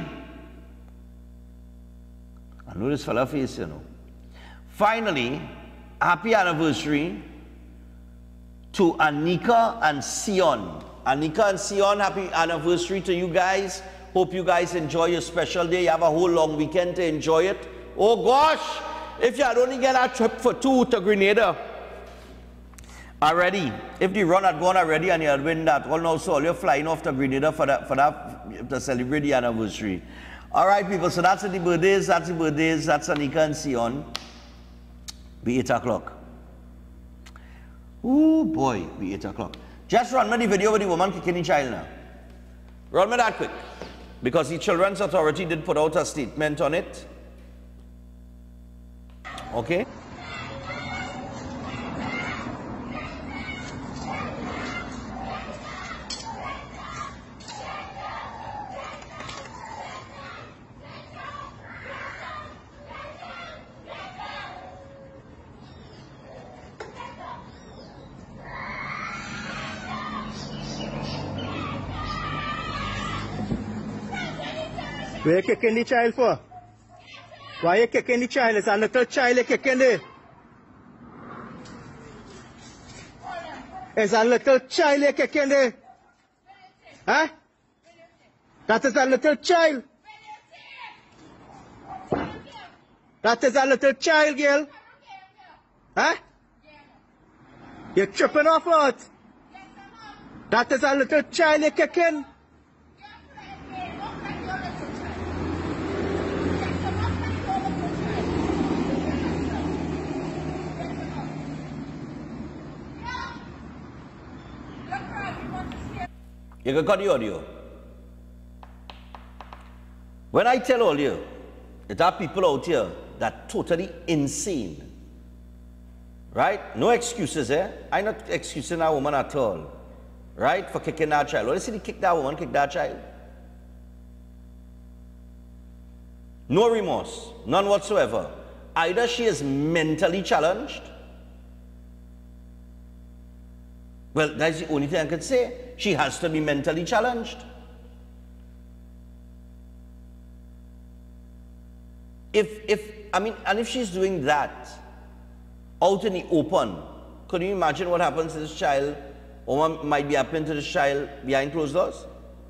I know this fella face, you know. Finally, happy anniversary to Anika and Sion. Anika and Sion, happy anniversary to you guys. Hope you guys enjoy your special day. You have a whole long weekend to enjoy it. Oh gosh, if you had only get a trip for two to Grenada already, if the run had gone already and you had win that, well now, so you're flying off to Grenada for that, for that, to celebrate the anniversary. All right, people, so that's the birthdays, that's the birthdays, that's Anika and Sion. Be eight o'clock. Ooh, boy, be eight o'clock. Just run me the video with the woman kicking the child now. Run me that quick. Because the Children's Authority did put out a statement on it. Okay? Where you kicking the child for? Why are you kicking the child? It's a little child you're kicking there. It's a little child you're kicking there. Huh? That is a little child. That is a little child, girl. Huh? You're tripping off what? That is a little child you're kicking. You can cut the audio. When I tell all you, there are people out here that are totally insane. Right? No excuses, eh? I'm not excusing that woman at all. Right? For kicking that child. When you see they kick that woman, kick that child. No remorse. None whatsoever. Either she is mentally challenged. Well, that's the only thing I could say. She has to be mentally challenged. If, if, I mean, and if she's doing that out in the open, could you imagine what happens to this child, or what might be happening to this child behind closed doors?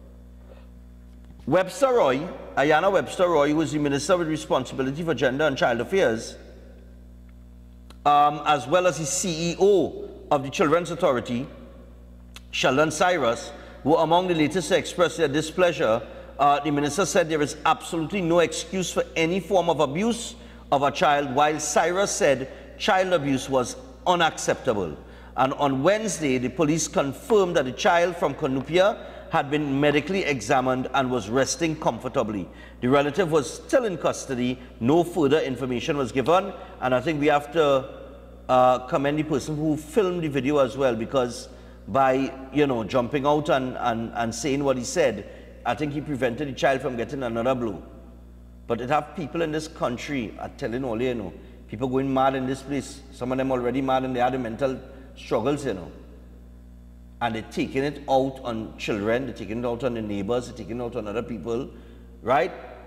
Webster Roy, Ayanna Webster Roy, who is the Minister with responsibility for gender and child affairs, um, as well as the C E O of the Children's Authority, Sheldon Cyrus, were among the latest to express their displeasure. Uh, the minister said there is absolutely no excuse for any form of abuse of a child, while Cyrus said child abuse was unacceptable. And on Wednesday, the police confirmed that the child from Cunupia had been medically examined and was resting comfortably. The relative was still in custody. No further information was given. And I think we have to uh, commend the person who filmed the video as well, because by, you know, jumping out and, and, and saying what he said, I think he prevented the child from getting another blow. But it have people in this country, I'm telling all you know, people going mad in this place. Some of them already mad and they have the mental struggles, you know. And they're taking it out on children, they're taking it out on the neighbors, they're taking it out on other people, right?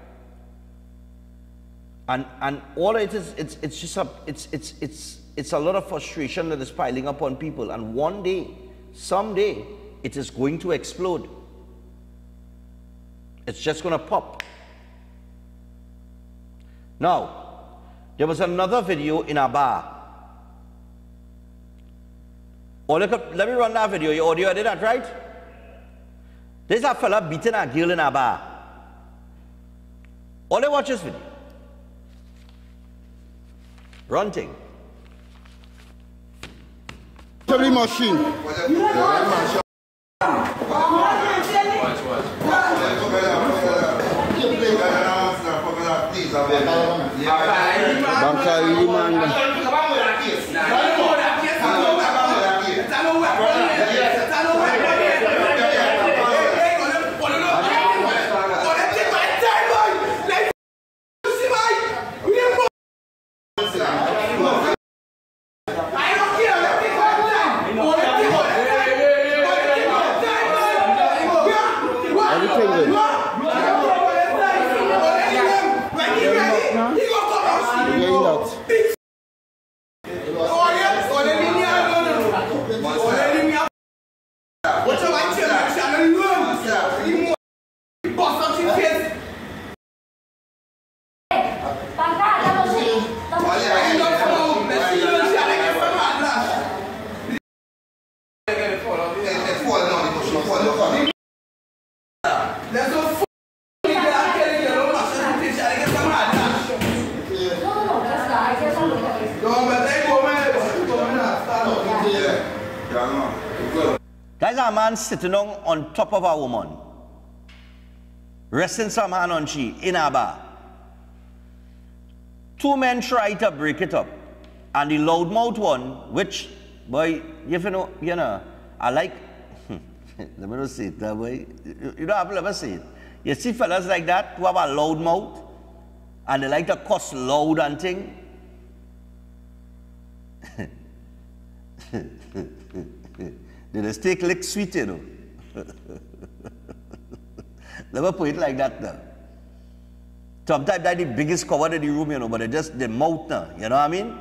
And and all it is, it's it's just a it's it's it's it's a lot of frustration that is piling up on people. And one day, someday, it is going to explode. It's just going to pop. Now, there was another video in a bar. Oh, look up, let me run that video. Your audio did that, right? There's a fella beating a girl in a bar. All they watch this video. Run thing. Every machine. There's a man sitting on, on top of a woman, resting some hand on she in a bar. Two men try to break it up, and the loudmouth one, which, boy, if you know, you know, I like, let me not say it that way, you, you don't have to ever say it. You see fellas like that who have a loud mouth, and they like to cuss loud and thing. They just take lick sweet, you know. Never put it like that, though. Sometimes that's the biggest cover in the room, you know, but they just the mouth now, you know what I mean?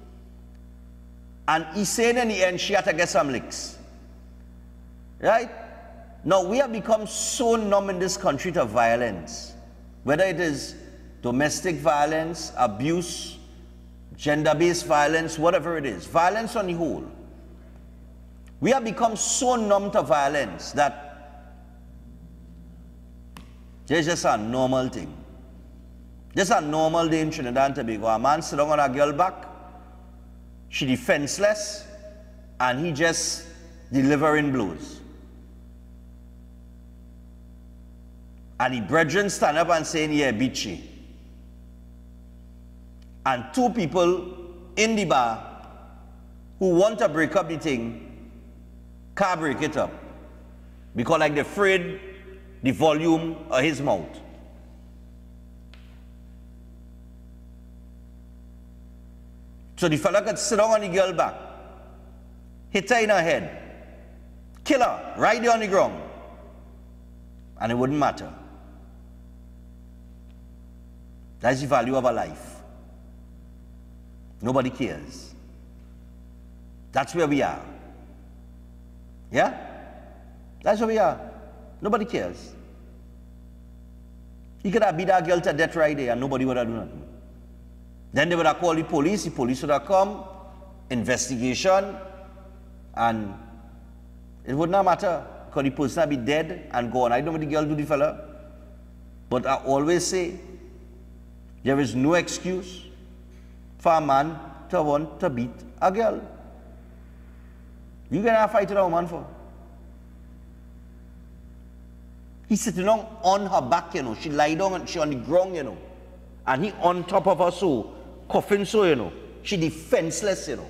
And he's saying in the end, she had to get some licks. Right? Now, we have become so numb in this country to violence. Whether it is domestic violence, abuse, gender-based violence, whatever it is. Violence on the whole. We have become so numb to violence that it's just a normal thing. Just a normal day in Trinidad and Tobago. A man sit down on a girl back, she defenseless, and he just delivering blows. And the brethren stand up and saying, yeah, beat she. And two people in the bar who want to break up the thing can't break it up because like they're afraid the volume of his mouth. So the fella could sit down on the girl back, hit her in her head, kill her right there on the ground, and it wouldn't matter. That's the value of a life. Nobody cares. That's where we are. Yeah? That's where we are. Nobody cares. He could have beat that girl to death right there and nobody would have done nothing. Then they would have called the police, the police would have come, investigation, and it would not matter because the person would be dead and gone. I don't know what the girl do, the fella. But I always say, there is no excuse for a man to want to beat a girl. You gonna fight with a woman for? He's sitting down on her back, you know. She lie down and she on the ground, you know. And he on top of her so, coughing so, you know. She defenseless, you know.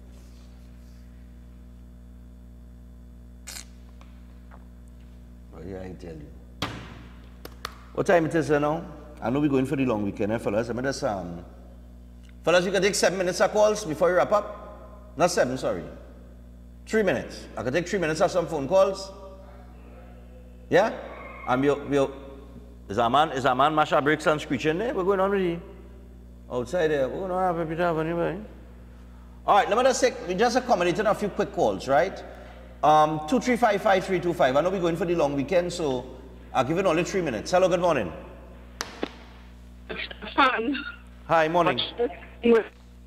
Well, yeah, I tell you. What time it is now? I know we're going for the long weekend, eh, fellas? I mean, that's, um, fellas, you can take seven minutes of calls before you wrap up. Not seven, sorry. Three minutes. I can take three minutes of some phone calls. Yeah? And we'll, we'll, is a man, is a man mash our brakes and screeching there? We're going on with you. Outside there. We're going to have a bit of anyway. All right, let me just take, we just accommodated a few quick calls, right? Um, two three five five three two five. I know we're going for the long weekend, so I'll give it only three minutes. Hello, good morning. Fun. Hi, morning. You're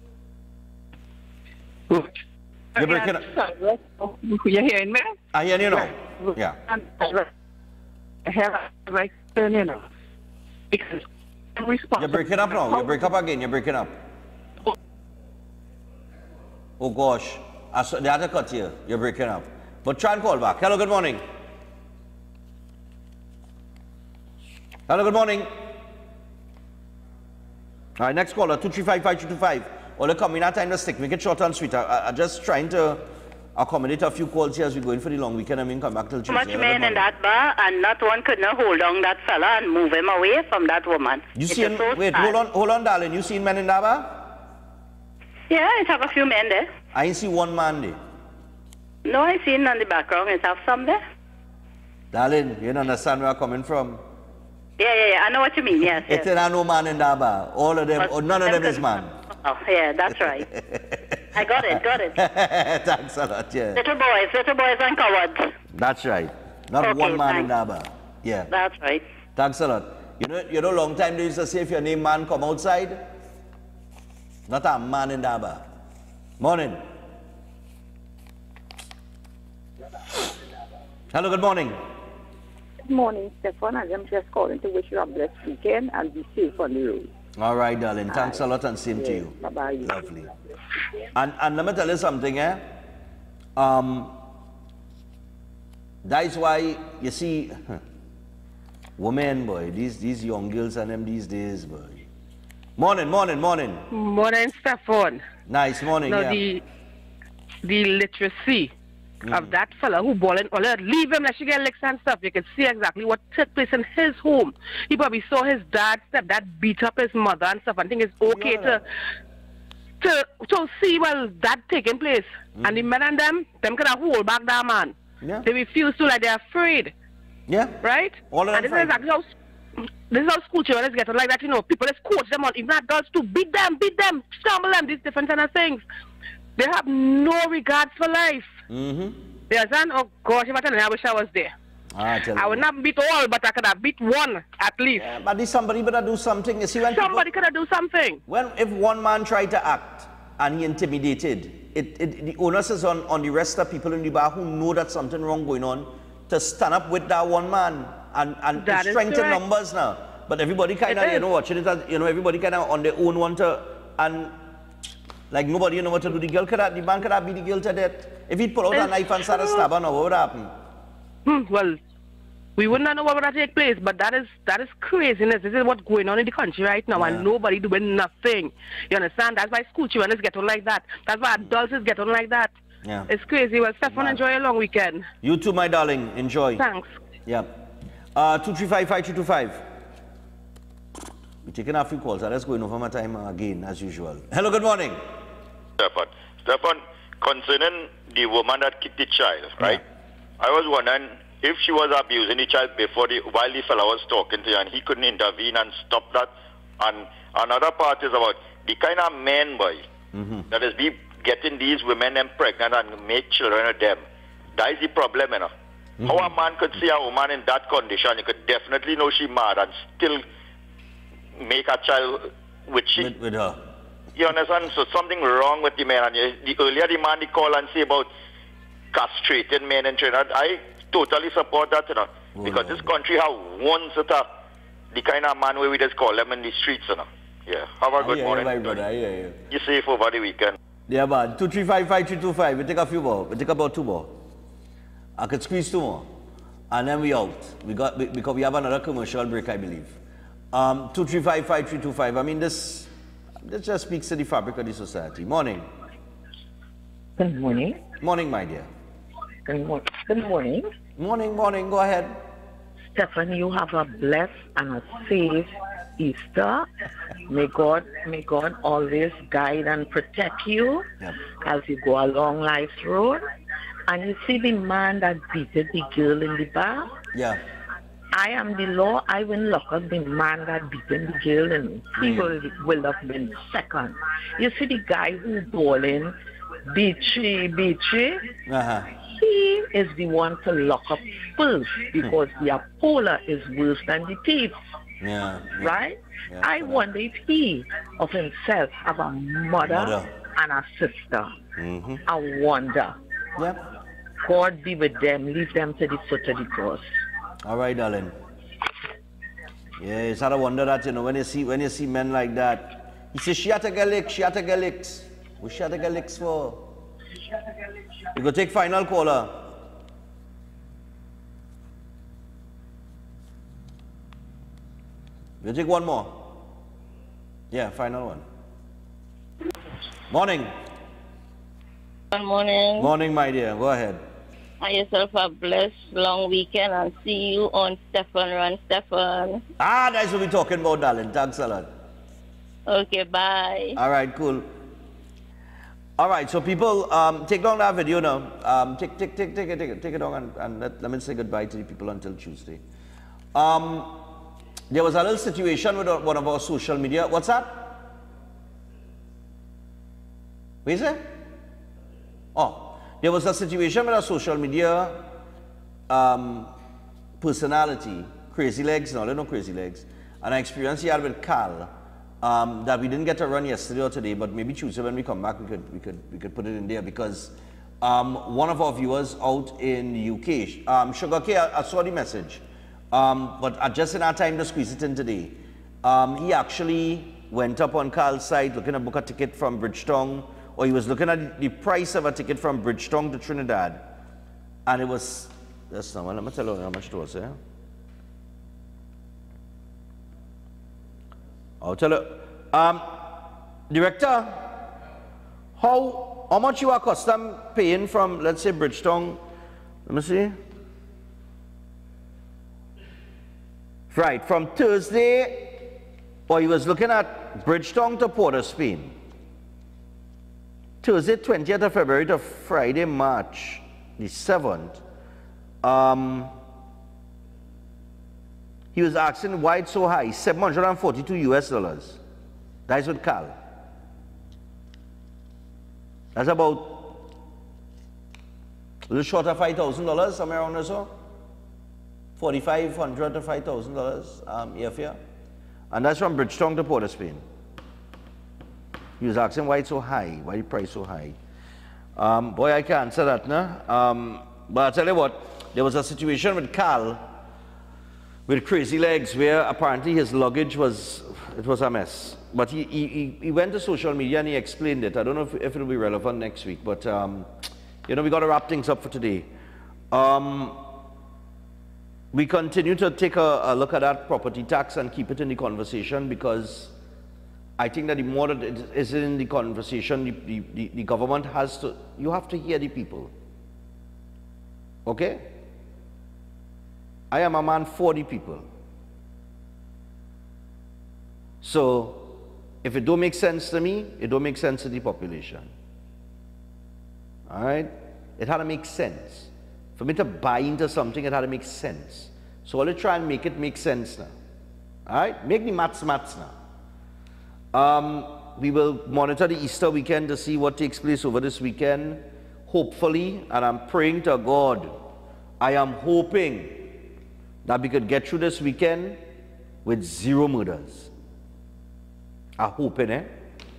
breaking up. You hearing me? I hear you now. Yeah. I have a right turn, you know. Because I'm responsible. You're breaking up now. You're breaking up again. You're breaking up. Oh gosh. I saw the other cut here. You're breaking up. But try and call back. Hello, good morning. Hello, good morning. All right, next caller, two three five, five two two five. Well, look, I'm in that time to stick. Make it short and sweet. I, I'm just trying to accommodate a few calls here as we go in for the long weekend. I mean, come back till Tuesday. Much men in that bar, and not one could not hold on that fella and move him away from that woman. You It seen, is so wait, sad. hold on, hold on, darling. You seen men in that bar? Yeah, I have a few men there. I ain't see one man there. No, I seen on the background. I have some there. Darling, you don't understand where I'm coming from. Yeah, yeah, yeah. I know what you mean. Yes, yes. It's a no man in that bar. All of them, But or none of them them is could- man. Oh, yeah, that's right. I got it, got it. Thanks a lot, yeah. Little boys, little boys and cowards. That's right. Not Okay, one man in thanks. that bar. Yeah. That's right. Thanks a lot. You know, you know, long time they used to say if your name man come outside, not a man in that bar. Morning. Hello, good morning. Good morning, Stefan. I'm just calling to wish you a blessed weekend and be safe on the road. All right, darling. Thanks a lot and same to you. Bye-bye. Lovely. And, and let me tell you something, eh? Um, that's why, you see, women, boy, these, these young girls and them these days, boy. Morning, morning, morning. Morning, Stefan. Nice morning, Now, yeah. the, the literacy of that fella who balling all that, leave him, let you get licks and stuff. You can see exactly what took place in his home. He probably saw his dad step that beat up his mother and stuff. I think it's okay to to to see well that taking place. And the men and them, them can hold back that man. Yeah. They refuse to, like they're afraid. Yeah. Right? All of them and this is frightened. exactly how this is how school children is getting like that, you know. People just coach them on, even adults to beat them, beat them, scramble them, these different kind of things. They have no regards for life. Mm-hmm. You understand? Oh gosh, if I tell you, I wish I was there. I, tell I you. would not beat all, but I could have beat one at least. Yeah, but this somebody better do something. You see, when somebody people, could have do something. When if one man tried to act and he intimidated, it, it the onus is on, on the rest of people in the bar who know that something wrong going on to stand up with that one man and and That to is strengthen correct. numbers now. But everybody kind of It you is. know watching it as, you know everybody kind of on their own want to and. Like nobody you know what to do. The girl could have, the man could have beat the girl to death. If he'd pull out a It's knife and start a true. stab her now, what would happen? Hmm, well, we wouldn't know what would have take place, but that is that is craziness. This is what's going on in the country right now, and nobody doing nothing. You understand? That's why school children is getting like that. That's why adults is getting like that. Yeah. It's crazy. Well, Stefan, enjoy your long weekend. You too, my darling. Enjoy. Thanks. Yeah. Uh, two three five five two two five. We're taking a few calls. Let's go in over my time again, as usual. Hello, good morning. Stefan, Stefan, concerning the woman that kicked the child, right? I was wondering if she was abusing the child before the while the fellow was talking to her and he couldn't intervene and stop that. And another part is about the kind of men, boy, Mm-hmm. that is be getting these women them pregnant and make children of them. That is the problem, you know. Mm-hmm. How a man could see a woman in that condition, you could definitely know she mad and still make a child with she. With, with her. You understand? So something wrong with the man. And you- the earlier the man they call and say about castrating men in Trinidad, I totally support that, you know. Oh, because this country have one sort of the kind of man where we just call them in the streets, you know. Yeah. Have a I good hear you, morning. my brother. I hear you. You safe over the weekend. Yeah, man. two three five five three two five. We take a few more. We take about two more. I could squeeze two more. And then we out. We got we- because we have another commercial break, I believe. Um, two three five five three two five. I mean, this, this just speaks to the fabric of the society. Morning. Good morning. Morning, my dear. Good, mo- good morning. Morning, morning. Go ahead. Stefan, you have a blessed and a safe Easter. May God, may God always guide and protect you Yep. as you go along life's road. And you see the man that beated the girl in the bar? Yeah. I am the law. I will lock up the man that beaten the girl, and he will, will have been second. You see the guy who bowling, Beachy, Beachy, Uh-huh. he is the one to lock up first because the Apollo is worse than the thief. Yeah. yeah. Right? Yeah, I wonder if he of himself have a mother, Mother. and a sister. Mm-hmm. I wonder. Yep. God be with them, leave them to the foot of the cross. All right, darling. Yeah, it's hard to wonder that, you know, when you see when you see men like that. He says, she had to get licks, she had to get licks. What she had to get licks for? You go take final caller. You take one more. Yeah, final one. Morning. Good morning. Morning, my dear. Go ahead. Have yourself a blessed long weekend and see you on Stefan Run, Stefan. Ah, that's what we're talking about, darling. Thanks a lot. Okay, bye. All right, cool. All right, so people, um, take down that video now. Um, take, take, take, take it, take it, take it down, and, and let, let me say goodbye to the people until Tuesday. Um, there was a little situation with one of our social media. What's that? What is it? Oh, there was a situation with a social media um, personality, Crazy Legs. No, they know Crazy Legs. And I experienced he had with Carl. Um, that we didn't get to run yesterday or today, but maybe Tuesday when we come back, we could we could we could put it in there because um, one of our viewers out in the U K, um, Sugar K, I, I saw the message, um, but I just in our time to squeeze it in today. Um, he actually went up on Carl's site looking to book a ticket from Bridgetown, or he was looking at the price of a ticket from Bridgetown to Trinidad, and it was that's not. Let me tell you how much it was. Yeah. I'll tell you. Um, Director, how, how much you are custom paying from, let's say, Bridgetown? Let me see. Right, from Thursday, or he was looking at Bridgetown to Port of Spain. Thursday, twentieth of February to Friday, March the seventh. Um, He was asking why it's so high, seven hundred forty-two U S dollars. That's with Carl. That's about a little short of five thousand dollars, somewhere around there, so. forty-five hundred to five thousand dollars um, airfare. And that's from Bridgetown to Port of Spain. He was asking why it's so high, why the price so high. Um, boy, I can't answer that, no? Um, but I'll tell you what, there was a situation with Carl with Crazy Legs, where apparently his luggage was, it was a mess. But he, he, he went to social media and he explained it. I don't know if, if it'll be relevant next week, but um, you know, we got to wrap things up for today. Um, we continue to take a, a look at that property tax and keep it in the conversation, because I think that the more that it is in the conversation, the, the, the government has to, you have to hear the people. Okay? I am a man for the people. So, if it don't make sense to me, it don't make sense to the population. All right? It had to make sense. For me to buy into something, it had to make sense. So I'll try and make it make sense now. All right? Make the maths maths now. Um, we will monitor the Easter weekend to see what takes place over this weekend. Hopefully, and I'm praying to God, I am hoping that we could get through this weekend with zero murders. I'm hoping, eh?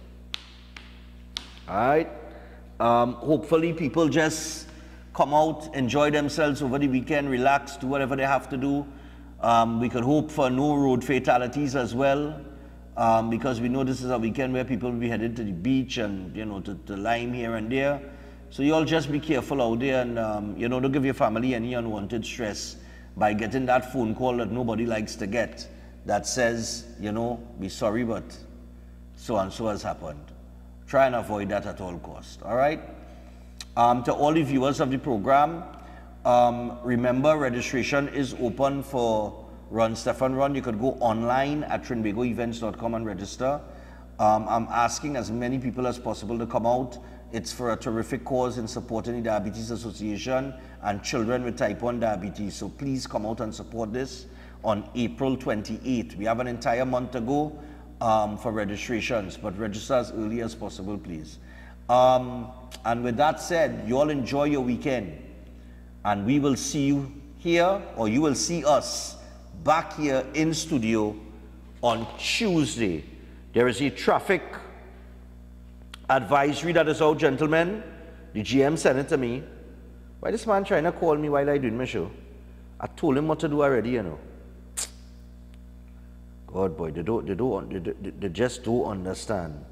All right? Um, hopefully people just come out, enjoy themselves over the weekend, relax, do whatever they have to do. Um, we could hope for no road fatalities as well, um, because we know this is a weekend where people will be headed to the beach and, you know, to, to Lime here and there. So you all just be careful out there and, um, you know, don't give your family any unwanted stress by getting that phone call that nobody likes to get that says, you know, be sorry, but so and so has happened. Try and avoid that at all costs, all right? Um, to all the viewers of the program, um, remember registration is open for Run Stefan Run. You could go online at trinbago events dot com and register. Um, I'm asking as many people as possible to come out. It's for a terrific cause in supporting the Diabetes Association and children with type one diabetes. So please come out and support this on April twenty-eighth. We have an entire month to go um, for registrations, but register as early as possible, please. Um, and with that said, you all enjoy your weekend. And we will see you here, or you will see us back here in studio on Tuesday. There is a traffic advisory that is out, gentlemen. The G M sent it to me. Why this man trying to call me while I doing my show? I told him what to do already, you know. God, boy, they don't, they don't, they, they, they just don't understand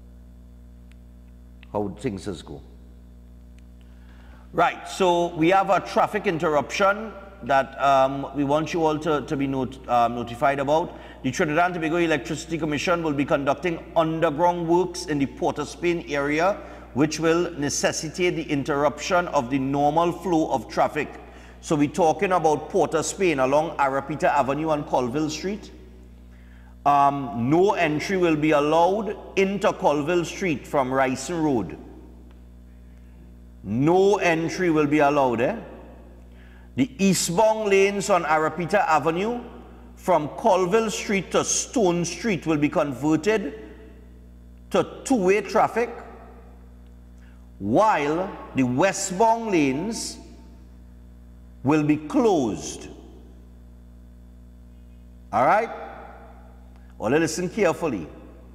how things is go. Right, so we have a traffic interruption that um, we want you all to, to be not, um, notified about. The Trinidad and Tobago Electricity Commission will be conducting underground works in the Port of Spain area, which will necessitate the interruption of the normal flow of traffic. So we're talking about Port of Spain along Arapita Avenue and Colville Street. Um, no entry will be allowed into Colville Street from Ryson Road. No entry will be allowed, eh? The eastbound lanes on Arapita Avenue from Colville Street to Stone Street will be converted to two-way traffic, while the westbound lanes will be closed. All right? Well, listen carefully.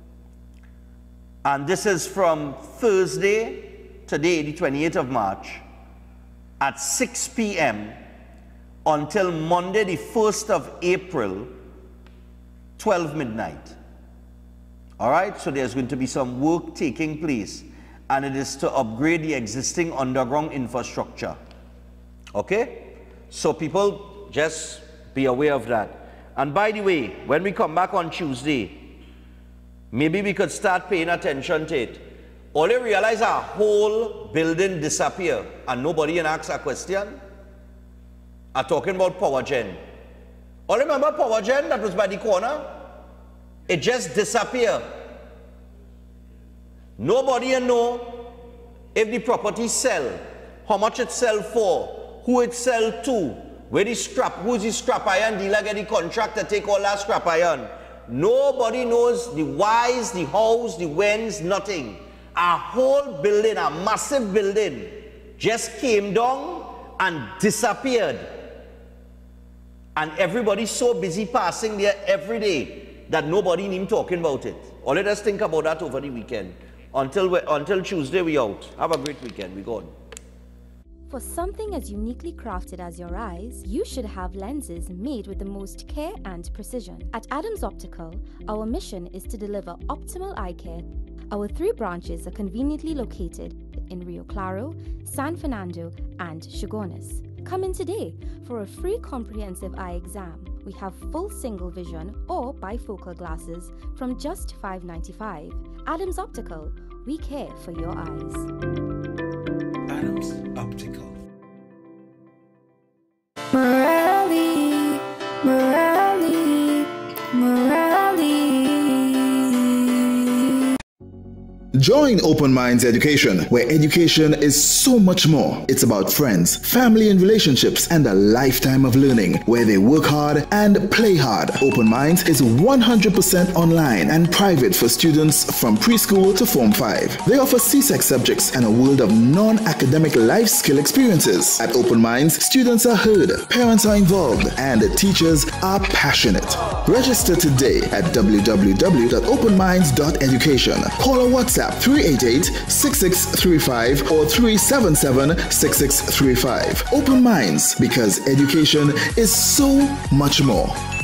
And this is from Thursday, today, the twenty-eighth of March, at six p m until Monday, the first of April, twelve midnight. All right? So there's going to be some work taking place, and it is to upgrade the existing underground infrastructure. Okay? So people, just be aware of that. And by the way, when we come back on Tuesday, maybe we could start paying attention to it. All you realize our whole building disappear and nobody can ask a question. I'm talking about Power Gen. All remember Power Gen that was by the corner? It just disappeared. Nobody know if the property sell, how much it sell for, who it sell to, where the scrap, who's the scrap iron dealer get the contract to take all that scrap iron. Nobody knows the whys, the hows, the whens, nothing. Our whole building, a massive building, just came down and disappeared. And everybody's so busy passing there every day that nobody even talking about it. All let us think about that over the weekend. Until, we, until Tuesday, we out. Have a great weekend. We gone. For something as uniquely crafted as your eyes, you should have lenses made with the most care and precision. At Adams Optical, our mission is to deliver optimal eye care. Our three branches are conveniently located in Rio Claro, San Fernando, and Chagones. Come in today for a free comprehensive eye exam. We have full single vision or bifocal glasses from just five ninety-five. Adams Optical, we care for your eyes. Adams Optical. Morelli, Morelli, Morelli. Join Open Minds Education, where education is so much more. It's about friends, family and relationships, and a lifetime of learning, where they work hard and play hard. Open Minds is one hundred percent online and private for students from preschool to Form five. They offer C S E C subjects and a world of non-academic life skill experiences. At Open Minds, students are heard, parents are involved, and teachers are passionate. Register today at w w w dot open minds dot education. Call or WhatsApp three eight eight, six six three five or three seven seven, six six three five. Open Minds, because education is so much more.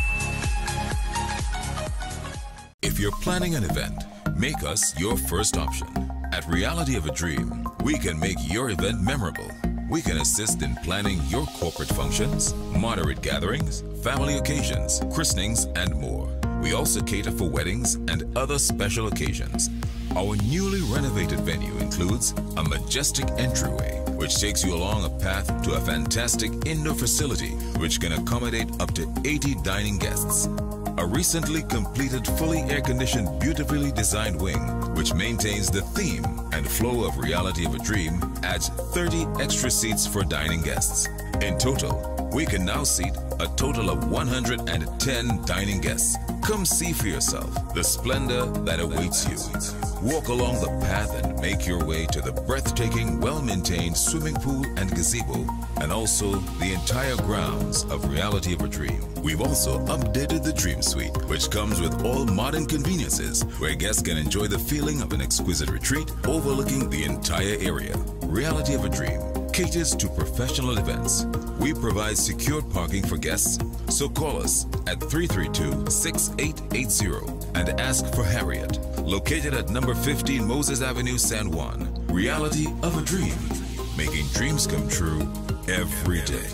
If you're planning an event, make us your first option. At Reality of a Dream, we can make your event memorable. We can assist in planning your corporate functions, moderate gatherings, family occasions, christenings, and more. We also cater for weddings and other special occasions. Our newly renovated venue includes a majestic entryway, which takes you along a path to a fantastic indoor facility which can accommodate up to eighty dining guests. A recently completed fully air-conditioned, beautifully designed wing, which maintains the theme and flow of Reality of a Dream, adds thirty extra seats for dining guests. In total, We can now seat a total of one hundred ten dining guests. Come see for yourself the splendor that awaits you. Walk along the path and make your way to the breathtaking, well-maintained swimming pool and gazebo, and also the entire grounds of Reality of a Dream. We've also updated the Dream Suite, which comes with all modern conveniences, where guests can enjoy the feeling of an exquisite retreat overlooking the entire area. Reality of a Dream caters to professional events. We provide secured parking for guests, so call us at three three two, six eight eight zero and ask for Harriet, located at number fifteen Moses Avenue, San Juan. Reality of a Dream, making dreams come true every day.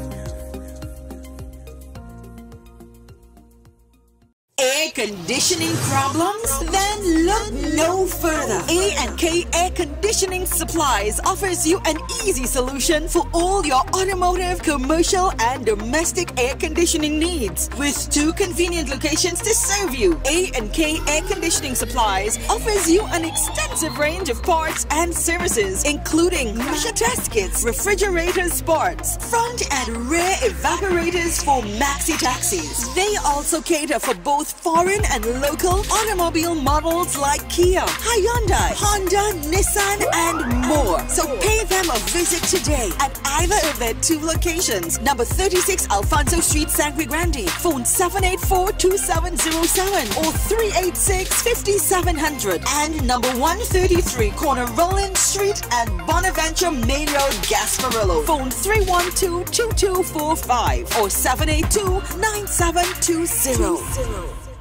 Air conditioning problems? Then look no further. A and K Air Conditioning Supplies offers you an easy solution for all your automotive, commercial, and domestic air conditioning needs. With two convenient locations to serve you, A and K Air Conditioning Supplies offers you an extensive range of parts and services, including pressure test kits, refrigerator parts, front and rear evaporators for maxi taxis. They also cater for both foreign and local automobile models like Kia, Hyundai, Honda, Nissan, and more. So pay them a visit today at either of their two locations. Number thirty-six Alfonso Street, Sangre Grande. Phone seven eight four, two seven zero seven or three eight six, five seven zero zero. And number one thirty-three Corner Roland Street and Bonaventure Main Road, Gasparillo. Phone three one two, two two four five or seven eight two, nine seven two zero.